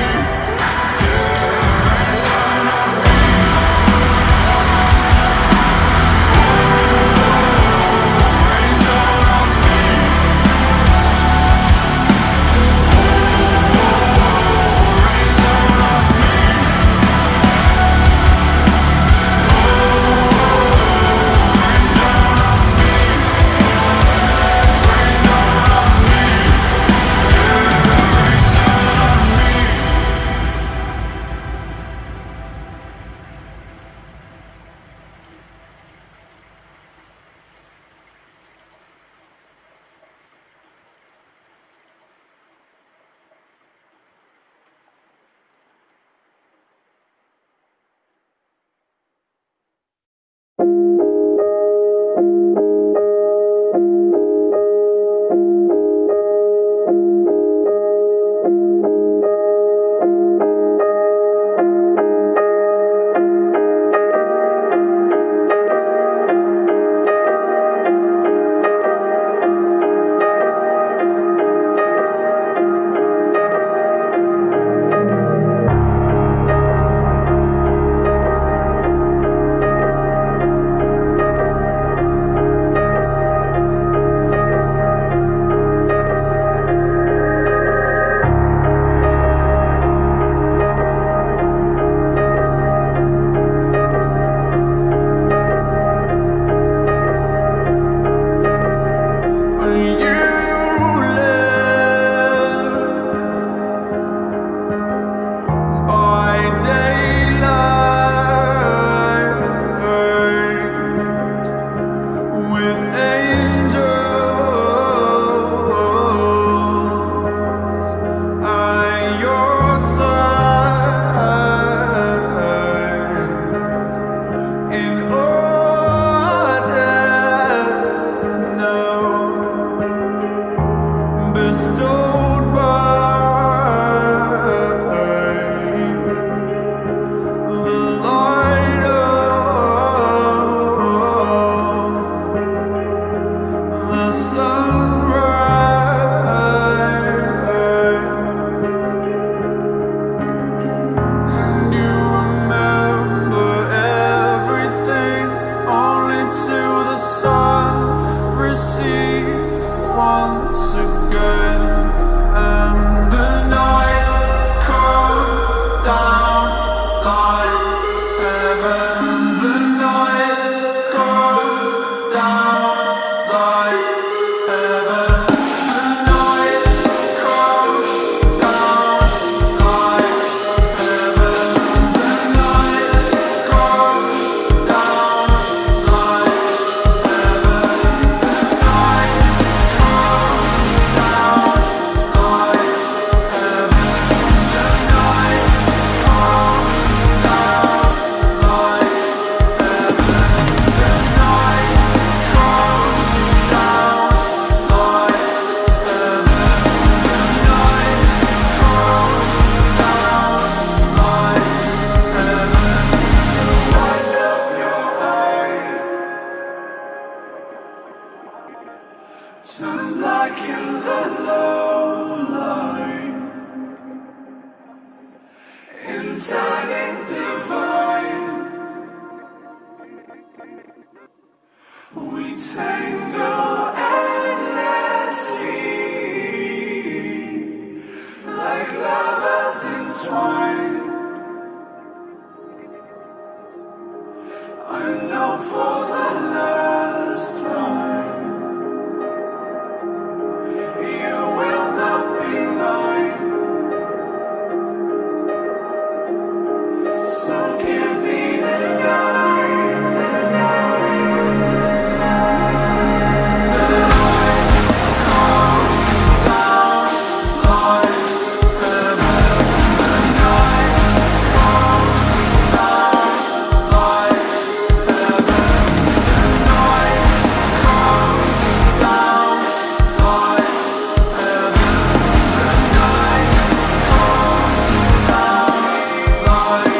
Turning divine, we tangle endlessly, like lovers entwined. I know for the last time, you will not be mine. So give me the night, the night, the night comes down like heaven. The night comes down like heaven. The night comes down like heaven. The night comes down like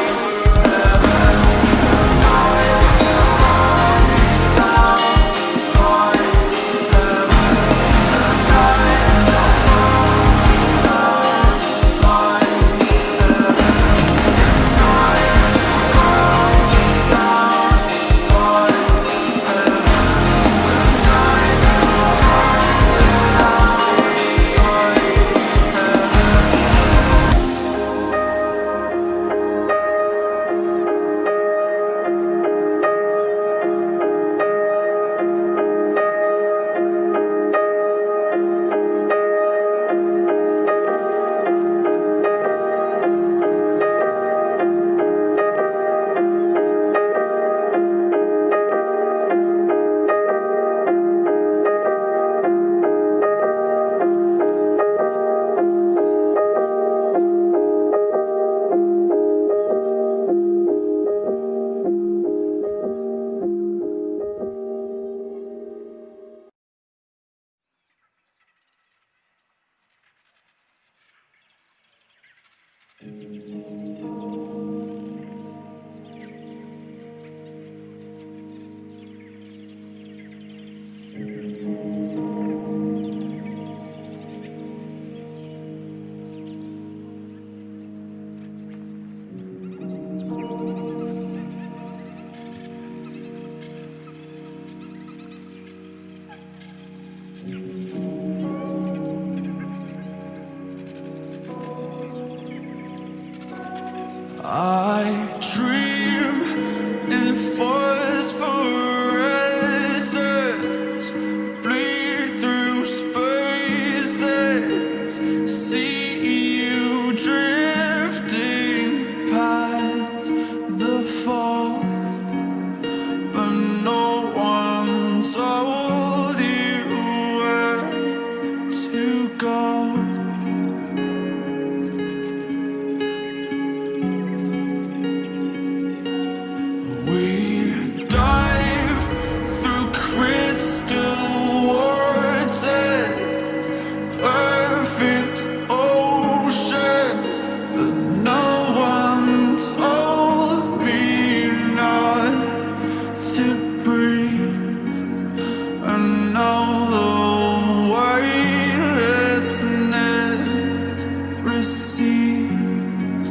I dream in phosphorescence, bleed through spaces, see you drifting past the fall, but no one told you where to go. We dive through crystal waters, perfect oceans, but no one told me not to breathe. And now the weightlessness recedes.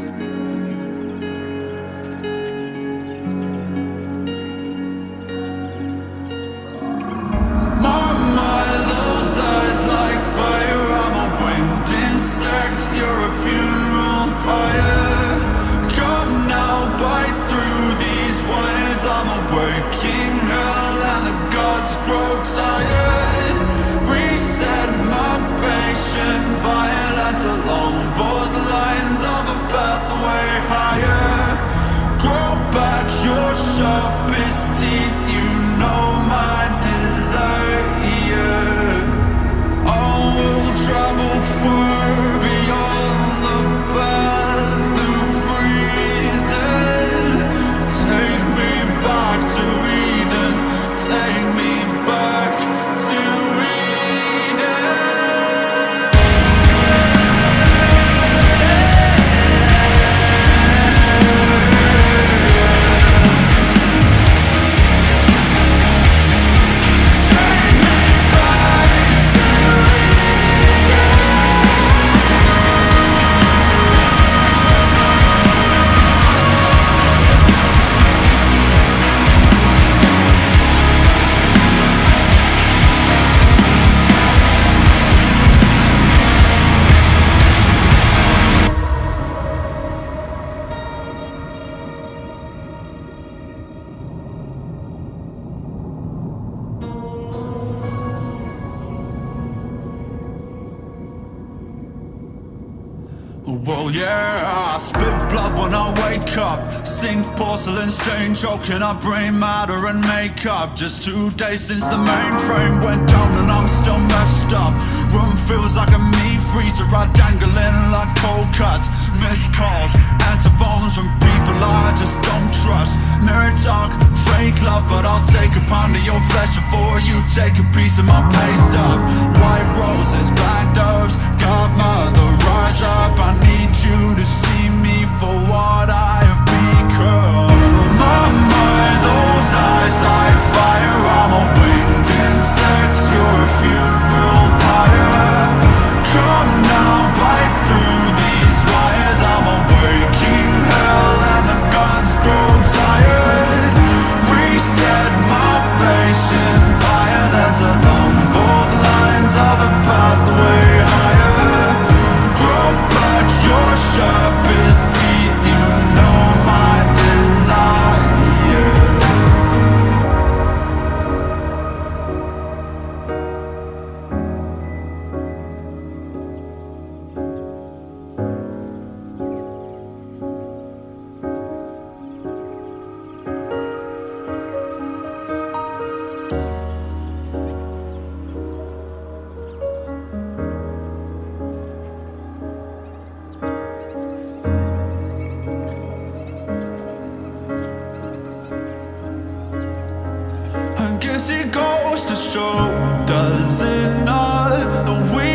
Like fire, I'm a winged insect, you're a funeral pyre. Come now, bite through these wires. I'm a waking hell and the gods grow tired. Reset my patient violence along both lines of a pathway higher. Grow back your sharpest teeth, you know my desire. Travel far beyond the path of reason. Take me back to Eden. Take me back to Eden. Well, yeah, I spit blood when I wake up, sink porcelain stain, choking up brain matter and makeup. Just 2 days since the mainframe went down and I'm still messed up. Room feels like a meat freezer, I dangling like cold cuts. Missed calls, answer phones from people I just don't trust. Mirror talk, fake love, but I'll take a pound of your flesh before you take a piece of my pay stub. White roses, black doves, godmother, rise up. I need you to see me for what I have become. My, those eyes like fire. I'm a winged insect, you're a funeral pyre. Come now, bite through these wires. I'm a waking hell and the gods grow tired. Reset my patient violence along both lines of a pathway higher. Grow back your sharpest teeth, you know my desire. It goes to show, does it not? The